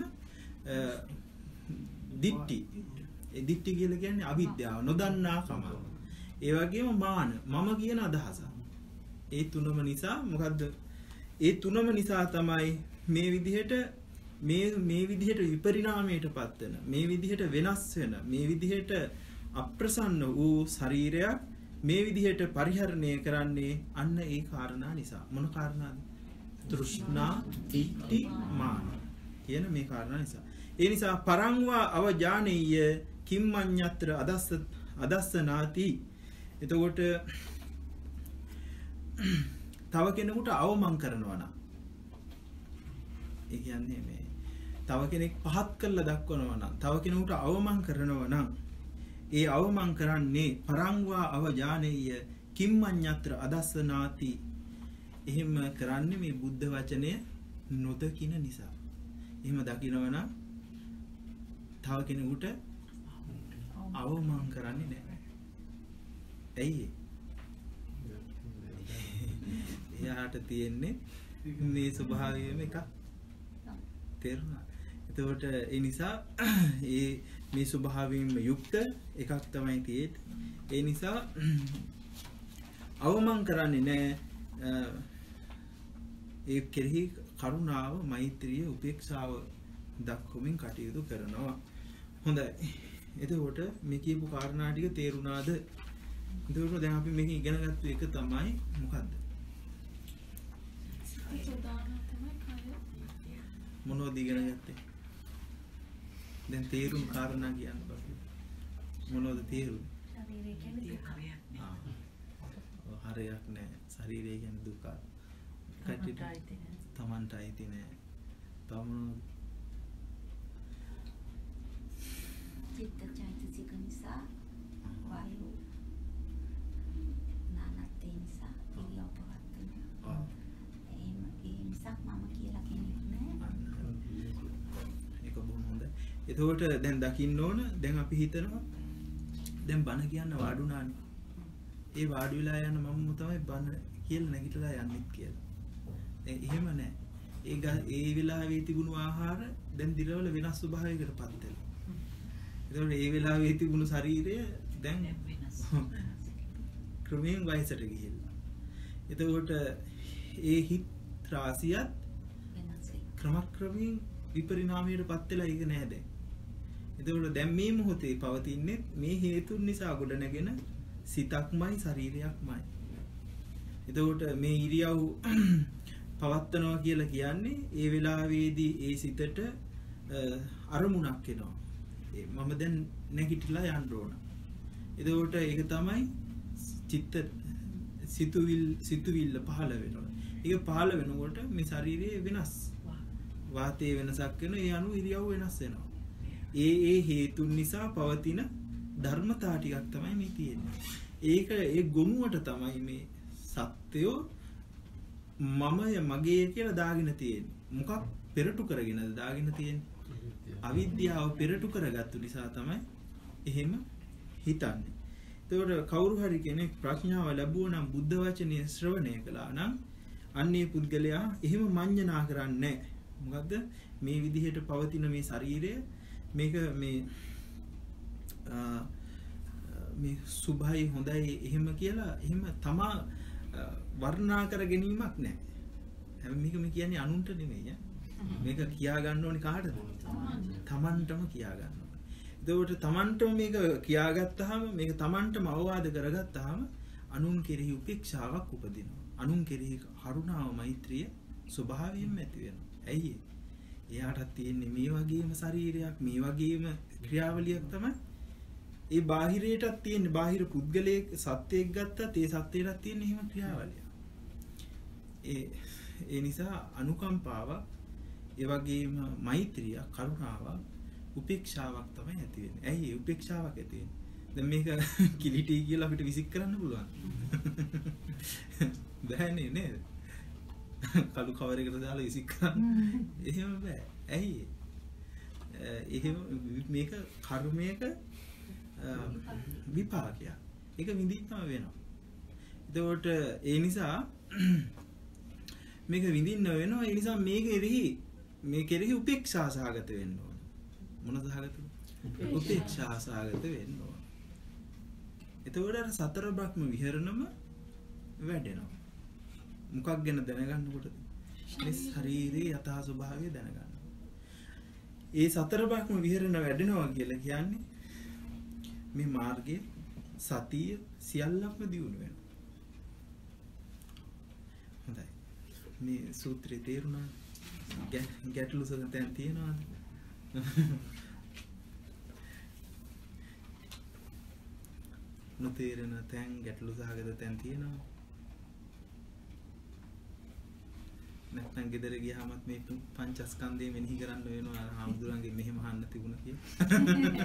දිට්ටි. ඒ දිට්ටි කියලා කියන්නේ අවිද්‍යාව, නොදන්නාකම. ඒ වගේම මාන, මම කියන අදහස. ඒ තුනම නිසා මොකද්ද? ඒ තුනම නිසා තමයි මේ විදිහට විපරිණාමයටපත් වෙන, මේ විදිහට වෙනස් වෙන, මේ විදිහට අප්‍රසන්න වූ ශරීරයක් මේ විදිහට පරිහරණය කරන්නේ අන්න ඒ කාරණා නිසා. මොන කාරණාද? තෘෂ්ණා, දිට්ඨි, මාන කියන මේ කාරණා නිසා. ඒ නිසා පරංවා අවජානීය කිම්මඤ්ඤත්‍ර අදස්සනාති. එතකොට තව කෙනෙකුට අවමන් කරනවා නම්, ඒ කියන්නේ මේ තව කෙනෙක් පහත් කරලා දක්වනවා නම්, තව කෙනෙකුට අවමන් කරනවා නම්, ඒ අවමන් කරන්නේ පරංවා අවජානීය කිම්මඤ්ඤත්‍ර අදස්සනාති. එහෙම කරන්නේ මේ බුද්ධ වචනය නොදකින නිසා. එහෙම දකිනවා නම් තව කෙනෙකුට අවමන් කරන්නේ නැහැ. ඇයි? එයාට තියෙන්නේ මේ ස්වභාවයම එකක්. තේරුණා? එතකොට ඒ නිසා මේ ස්වභාවයෙන්ම යුක්ත එකක් තමයි තියෙන්නේ. ඒ නිසා අවමන් කරන්නේ නැහැ. ඒ කෙරෙහි කරුණාව, මෛත්‍රිය, උපේක්ෂාව දක්වමින් කටයුතු කරනවා. හොඳයි. එතකොට මේ කියපු කාරණා ටික තේරුණාද? එතකොට දැන් අපි මේක ඉගෙන ගත්ත එක තමයි මොකද්ද? මොනවද ඉගෙන ගත්තේ? දැන් තේරුම් කාරණා කියන්න බෑ. මොනවද තේරුම්? ශරීරය කියන්නේ දුක. හරයක් නෑ. ශරීරය කියන්නේ දුක. තමන්ට අයිති නෑ. චිත්තචෛතසික නිසා වායු නානත්තේ නිසා ඉරියව් පවත්වනවා. ඒ නිසා මම කියලා කෙනෙක් නෑ. ඒක බොහොම හොඳයි. එතකොට දැන් දකින්න ඕන, දැන් අපි හිතනවා දැන් බණ කියන්න වාඩුණානේ. ඒ වාඩි වෙලා යන මම තමයි බණ කියලා නැගිටලා යන්නෙත් කියලා. එහෙම නෑ. ඒ වෙලාවේ තිබුණු ආහාර දැන් දිරවල වෙනස් ස්වභාවයකටපත් වෙනවා. එතකොට ඒ වෙලාවේ තිබුණු ශරීරය දැන් වෙනස්. ක්‍රමයෙන් වයසට ගිහිල්ලා. එතකොට ඒ හිත් රාශියත් ක්‍රමක්‍රමයෙන් විපරිණාමයටපත් වෙලා ඒක නෑ දැන්. එතකොට දැන් මේ මොහොතේ පවතින්නේ මේ හේතුන් නිසා ගොඩනගෙන සිතක්මයි ශරීරයක්මයි. එතකොට මේ ඉරියව් පවත්නවා කියලා කියන්නේ ඒ වෙලාවේදී ඒ සිතට අරමුණක් එනවා. මම දැන් නැගිටලා යන්න ඕන. එතකොට ඒක තමයි සිතුවිල්ල පහළ වෙනවා. ඒක පහළ වෙනකොට මේ ශරීරයේ වෙනස් වාතයේ වෙනසක් වෙනවා. ඒ අනුව ඉරියව් වෙනස් වෙනවා. ඒ හේතුන් නිසා පවතින ධර්මතා ටිකක් තමයි මේ තියෙන්නේ. ඒක ඒ ගොනුවට තමයි මේ සත්‍යෝ මමය මගේ කියලා දාගෙන තියෙන්නේ. මොකක් පෙරටු කරගෙනද දාගෙන තියෙන්නේ? අවිද්‍යාව පෙරටු කරගත්තු නිසා තමයි එහෙම හිතන්නේ. එතකොට කවුරු හරි කෙනෙක් ප්‍රඥාව ලැබුවා නම්, බුද්ධ වචනේ ශ්‍රවණය කළා නම්, අන්නේ පුද්ගලයා එහෙම මඤ්ඤණා කරන්නේ නැහැ. මොකද්ද? මේ විදිහට පවතින මේ ශරීරය මේක මේ සුභයි හොඳයි එහෙම කියලා එහෙම තමා වර්ණනා කර ගැනීමක් නැහැ. හැබැයි මේක කියන්නේ අනුන්ට නෙමෙයි. මේක කියා ගන්න ඕනේ කාටද? තමන්ටම කියා ගන්න ඕනේ. එතකොට තමන්ටම මේක කියාගත්තාම, මේක තමන්ටම අවවාද කරගත්තාම අනුන් කෙරෙහි උපේක්ෂාවක් උපදිනවා. අනුන් කෙරෙහි කරුණාව, මෛත්‍රිය ස්වභාවයෙන්ම ඇති වෙනවා. ඇයි? එයාටත් තියෙන්නේ මේ වගේම ශරීරයක්, මේ වගේම ක්‍රියාවලියක් තමයි. ඒ බාහිරයටත් තියෙන්නේ, බාහිර පුද්ගලයෙක් සත්‍යයක් ගත්තත් ඒ සත්‍යයටත් තියෙන එහෙම ක්‍රියාවලිය. ඒ නිසා අනුකම්පාව, ඒ වගේම මෛත්‍රිය, කරුණාව, උපේක්ෂාවක් තමයි ඇති වෙන්නේ. ඇයි උපේක්ෂාවක් ඇති වෙන්නේ? දැන් මේක කිලිටි කියලා අපිට විසික් කරන්න පුළුවන්. බෑනේ නේද? කළු කවර එකට දාලා විසික් කරන්න. එහෙම බෑ. ඇයි? එහෙම මේක කර්මයක විපාකයක්. ඒක විඳින්නම වෙනවා. එතකොට ඒ නිසා මේක විඳින්න වෙනවා. ඒ නිසා මේ කෙරෙහි උපේක්ෂා සහගත වෙන්න ඕන. මොන සහගතද? උපේක්ෂා සහගත වෙන්න ඕන. එතකොට අර සතර බ්‍රහ්ම විහරණම වැඩෙනවා. මොකක් ගැන දැනගන්නකොටද? මේ ශරීරයේ යථා ස්වභාවය දැනගන්න. ඒ සතර බ්‍රහ්ම විහරණ වැඩෙනවා කියලා කියන්නේ මේ මාර්ගයේ සතිය සියල්ලක්ම දියුණු වෙනවා. හොඳයි. මේ සූත්‍රය තේරුණා? ගැටලු සගතයන් තියෙනවද? නොතේරෙන තැන් ගැටලු සහගත තැන් තියෙනවා. නැත්නම් ගෙදර ගියාමත් මේ පංචස්කන්ධය මෙනෙහි කරන්න වෙනවා. හාමුදුරන්ගේ මෙහෙම අහන්න තිබුණා කියලා.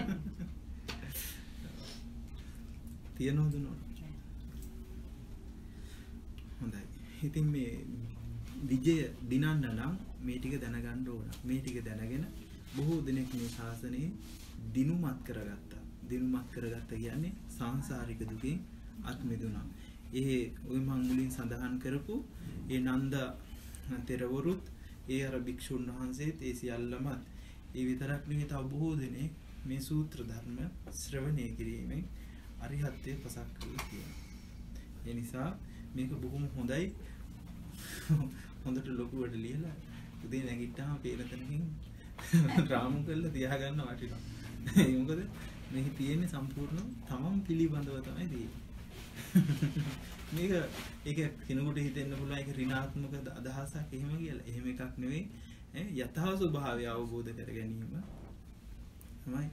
තියනවද නෝන? හොඳයි. ඉතින් මේ විජය දිනන්න නම් මේ ටික දැනගන්න ඕන. මේ ටික දැනගෙන බොහෝ දිනක් මේ ශාසනයේ දිනුමත් කරගත්තා. දිනුමත් කරගත්ත කියන්නේ සංසාරික දුකින් අත් මිදුණා. ඔය මම මුලින් සඳහන් කරපු ඒ නන්ද තෙරවරුත් ඒ අර භික්ෂුන් වහන්සේත් ඒ සියල්ලම ඒ විතරක් නෙවෙයි තව බොහෝ දෙනෙක් මේ සූත්‍ර ධර්ම ශ්‍රවණය කිරීමෙන් අරිහත්ත්වය පසක් කරලා තියෙනවා. ඒ නිසා මේක බොහොම හොඳයි. හොඳට ලොකුවට ලියලා උදේ නැගිට්ටාම පේන තැනකින් රාමු කරලා තියාගන්න වටිනවා. ඒ මොකද මේක තියෙන්නේ සම්පූර්ණ තමන් පිළිබඳව තමයි තියෙන්නේ. මේක ඒක කෙනෙකුට හිතෙන්න පුළුවන් ඒක ඍණාත්මක අදහසක් එහෙම කියලා. එහෙම එකක් නෙවෙයි. යථා ස්වභාවය අවබෝධ කර ගැනීම තමයි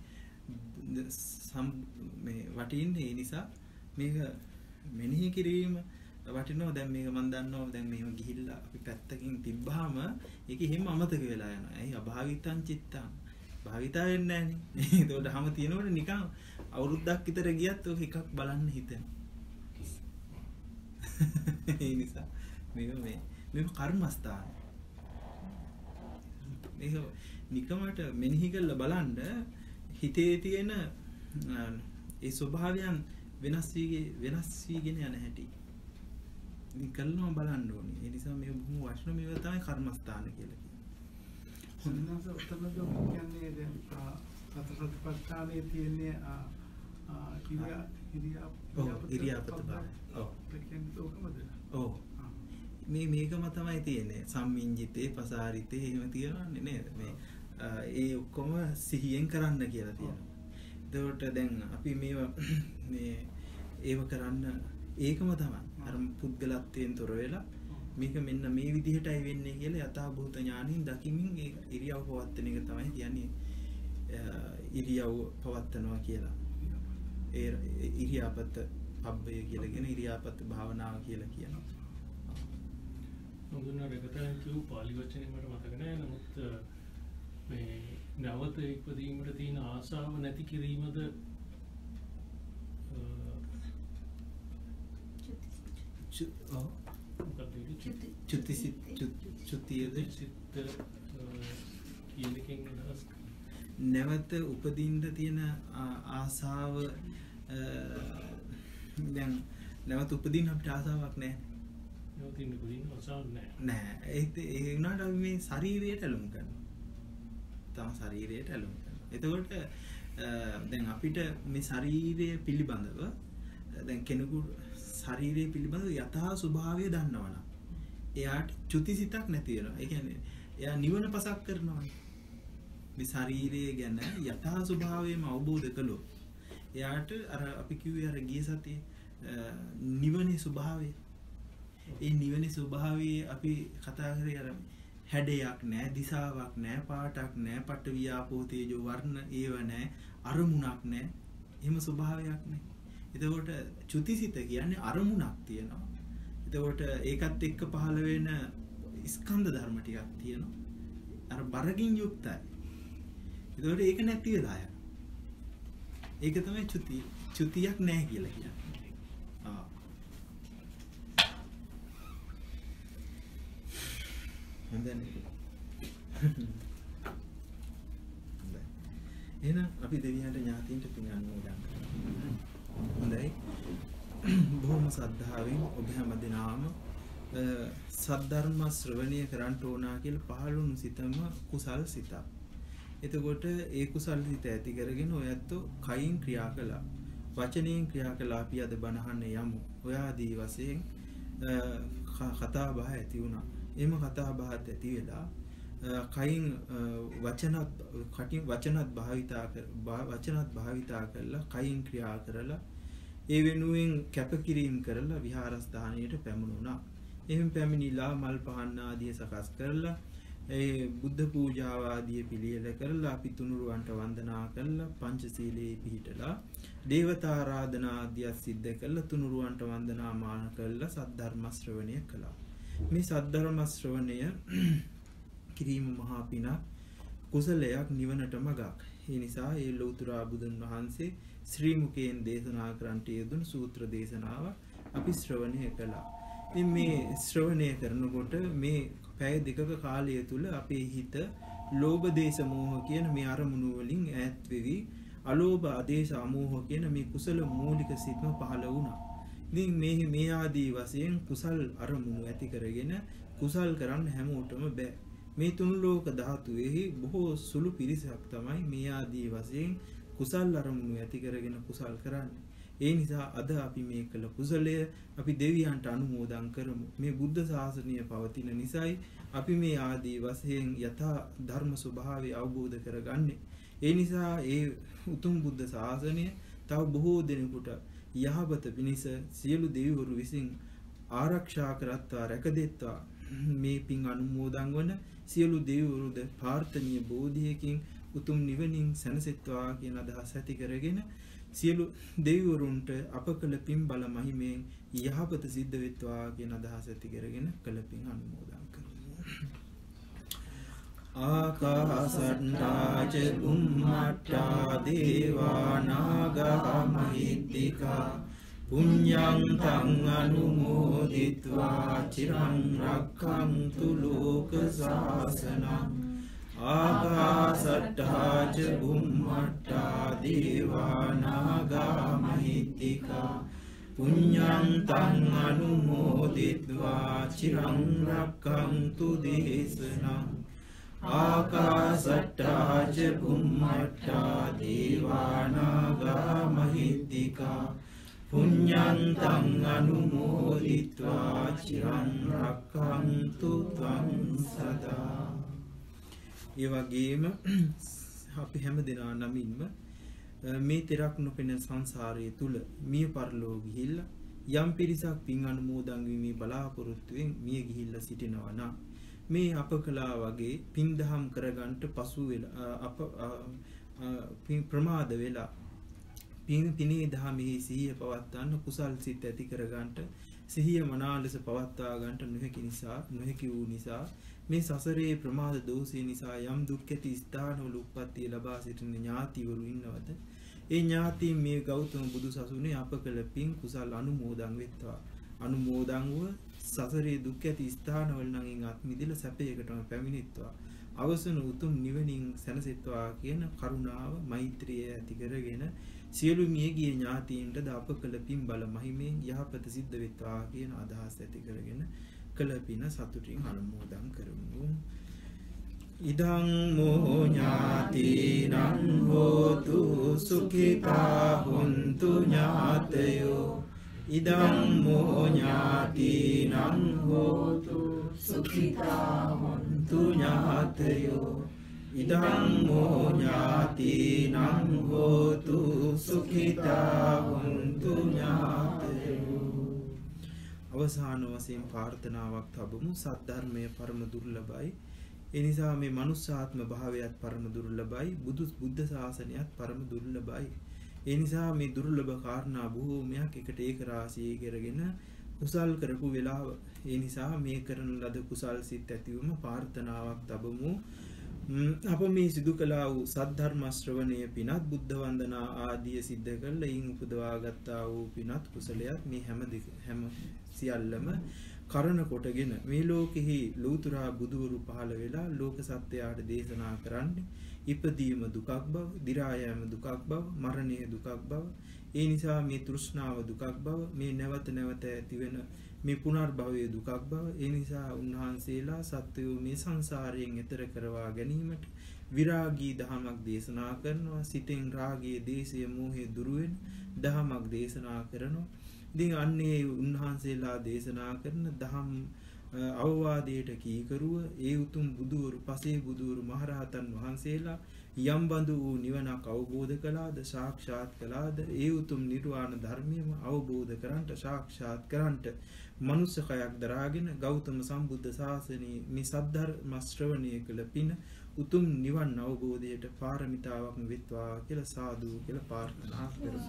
මේ වටින්නේ. ඒ නිසා මේක මෙනෙහි කිරීම වටිනවා. දැන් මේක මම දන්නවා. දැන් මෙහෙම ගිහිල්ලා අපි පැත්තකින් තිබ්බාම ඒක එහෙම අමතක වෙලා යනවා. ඇයි අභාවිතං චිත්තං භාවිතා වෙන්නේ නැහනේ. ඒකට හැම තියෙනවනේ නිකන් අවුරුද්දක් විතර ගියත් ඔක එකක් බලන්න හිතෙනවා. ඒ නිසා මේක කර්මස්ථාන. මේක නිකමට මෙනෙහි කරලා බලන්න හිතේ තියෙන ඒ ස්වභාවයන් වෙනස් වීගෙන යන හැටි. ඉතින් කල්නෝ බලන්න ඕනේ. ඒ නිසා මේ බොහොම වටින මේවා තමයි කර්මස්ථාන කියලා කියන්නේ. සම්මාස උත්තරද කියන්නේ දැන් සතර සතිපට්ඨානයේ තියෙන්නේ ඉරියාපත බව. ඔව්. ඔව්. මේකම තමයි තියෙන්නේ. සම්මිංජිතේ පසාරිතේ එහෙම තියනන්නේ නේද? මේ ඒ ඔක්කොම සිහියෙන් කරන්න කියලා තියෙනවා. එතකොට දැන් අපි මේ ඒව කරන්න ඒකම තමයි. අර පුද්ගලත්වයෙන් තොර වෙලා මේක මෙන්න මේ විදිහටයි වෙන්නේ කියලා යථා භූත ඥානින් දකිමින් ඒ ඉරියව් පවත්වන එක තමයි කියන්නේ ඉරියව් පවත්වනවා කියලා. ඒ ඉරියාපත පබ්බය කියලා කියන ඉරියාපත භාවනාව කියලා කියනවා. මොදුනා රකටන් කියු පාලි වචනේ මට මතක නැහැ. නමුත් මේ නැවත ඉපදීමට තියෙන ආසාව නැති කිරීමද නැවත උපදින්න තියෙන ආසාව දැන් නැවත උපදින්න අපිට ආසාවක් නැහැ. නැවතින් උපදින්න ආසාවක් නැහැ. නෑ. ඒ වුණාට අපි මේ ශරීරයට ඇලුම් කරනවා. තම ශරීරයට ඇලුම් කරනවා. එතකොට දැන් අපිට මේ ශරීරය පිළිබඳව දැන් කෙනෙකුට ශරීරය පිළිබඳව යථා ස්වභාවය දන්නවනම් එයාට චුතිසිතක් නැති වෙනවා. ඒ කියන්නේ එයා නිවන පසක් කරනවා. මේ ශරීරය ගැන යථා ස්වභාවයම අවබෝධ කළොත් එයාට අර අපි කිව්වේ අර ගිය සතියේ නිවනේ ස්වභාවය. ඒ නිවනේ ස්වභාවයේ අපි කතා කරේ අර හැඩයක් නැහැ, දිශාවක් නැහැ, පාටක් නැහැ, පට වියාපෝ තේජෝ වර්ණ ඒව නැහැ, අරමුණක් නැහැ. එහෙම ස්වභාවයක් නැහැ. එතකොට චුතිසිත කියන්නේ අරමුණක් තියෙනවා. එතකොට ඒකත් එක්ක පහළ වෙන ස්කන්ධ ධර්ම ටිකක් තියෙනවා. අර බරකින් යුක්තයි. එතකොට ඒක නැති වෙලා යනවා. ඒක තමයි චුතියක් නැහැ කියලා කියන්නේ. හොඳනේ. එහෙනම් අපි දෙවියන්ට ඥාතීන්ට පින් අනුමෝදන් කරමු. හොඳයි. බොහොම සද්ධාවෙන් ඔබ හැම දිනාම සද්ධර්ම ශ්‍රවණය කරන්න ඕනා කියලා පහළුණු සිතම කුසල් සිතක්. එතකොට ඒ කුසල් සිත ඇති කරගෙන ඔයත් කයින් ක්‍රියා කළා. වචනයෙන් ක්‍රියා කළා. අපි අද බණහන්න යමු. ඔය ආදී වශයෙන් කතා බහ ඇති වුණා. එම කතා බහත් ඇති වෙලා කයින් වචනත් භාවිතා කරලා කයින් ක්‍රියා කරලා ඒ වෙනුවෙන් කැපකිරීම කරලා විහාරස්ථානයට පැමුණුණා. එහෙම පැමිණිලා මල් පහන් ආදිය සකස් කරලා ඒ බුද්ධ පූජාව ආදිය පිළියෙල කරලා අපි තුනුරුවන්ට වන්දනා කරලා පංචශීලයේ පිහිටලා දේවතා ආරාධනා ආදිය සිද්ධ කරලා තුනුරුවන්ට වන්දනා මාන කරලා සද්ධර්ම ශ්‍රවණය කළා. මේ සද්ධර්ම ශ්‍රවණය කිරීම මහා පිනක් කුසලයක් නිවනට මගක්. ඒ නිසා ඒ ලෞතර බුදුන් වහන්සේ ශ්‍රී මුකයෙන් දේශනා කරන්නට යෙදුණු සූත්‍ර දේශනාව අපි ශ්‍රවණය කළා. මේ ශ්‍රවණය කරනකොට මේ පැය දෙකක කාලය තුල අපේ හිත ලෝභ දේශ මෝහ කියන මේ අරමුණු වලින් ඈත් වෙවි අලෝභ ආදේශ අමෝහ කියන මේ කුසල මූලික සිත්ම පහළ වුණා. ඉතින් මේ ආදී වශයෙන් කුසල් අරමුණු ඇති කරගෙන කුසල් කරන්න හැමෝටම බෑ. මේ තුන් ලෝක ධාතුවේහි බොහෝ සුළු පිරිසක් තමයි මේ ආදී වශයෙන් කුසල් අරමුණු ඇති කරගෙන කුසල් කරන්නේ. ඒ නිසා අද අපි මේ කළ කුසලය අපි දෙවියන්ට අනුමෝදන් කරමු. මේ බුද්ධ ශාසනය පවතින නිසායි අපි මේ ආදී වශයෙන් යථා ධර්ම ස්වභාවය අවබෝධ කරගන්නේ. ඒ නිසා ඒ උතුම් බුද්ධ ශාසනය තව බොහෝ දෙනෙකුට යහපත පිණිස සියලු දෙවිවරු විසින් ආරක්ෂා කරත්වා රැකදෙත්වා මේ පින් අනුමෝදන් වන සියලු දෙවිවරුද ප්‍රාර්ථනීය බෝධියකින් උතුම් නිවනින් සැනසෙත්වා කියන අදහස ඇති කරගෙන සියලු දෙවිවරුන්ට අප කළ පින් බල මහිමෙන් යහපත සිද්ධ වෙත්වා කියන අදහස ඇති කරගෙන කළ පින් අනුමෝදන් කරමු. ආකාසට්ටා ච බුම්මට්ටා දේවා නාග මහිද්దికා පුඤ්ඤං තං අනුමෝදිත්වා චිරං රක්ඛන්තු ලෝක සාසනං ආකාසට්ටා ච බුම්මට්ටා දේවා නාග මහිද්దికා පුඤ්ඤං තං අනුමෝදිත්වා චිරං රක්ඛන්තු දේශනං ආකාසට්ටා ච බුම්මට්ටා දේවා නාග මහිද්దికා පුඤ්ඤං තං අනුමෝදිත්වා චිරං රක්ඛන්තු ත්වං සදා. ඒ වගේම අපි හැම දෙනා නමින්ම මේ තෙරක් නොපෙනෙන සංසාරයේ තුල මිය පරලෝ ගිහිල්ලා යම් පිරිසක් පින් අනුමෝදන් වීමේ බලාපොරොත්තුවෙන් මිය ගිහිල්ලා සිටිනවා නම් මේ අප කළා වගේ පින් දහම් කරගන්නට පසු වෙලා අප ප්‍රමාද වෙලා පිනේ දහමෙහි සිහිය පවත්වන්න කුසල් සිත් ඇති කරගන්නට සිහිය මනා ලෙස පවත්වා ගන්නට නොහැකි වූ නිසා මේ සසරේ ප්‍රමාද දෝෂය නිසා යම් දුක් ඇති ස්ථානවල උප්පත්තිය ලබා සිටින ඥාතිවරු ඉන්නවද ඒ ඥාතීන් මේ ගෞතම බුදු සසුනේ අප කළ පින් කුසල් අනුමෝදන් වෙත්වා. අනුමෝදන්ව සසරේ දුක් ඇති ස්ථානවල නම් අත් මිදලා සැපයකටම පැමිණෙත්වා. අවසන උතුම් නිවනින් සැනසෙත්වා කියන කරුණාව මෛත්‍රිය ඇති කරගෙන සියලු මියගිය ඥාතීන්ට අප කළ පින් බල මහිමෙන් යහපත සිද්ධ වෙත්වා කියන අදහස් ඇති කරගෙන කළ පින සතුටින් අනුමෝදන් කරමු. ඉදං මෝ ඥාතිනං හෝතු සුඛිතා හොන්තු ඥාතයෝ ඉදං මෝ ඥාතිනං හෝතු සුඛිතා හොන්තු ඥාතයෝ ඉදං මෝ ඥාතිනං හෝතු සුඛිතා හොන්තු ඥාතයෝ. අවසාන වශයෙන් ප්‍රාර්ථනාවක් තබමු. සද්ධර්මය පරම දුර්ලභයි. ඒ නිසා මේ මනුෂ්‍යාත්ම භාවයත් පරම දුර්ලභයි. බුද්ධ ශාසනයත් පරම දුර්ලභයි. ඒ නිසා මේ දුර්ලභ කාරණා බොහෝමයක් එකට ඒක රාශී කරගෙන කුසල් කරපු වෙලාව. ඒ නිසා මේ කරන ලද කුසල් සිත් ඇතිවම ප්‍රාර්ථනාවක් තබමු. අප මේ සිදු කළා වූ සද්ධර්ම ශ්‍රවණය පිනත් බුද්ධ වන්දනා ආදිය සිද්ධ කරලා ඊන් උපදවා ගත්තා වූ පිනත් කුසලයක් මේ හැම සියල්ලම කරන කොටගෙන මේ ලෝකෙහි ලෝතුරා බුදුවරු පහළ වෙලා ලෝක සත්‍යයට දේශනා කරන්නේ ඉපදීම දුකක් බව, දි รา යෑම දුකක් බව, මරණය දුකක් බව. ඒ නිසා මේ තෘෂ්ණාව දුකක් බව, මේ නැවත නැවත ඇතිවෙන මේ පුනර්භවයේ දුකක් බව. ඒ නිසා උන්වහන්සේලා සත්වයෝ මේ සංසාරයෙන් එතර කරවා ගැනීමට විරාගී දහමක් දේශනා කරනවා. සිතෙන් රාගයේ, දේශයේ, මෝහයේ දුරු වෙන දහමක් දේශනා කරනවා. ඉතින් අන්නේ උන්වහන්සේලා දේශනා කරන දහම් අවවාදයට කීකරුව ඒ උතුම් බුදුවරු, පසේ බුදුවරු, මහරහතන් වහන්සේලා යම් බඳු වූ නිවනක් අවබෝධ කළාද, සාක්ෂාත් කළාද, ඒ උතුම් නිර්වාණ ධර්මයම අවබෝධ කරන්ට, සාක්ෂාත් කරන්ට මනුස්ස කයක් දරාගෙන ගෞතම සම්බුද්ධ ශාසනයේ මේ සද්ධර්ම ශ්‍රවණය කළ පින උතුම් නිවන් අවබෝධයට පාරමිතාවක් වෙත්වා කියලා සාදු කියලා ප්‍රාර්ථනා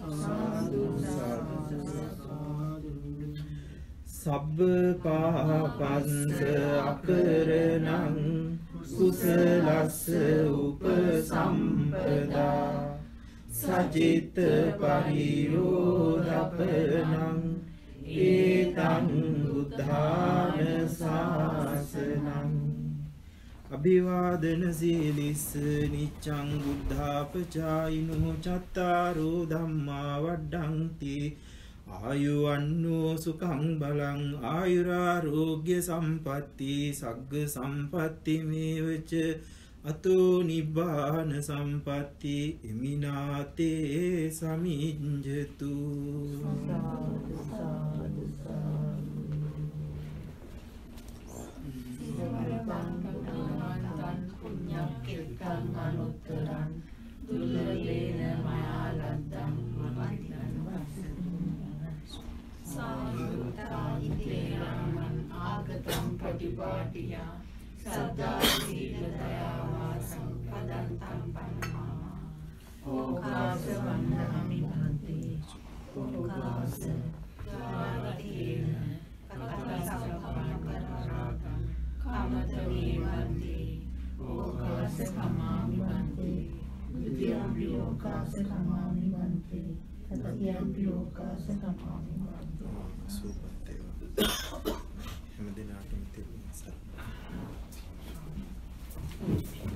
කරමු. සබ්බ පාපස්ස අපරණං කුසලස්ස උපසම්පදා සජිත පරියෝධපනං ඒතං බුද්ධාන ශාසනං අභිවාදන සීලිස්ස නිච්ඡං බුද්ධාපචායිනෝ චත්තාරෝ ධම්මා වඩ්ඩಂತಿ ආයුවන්නෝ සුඛං බලං ආයුරාෝග්‍ය සම්පatti සග්ග සම්පatti මේවච අතෝ නිබ්බාන සම්පatti ඉමිනාතේ සමිඤ්ජතු. පුඤ්ඤක්ඛිතං අනුත්තරං දුර්ලභේන මයා ලද්දං වන්දිතං සාදුතායිතේරං ආගතං පටිපාටියා සද්දා සීල දයා වාසං පදන්තං පඤ්ඤා ඕකාස වන්දනමි භන්ති ඕකාස යාවතේන කතසප්පං කරාතං කාමත වේවන්ති ඕකාස කමාමි භන්ති द्वितीयं योकास कमामि भन्ते तृतीयं योकास कमामि भन्ते. සුපත්තේ හැම දිනකටම තිබුණා සර්.